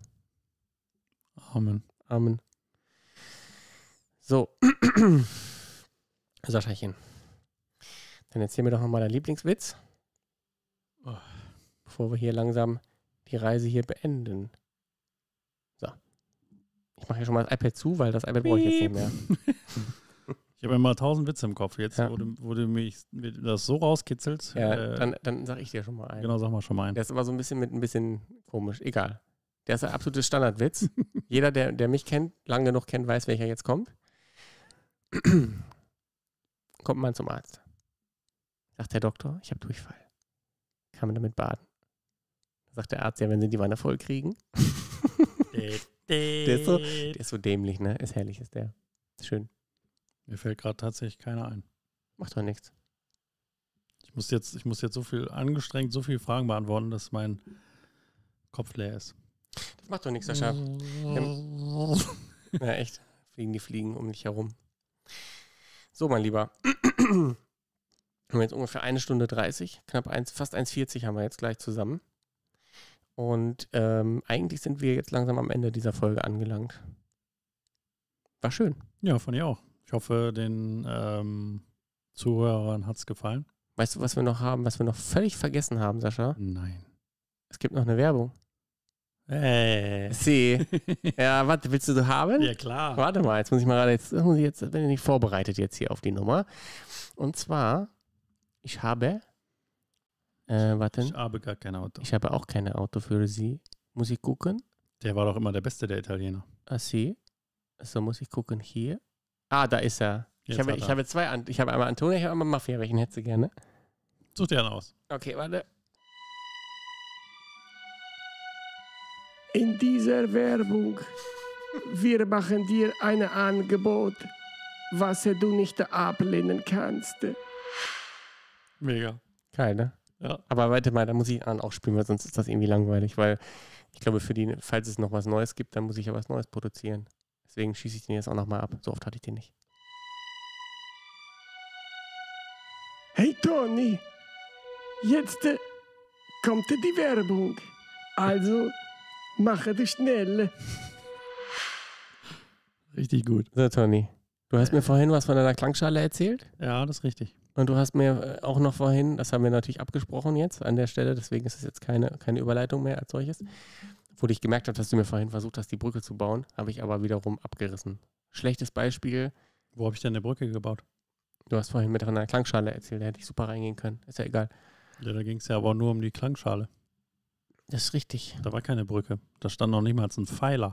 Amen. So. Saschachen. Dann erzähl mir doch nochmal deinen Lieblingswitz. Bevor wir hier langsam die Reise hier beenden. So. Ich mache hier schon mal das iPad zu, weil das iPad brauche ich jetzt nicht mehr. Ich habe immer 1000 Witze im Kopf. Jetzt, wo du mich das so rauskitzelst. Ja, dann sag ich dir schon mal einen. Genau, sag mal schon mal einen. Der ist aber so ein bisschen komisch. Egal. Der ist ein absolutes Standardwitz. Jeder, der mich kennt, lang genug kennt, weiß, welcher jetzt kommt. Kommt man zum Arzt. Sagt der Doktor, ich habe Durchfall. Kann man damit baden? Sagt der Arzt, ja, wenn sie die Wanne voll kriegen. Der ist so dämlich, ne? Ist herrlich, ist der. Ist schön. Mir fällt gerade tatsächlich keiner ein. Macht doch nichts. Ich muss jetzt so viel angestrengt, so viele Fragen beantworten, dass mein Kopf leer ist. Das macht doch nichts, Sascha. Ja, echt. Fliegen die Fliegen um dich herum. So, mein Lieber. Wir haben jetzt ungefähr 1 Stunde 30, fast 1,40 haben wir jetzt gleich zusammen. Und eigentlich sind wir jetzt langsam am Ende dieser Folge angelangt. War schön. Ja, fand ich auch. Ich hoffe, den Zuhörern hat es gefallen. Weißt du, was wir noch haben, was wir noch völlig vergessen haben, Sascha? Nein. Es gibt noch eine Werbung. Sie. Ja, warte, willst du haben? Ja, klar. Warte mal, jetzt bin ich nicht vorbereitet jetzt hier auf die Nummer. Und zwar, ich habe Ich habe gar kein Auto. Ich habe auch kein Auto für Sie. Muss ich gucken? Der war doch immer der Beste, der Italiener. Sie. So, muss ich gucken hier. Da ist er. Ich habe zwei. Ich habe einmal Antonio, ich habe einmal Mafia. Welchen hättest du gerne? Such dir einen aus. Okay, warte. In dieser Werbung, wir machen dir ein Angebot, was du nicht ablehnen kannst. Mega. Geil, ne? Ja. Aber warte mal, da muss ich auch spielen, weil sonst ist das irgendwie langweilig, weil ich glaube, falls es noch was Neues gibt, dann muss ich ja was Neues produzieren. Deswegen schieße ich den jetzt auch nochmal ab. So oft hatte ich den nicht. Hey Toni, jetzt kommt die Werbung. Also, mache dich schnell. Richtig gut. So, Toni, du hast mir vorhin was von deiner Klangschale erzählt. Ja, das ist richtig. Und du hast mir auch noch vorhin, das haben wir natürlich abgesprochen jetzt an der Stelle, deswegen ist es jetzt keine Überleitung mehr als solches. Obwohl ich gemerkt habe, dass du mir vorhin versucht hast, die Brücke zu bauen, habe ich aber wiederum abgerissen. Schlechtes Beispiel. Wo habe ich denn eine Brücke gebaut? Du hast vorhin mit einer Klangschale erzählt, da hätte ich super reingehen können. Ist ja egal. Ja, da ging es ja aber nur um die Klangschale. Das ist richtig. Da war keine Brücke. Da stand noch niemals ein Pfeiler.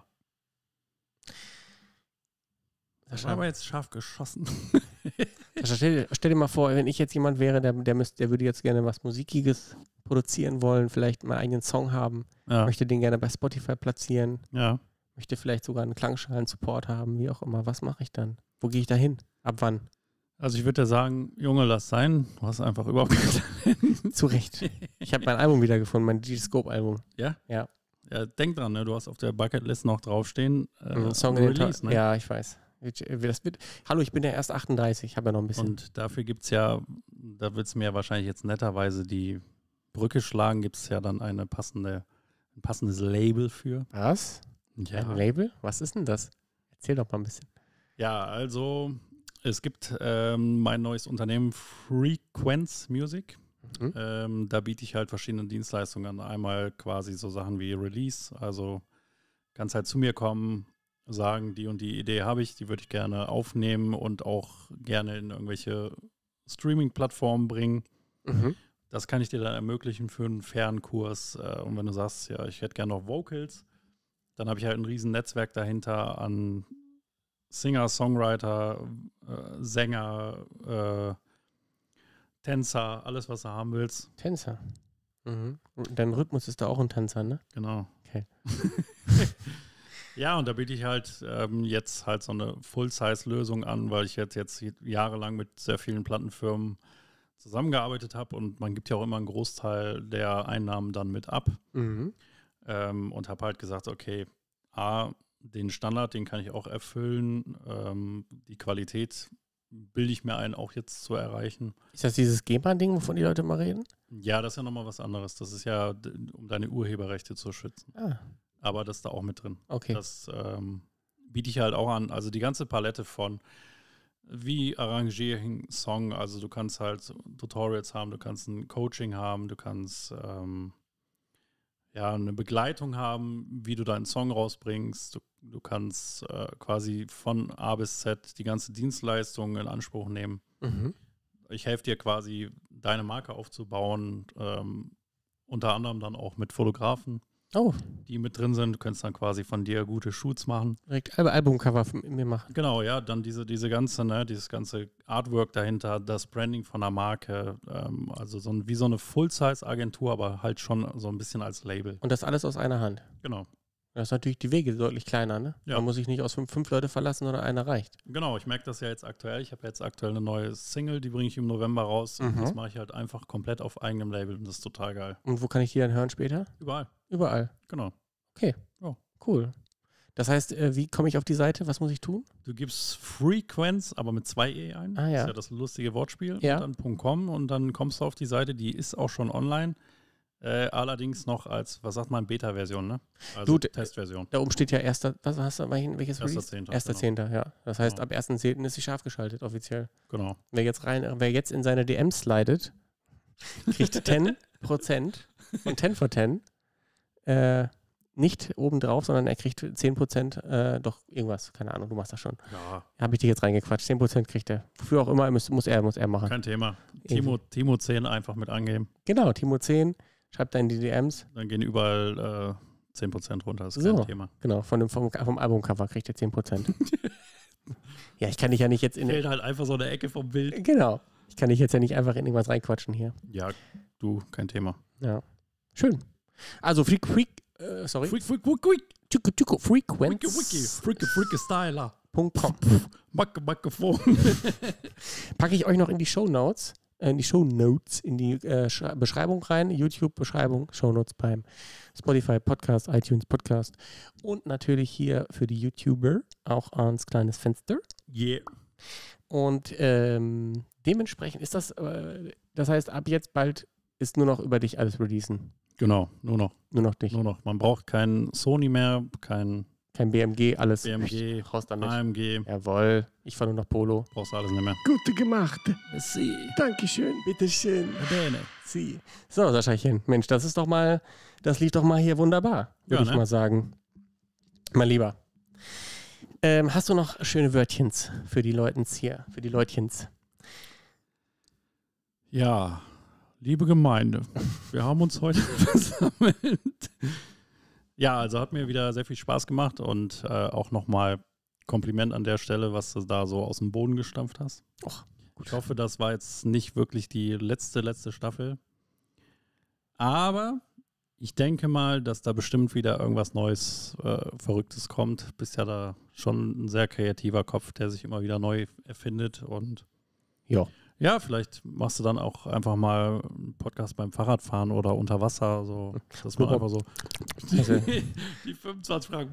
Das war aber jetzt scharf geschossen. Stell dir mal vor, wenn ich jetzt jemand wäre, der würde jetzt gerne was Musikiges produzieren wollen, vielleicht mal einen eigenen Song haben, möchte den gerne bei Spotify platzieren, möchte vielleicht sogar einen Klangschalen-Support haben, wie auch immer. Was mache ich dann? Wo gehe ich da hin? Ab wann? Also ich würde ja sagen, Junge, lass sein. Du hast einfach überhaupt keinen. Zu Recht. Ich habe mein Album wiedergefunden, mein G-Scope-Album. Ja? Ja. Ja, denk dran, ne? Du hast auf der Bucketlist noch draufstehen. Song Release, ne? Ja, ich weiß. Hallo, ich bin ja erst 38, ich habe ja noch ein bisschen. Und dafür gibt es ja, da wird es mir wahrscheinlich jetzt netterweise die Brücke schlagen, gibt es ja dann ein passendes Label für. Was? Ja. Ein Label? Was ist denn das? Erzähl doch mal ein bisschen. Ja, also es gibt mein neues Unternehmen Frequenz Music. Da biete ich halt verschiedene Dienstleistungen an. Einmal quasi so Sachen wie Release, also kannst halt zu mir kommen, sagen, die und die Idee habe ich, die würde ich gerne aufnehmen und auch gerne in irgendwelche Streaming-Plattformen bringen. Das kann ich dir dann ermöglichen für einen fairen Kurs. Und wenn du sagst, ja, ich hätte gerne noch Vocals, dann habe ich halt ein riesen Netzwerk dahinter an Singer, Songwriter, Sänger, Tänzer, alles, was du haben willst. Tänzer. Dein Rhythmus ist da auch ein Tänzer, ne? Genau. Okay. Ja, und da biete ich halt jetzt halt so eine Full-Size-Lösung an, weil ich jetzt jahrelang mit sehr vielen Plattenfirmen zusammengearbeitet habe und man gibt ja auch immer einen Großteil der Einnahmen dann mit ab. Und habe halt gesagt, okay, den Standard, den kann ich auch erfüllen, die Qualität bilde ich mir ein, auch jetzt zu erreichen. Ist das dieses GEMA-Ding, wovon die Leute mal reden? Ja, das ist ja nochmal was anderes. Das ist ja, um deine Urheberrechte zu schützen. Aber das ist da auch mit drin. Okay. Das biete ich halt auch an. Also die ganze Palette von wie arrangiere ich einen Song. Also du kannst halt Tutorials haben, du kannst ein Coaching haben, du kannst eine Begleitung haben, wie du deinen Song rausbringst. Du kannst quasi von A bis Z die ganze Dienstleistung in Anspruch nehmen. Ich helfe dir quasi, deine Marke aufzubauen, unter anderem dann auch mit Fotografen, die mit drin sind. Du kannst dann quasi von dir gute Shoots machen. Direkt Albumcover von mir machen. Genau, ja, dann dieses ganze Artwork dahinter, das Branding von der Marke, also wie so eine Full-Size-Agentur, aber halt schon so ein bisschen als Label. Und das alles aus einer Hand. Genau. Das ist natürlich die Wege deutlich kleiner, ne? Ja. Man muss sich nicht aus fünf Leute verlassen, sondern einer reicht. Genau, ich merke das ja jetzt aktuell. Ich habe jetzt aktuell eine neue Single, die bringe ich im November raus. Und das mache ich halt einfach komplett auf eigenem Label und das ist total geil. Und wo kann ich die dann hören später? Überall. Überall. Genau. Okay. Oh. Cool. Das heißt, wie komme ich auf die Seite? Was muss ich tun? Du gibst Frequenz, aber mit 2 E ein. Ah, ja. Das ist ja das lustige Wortspiel. Ja. Und dann .com und dann kommst du auf die Seite, die ist auch schon online. Allerdings noch als, was sagt man, Beta-Version, ne? Also Testversion. Da oben steht ja welches Release? 1.10. 1.10., ja. Das heißt, Genau. ab 1.10. ist sie scharf geschaltet, offiziell. Genau. Wer jetzt in seine DMs slidet, kriegt 10% von 10 for 10. Nicht obendrauf, sondern er kriegt 10%, doch irgendwas, keine Ahnung, du machst das schon. Ja. Habe ich dir jetzt reingequatscht, 10% kriegt er. Wofür auch immer, muss er machen. Kein Thema. Timo 10 einfach mit angeben. Genau, Timo 10, schreibt da in die DMs. Dann gehen überall 10% runter, das ist So. kein Thema. Genau, vom Albumcover kriegt er 10%. Ja, ich kann dich ja nicht jetzt Fehlt halt einfach so eine Ecke vom Bild. Genau. Ich kann dich jetzt ja nicht einfach in irgendwas reinquatschen hier. Ja, du, kein Thema. Ja. Schön. Also Frequenz. Styler.com. Mikrofon. Packe ich euch noch in die Shownotes, in die Beschreibung rein, YouTube-Beschreibung, Shownotes beim Spotify Podcast, iTunes Podcast und natürlich hier für die YouTuber auch ans kleines Fenster. Yeah. Und dementsprechend ist das heißt, ab jetzt bald ist nur noch über dich alles releasen. Genau, nur noch. Nur noch dich. Nur noch. Man braucht kein Sony mehr, kein BMG, alles. BMG, Raus damit. AMG. Jawohl. Ich fahre nur noch Polo. Brauchst du alles nicht mehr. Gute gemacht. Sie. Dankeschön. Bitteschön. Bene. Sie. So, Saschachen. Mensch, das lief doch mal hier wunderbar, würde ich mal sagen. Mein Lieber. Hast du noch schöne Wörtchens für die Leutchens hier? Für die Leutchens? Ja. Liebe Gemeinde, wir haben uns heute versammelt. Ja, also hat mir wieder sehr viel Spaß gemacht und auch nochmal Kompliment an der Stelle, was du da so aus dem Boden gestampft hast. Och, gut. Ich hoffe, das war jetzt nicht wirklich die letzte Staffel. Aber ich denke mal, dass da bestimmt wieder irgendwas Neues, Verrücktes kommt. Bist ja da schon ein sehr kreativer Kopf, der sich immer wieder neu erfindet und ja, vielleicht machst du dann auch einfach mal einen Podcast beim Fahrradfahren oder unter Wasser, so, dass man einfach so die 25 Fragen.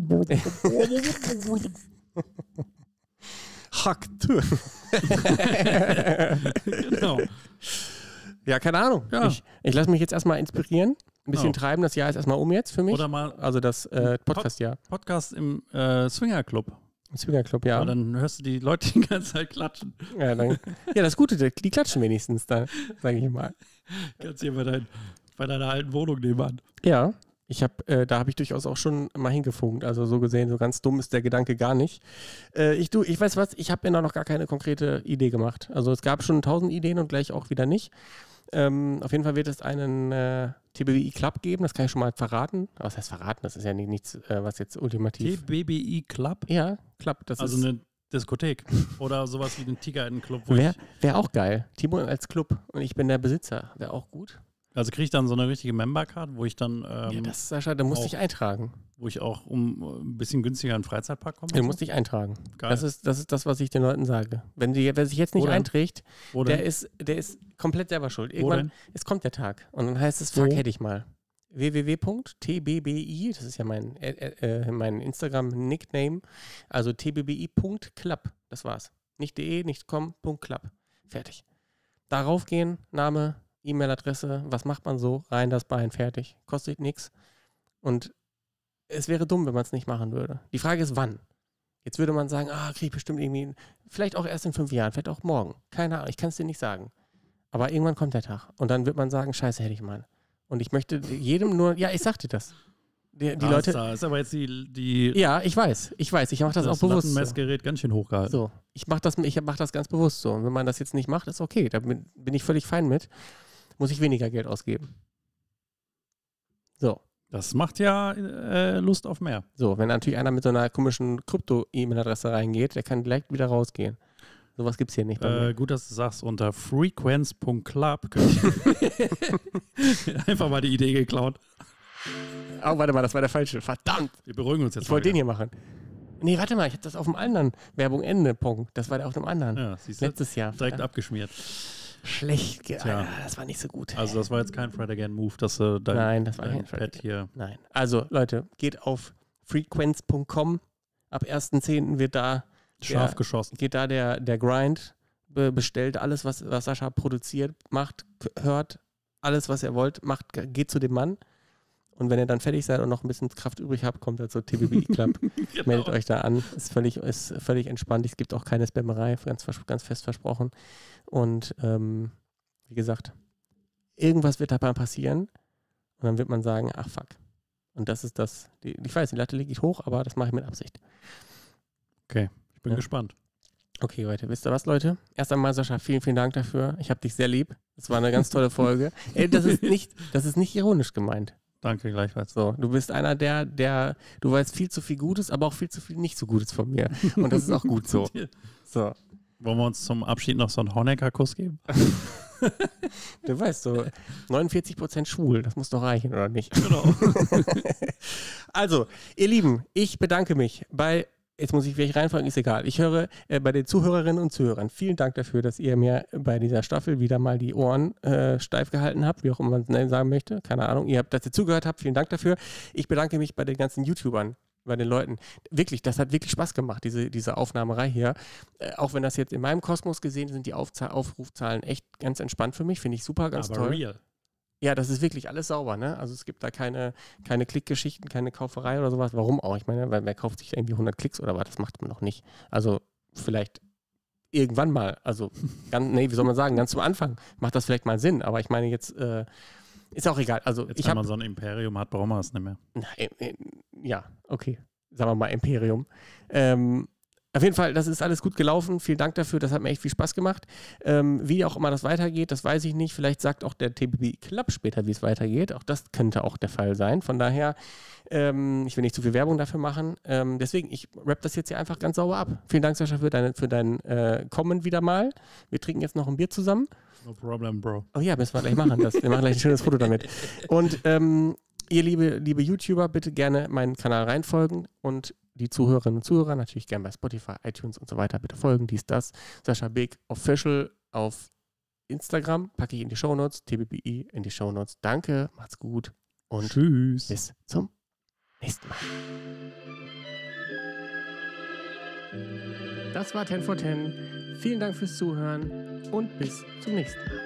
Hackt. Genau. Ja, keine Ahnung. Ja. Ich lasse mich jetzt erstmal inspirieren. Ein bisschen treiben. Das Jahr ist erstmal jetzt für mich. Oder mal also das Podcast-Jahr. Podcast im Swingerclub. Swingerclub, ja. Aber dann hörst du die Leute die ganze Zeit klatschen. Ja, das Gute, die klatschen wenigstens da, sage ich mal. Kannst hier bei deiner alten Wohnung nebenan. Ja, Da habe ich durchaus auch schon mal hingefunkt. Also so gesehen, so ganz dumm ist der Gedanke gar nicht. Ich weiß was, ich habe mir noch gar keine konkrete Idee gemacht. Also es gab schon 1000 Ideen und gleich auch wieder nicht. Auf jeden Fall wird es einen TBBI Club geben, das kann ich schon mal verraten. Was heißt verraten? Das ist ja nichts, was jetzt ultimativ... TBBI Club? Ja, Club. Das also ist eine Diskothek oder sowas wie ein Tiger-Club. Wäre auch geil. Timo als Club und ich bin der Besitzer. Wäre auch gut. Also kriege ich dann so eine richtige Member-Card, wo ich dann... Sascha, da musst du dich eintragen. Wo ich auch ein bisschen günstiger in den Freizeitpark komme? Du musst dich eintragen. Geil. Das ist das, was ich den Leuten sage. Wer sich jetzt nicht einträgt, der ist komplett selber schuld. Irgendwann, es kommt der Tag und dann heißt es, fuck, hätte ich mal. www.tbbi, das ist ja mein Instagram-Nickname, also tbbi.club, das war's. Nicht .de, nicht .com, .club. Fertig. Darauf gehen, Name, E-Mail-Adresse, was macht man so? Rein das Bein, fertig. Kostet nichts. Und es wäre dumm, wenn man es nicht machen würde. Die Frage ist, wann? Jetzt würde man sagen, kriege ich bestimmt irgendwie, vielleicht auch erst in 5 Jahren, vielleicht auch morgen. Keine Ahnung, ich kann es dir nicht sagen. Aber irgendwann kommt der Tag. Und dann wird man sagen, scheiße, hätte ich mal. Und ich möchte jedem nur, ja, ich sag dir das. Die Leute. Da ist aber jetzt die ja, ich weiß. Ich mache das auch bewusst. Das Messgerät ganz schön hochgehalten. So, ich mach das ganz bewusst so. Und wenn man das jetzt nicht macht, ist okay. Da bin ich völlig fein mit. Muss ich weniger Geld ausgeben. So. Das macht ja Lust auf mehr. So, wenn natürlich einer mit so einer komischen Krypto-E-Mail-Adresse reingeht, der kann direkt wieder rausgehen. Sowas gibt es hier nicht bei mir. Gut, dass du sagst, unter frequenz.club einfach mal die Idee geklaut. Oh, warte mal, das war der falsche. Verdammt. Wir beruhigen uns jetzt. Ich wollte den hier machen. Nee, warte mal, ich habe das auf dem anderen. Werbung Ende, Punkt. Das war der auf dem anderen. Ja, siehst du? Letztes Jahr. Direkt abgeschmiert. Schlecht. Das war nicht so gut. Also das war jetzt kein Fred Again Move, dass du Nein, das war kein Fred hier. Nein. Also Leute, geht auf frequenz.com. Ab 1.10. wird da scharf geschossen. Geht da der Grind, bestellt alles, was Sascha produziert, macht, hört, alles, was ihr wollt, geht zu dem Mann. Und wenn ihr dann fertig seid und noch ein bisschen Kraft übrig habt, kommt er zur TBBI Club. Genau. Meldet euch da an. Ist völlig entspannt. Es gibt auch keine Spammerei, ganz fest versprochen. Und wie gesagt, irgendwas wird dabei passieren. Und dann wird man sagen, ach fuck. Und das ist das. Ich weiß, die Latte liegt hoch, aber das mache ich mit Absicht. Okay, ich bin gespannt. Okay, Leute, wisst ihr was, Leute? Erst einmal, Sascha, vielen, vielen Dank dafür. Ich habe dich sehr lieb. Das war eine ganz tolle Folge. Ey, das ist nicht ironisch gemeint. Danke, gleichfalls. So, du bist einer, du weißt viel zu viel Gutes, aber auch viel zu viel nicht so Gutes von mir. Und das ist auch gut so. So. Wollen wir uns zum Abschied noch so einen Honecker-Kuss geben? Du weißt so, 49% schwul, das muss doch reichen, oder nicht? Genau. Also, ihr Lieben, ich bedanke mich jetzt muss ich vielleicht reinfragen, ist egal. Ich höre bei den Zuhörerinnen und Zuhörern, vielen Dank dafür, dass ihr mir bei dieser Staffel wieder mal die Ohren steif gehalten habt, wie auch immer man es sagen möchte. Keine Ahnung. Dass ihr zugehört habt, vielen Dank dafür. Ich bedanke mich bei den ganzen YouTubern, bei den Leuten. Wirklich, das hat wirklich Spaß gemacht, diese Aufnahmerei hier. Auch wenn das jetzt in meinem Kosmos gesehen sind, die Aufrufzahlen echt ganz entspannt für mich. Finde ich super, ganz toll. Real. Ja, das ist wirklich alles sauber, ne? Also es gibt da keine Klickgeschichten, keine Kauferei oder sowas. Warum auch? Ich meine, weil wer kauft sich irgendwie 100 Klicks oder was? Das macht man noch nicht. Also vielleicht irgendwann mal, also wie soll man sagen, ganz zum Anfang macht das vielleicht mal Sinn. Aber ich meine jetzt, ist auch egal. Also jetzt, wenn man so ein Imperium hat, brauchen wir es nicht mehr. Ja, okay. Sagen wir mal Imperium. Auf jeden Fall, das ist alles gut gelaufen. Vielen Dank dafür. Das hat mir echt viel Spaß gemacht. Wie auch immer das weitergeht, das weiß ich nicht. Vielleicht sagt auch der TBBI Club später, wie es weitergeht. Auch das könnte auch der Fall sein. Von daher, ich will nicht zu viel Werbung dafür machen. Deswegen, ich rapp das jetzt hier einfach ganz sauber ab. Vielen Dank, Sascha, für dein Kommen wieder mal. Wir trinken jetzt noch ein Bier zusammen. No problem, Bro. Oh ja, müssen wir gleich machen. Wir machen gleich ein schönes Foto damit. Und ihr liebe YouTuber, bitte gerne meinen Kanal reinfolgen und die Zuhörerinnen und Zuhörer natürlich gerne bei Spotify, iTunes und so weiter bitte folgen. Das. Sascha Beek Official auf Instagram. Packe ich in die Shownotes. TBBI in die Shownotes. Danke, macht's gut und tschüss. Bis zum nächsten Mal. Das war 10 for 10. Vielen Dank fürs Zuhören und bis zum nächsten Mal.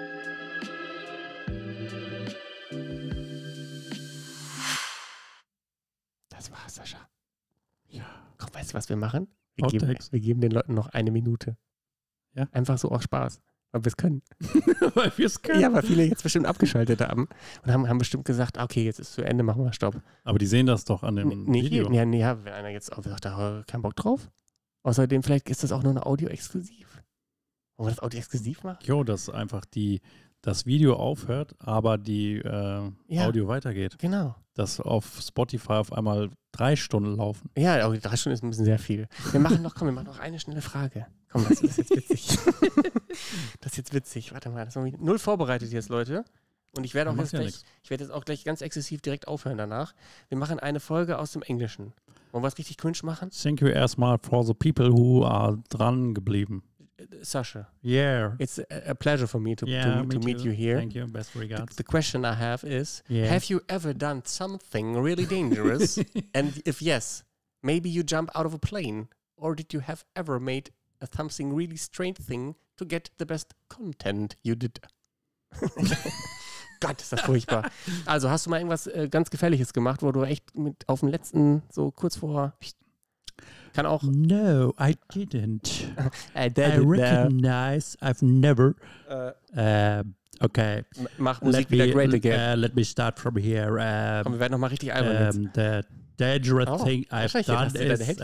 Das war's, Sascha. Ja. Komm, weißt du, was wir machen? Wir geben den Leuten noch 1 Minute. Ja. Einfach so aus Spaß. weil wir es können. Weil wir es können. Ja, weil viele jetzt bestimmt abgeschaltet haben und haben bestimmt gesagt, okay, jetzt ist zu Ende, machen wir Stopp. Aber die sehen das doch an dem Video. Nee, wenn einer jetzt auch sagt, da keinen Bock drauf. Außerdem, vielleicht ist das auch nur eine Audio-exklusiv. Wollen wir das Audio-exklusiv machen? Jo, dass einfach das Video aufhört, aber die Audio weitergeht. Genau. Dass auf Spotify auf einmal 3 Stunden laufen. Ja, auch 3 Stunden ist ein bisschen sehr viel. Wir machen noch eine schnelle Frage. Komm, das ist jetzt witzig. Das ist jetzt witzig. Warte mal, das ist null vorbereitet jetzt, Leute. Und ich werde auch jetzt auch gleich ganz exzessiv direkt aufhören danach. Wir machen eine Folge aus dem Englischen. Wollen wir was richtig cringe machen? Thank you erstmal for the people who are dran geblieben. Sasha. Yeah. It's a pleasure for me to meet you here. Thank you. Best regards. The question I have is, have you ever done something really dangerous? And if yes, maybe you jump out of a plane. Or did you have ever made something really strange thing to get the best content you did? Gott, ist das furchtbar. Also, hast du mal irgendwas ganz Gefährliches gemacht, wo du echt auf dem letzten, so kurz vor... Kann auch... No, I didn't. I recognize I've never... okay. Mach Musik wieder great again. Let me start from here. Komm, wir werden nochmal richtig albern jetzt. The dangerous thing I've done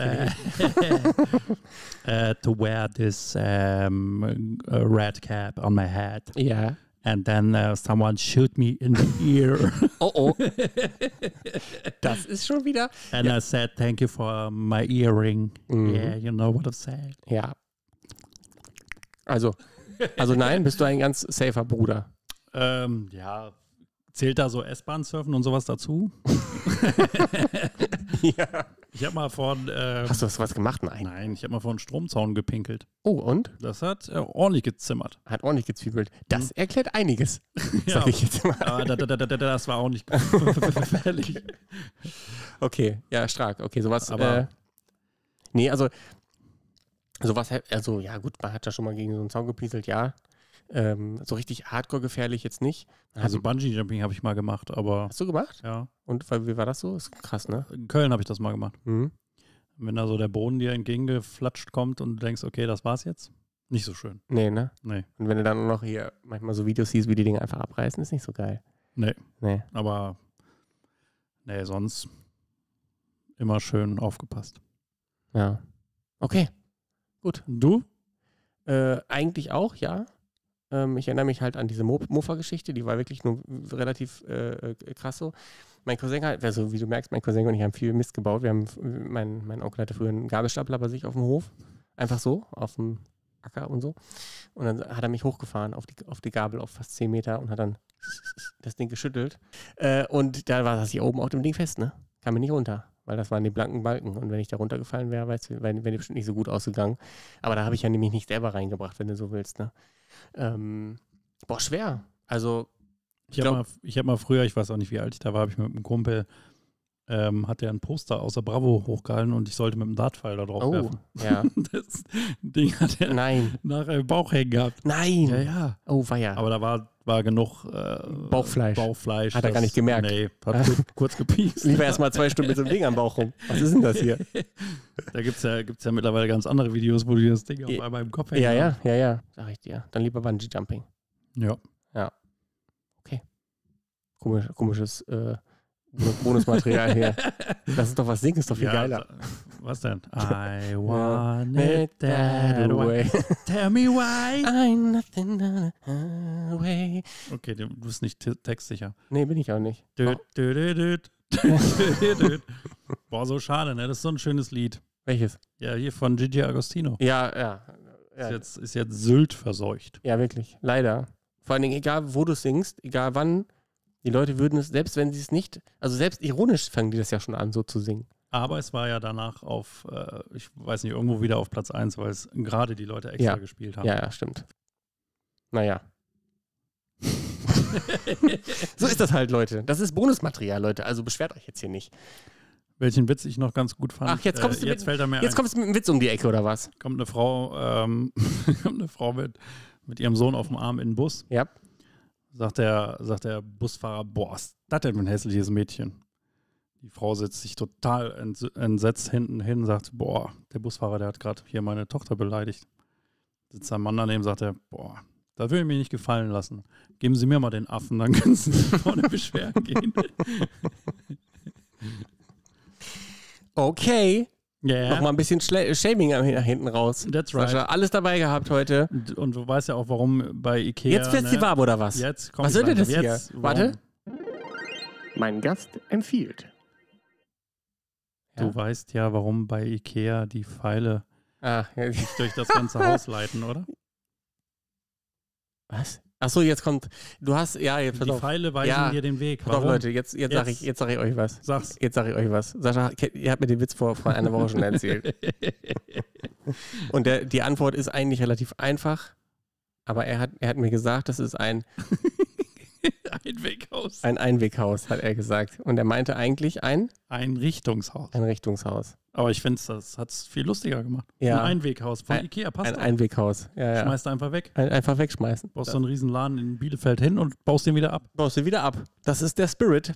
is to wear this red cap on my head. Yeah. And then someone shoot me in the ear. Oh. Das ist schon wieder... And I said, thank you for my earring. Yeah, you know what I'm saying. Ja. Also nein, bist du ein ganz safer Bruder? Ja, zählt da so S-Bahn-Surfen und sowas dazu? Ja. Ich habe mal von... Hast du was gemacht? Nein, ich habe mal vor einen Stromzaun gepinkelt. Oh, und? Das hat ordentlich gezimmert. Hat ordentlich gezwiebelt. Das erklärt einiges, sag ich jetzt mal. Aber das war auch nicht gefährlich. Okay, ja, stark. Okay, sowas... sowas, also ja gut, man hat ja schon mal gegen so einen Zaun gepieselt, ja. So richtig hardcore gefährlich jetzt nicht. Also Bungee-Jumping habe ich mal gemacht, aber... Hast du gemacht? Ja. Und wie war das so? Ist krass, ne? In Köln habe ich das mal gemacht. Mhm. Wenn da so der Boden dir entgegengeflatscht kommt und du denkst, okay, das war's jetzt, nicht so schön. Nee, ne? Nee. Und wenn du dann noch hier manchmal so Videos siehst, wie die Dinge einfach abreißen, ist nicht so geil. Nee. Nee. Aber sonst immer schön aufgepasst. Ja. Okay. Gut. Du? Eigentlich auch, ja. Ich erinnere mich halt an diese Mofa-Geschichte, die war wirklich nur relativ krass so. Mein Cousin hat, also wie du merkst, mein Cousin und ich haben viel Mist gebaut. Mein Onkel hatte früher einen Gabelstapler bei sich auf dem Hof. Einfach so, auf dem Acker und so. Und dann hat er mich hochgefahren auf die Gabel auf fast 10 Meter und hat dann das Ding geschüttelt. Und da saß ich oben auf dem Ding fest, ne? Kam mir nicht runter, weil das waren die blanken Balken. Und wenn ich da runtergefallen wäre, wäre die bestimmt nicht so gut ausgegangen. Aber da habe ich ja nämlich nicht selber reingebracht, wenn du so willst, ne? Schwer. Also, ich hab mal früher, ich weiß auch nicht, wie alt ich da war, habe ich mit einem Kumpel, hat der ein Poster aus der Bravo hochgehalten und ich sollte mit dem Dartpfeil da drauf werfen. Ja. Das Ding hat er nachher im Bauch hängen gehabt. Nein! Ja. Oh, weia. Aber da war genug Bauchfleisch. Hat er gar nicht gemerkt. Nee, hat kurz gepiekst. Lieber erstmal 2 Stunden mit so einem Ding am Bauch rum. Was ist denn das hier? Da gibt's ja mittlerweile ganz andere Videos, wo die das Ding auf einmal im Kopf hängen. Ja. Sag ich dir. Dann lieber Bungee Jumping. Ja. Okay. Komisches Bonusmaterial hier. Lass uns doch was singen, ist doch viel geiler. Was denn? I want it that way. Tell me why. I'm nothing way. Okay, du bist nicht textsicher. Nee, bin ich auch nicht. Boah, so schade, ne? Das ist so ein schönes Lied. Welches? Ja, hier von Gigi Agostino. Ja. Ist jetzt Sylt verseucht. Ja, wirklich. Leider. Vor allen Dingen, egal wo du singst, egal wann, die Leute würden es, selbst wenn sie es nicht, also selbst ironisch fangen die das ja schon an, so zu singen. Aber es war ja danach auf, ich weiß nicht, irgendwo wieder auf Platz 1, weil es gerade die Leute extra gespielt haben. Ja, stimmt. Naja. So ist das halt, Leute. Das ist Bonusmaterial, Leute. Also beschwert euch jetzt hier nicht. Welchen Witz ich noch ganz gut fand. Ach, jetzt kommst du jetzt kommst du mit einem Witz um die Ecke, oder was? Kommt eine Frau mit ihrem Sohn auf dem Arm in den Bus. Ja. Sagt der Busfahrer, boah, was ist das denn für ein hässliches Mädchen? Die Frau setzt sich total entsetzt hinten hin und sagt, boah, der Busfahrer, der hat gerade hier meine Tochter beleidigt. Sitzt ein Mann daneben, sagt er, boah, Das will ich mir nicht gefallen lassen. Geben Sie mir mal den Affen, dann können Sie sich vorne beschweren gehen. Okay. Yeah. Nochmal ein bisschen Shaming nach hinten raus. That's right. Sascha, alles dabei gehabt heute. Und du weißt ja auch, warum bei Ikea... Jetzt wird's die warm, oder was? Jetzt kommt was soll denn das jetzt, hier? Warte. Mein Gast empfiehlt. Du weißt ja, warum bei Ikea die Pfeile sich durch das ganze Haus leiten, oder? Was? Achso, jetzt kommt. Du hast. Ja, jetzt. Die Pfeile weisen dir den Weg. Doch, Leute, jetzt sag ich euch was. Sag's. Jetzt sag ich euch was. Sascha, ihr habt mir den Witz vor einer Woche schon erzählt. Und die Antwort ist eigentlich relativ einfach. Aber er hat mir gesagt, das ist ein Einweghaus. Ein Einweghaus, hat er gesagt. Und er meinte eigentlich ein Richtungshaus. Ein Richtungshaus. Aber ich finde, das hat es viel lustiger gemacht. Ja. Ein Einweghaus von Ikea, passt Ein Einweghaus. Ja. Schmeißt einfach weg. Einfach wegschmeißen. Baust so einen riesen Laden in Bielefeld hin und baust den wieder ab. Das ist der Spirit.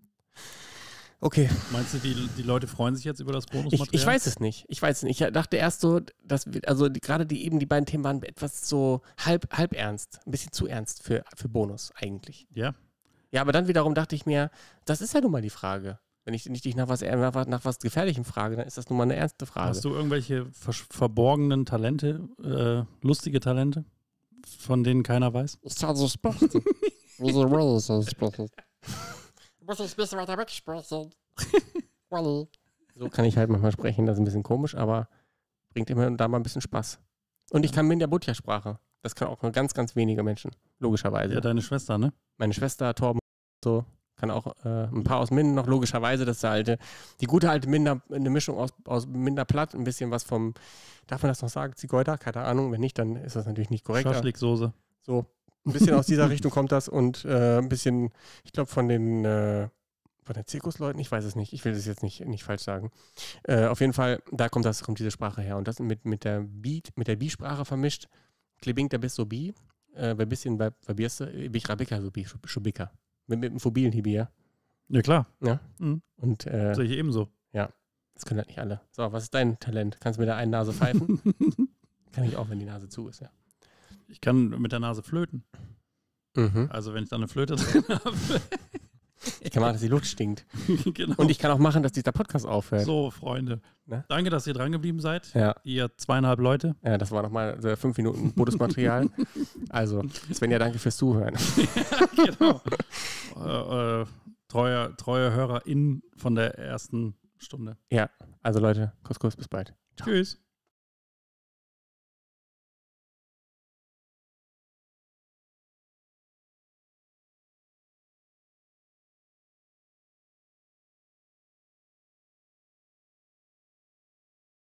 Okay. Meinst du, die Leute freuen sich jetzt über das Bonusmaterial? Ich weiß es nicht. Ich dachte erst so, dass gerade die beiden Themen waren etwas so halb ernst. Ein bisschen zu ernst für Bonus eigentlich. Ja. Ja, aber dann wiederum dachte ich mir, das ist ja nun mal die Frage. Wenn ich dich nach was Gefährlichem frage, dann ist das nun mal eine ernste Frage. Hast du irgendwelche verborgenen Talente, lustige Talente, von denen keiner weiß? Ich kann so sprechen. Wie Wally so sprechen. Muss ich ein bisschen weiter weg sprechen. Wally. So kann ich halt manchmal sprechen, das ist ein bisschen komisch, aber bringt immer und da mal ein bisschen Spaß. Und ich kann Minja-Butja-Sprache. Das kann auch nur ganz, ganz wenige Menschen, logischerweise. Ja, deine Schwester, ne? Meine Schwester, Torben, so. Kann auch ein paar aus Minden noch, logischerweise. Das ist die gute alte Minder, eine Mischung aus Minderplatt, ein bisschen was vom, darf man das noch sagen, Zigeuner? Keine Ahnung, wenn nicht, dann ist das natürlich nicht korrekt. Schaschliksoße. So, ein bisschen aus dieser Richtung kommt das und ein bisschen, ich glaube von den Zirkusleuten, ich weiß es nicht, ich will das jetzt nicht falsch sagen. Auf jeden Fall, da kommt diese Sprache her und das mit der Bi-Sprache vermischt. Klebing, der bist so Bi, ein bisschen bei Bierste, Bich Rabika, so Bi, Schubika. Mit dem fobilen Hibier. Ja, klar. Ja. Mhm. Und sehe ich ebenso. Ja, das können halt nicht alle. So, was ist dein Talent? Kannst du mit der einen Nase pfeifen? Kann ich auch, wenn die Nase zu ist, ja. Ich kann mit der Nase flöten. Mhm. Also wenn ich da eine Flöte drin habe. Ich kann machen, dass die Luft stinkt. Genau. Und ich kann auch machen, dass dieser Podcast aufhört. So, Freunde. Ne? Danke, dass ihr dran geblieben seid. Ja. Ihr 2,5 Leute. Ja, das war nochmal 5 Minuten Bonusmaterial. Also, Svenja, danke fürs Zuhören. Genau. Treue HörerInnen von der ersten Stunde. Ja, also Leute, Kuss, bis bald. Ciao. Tschüss.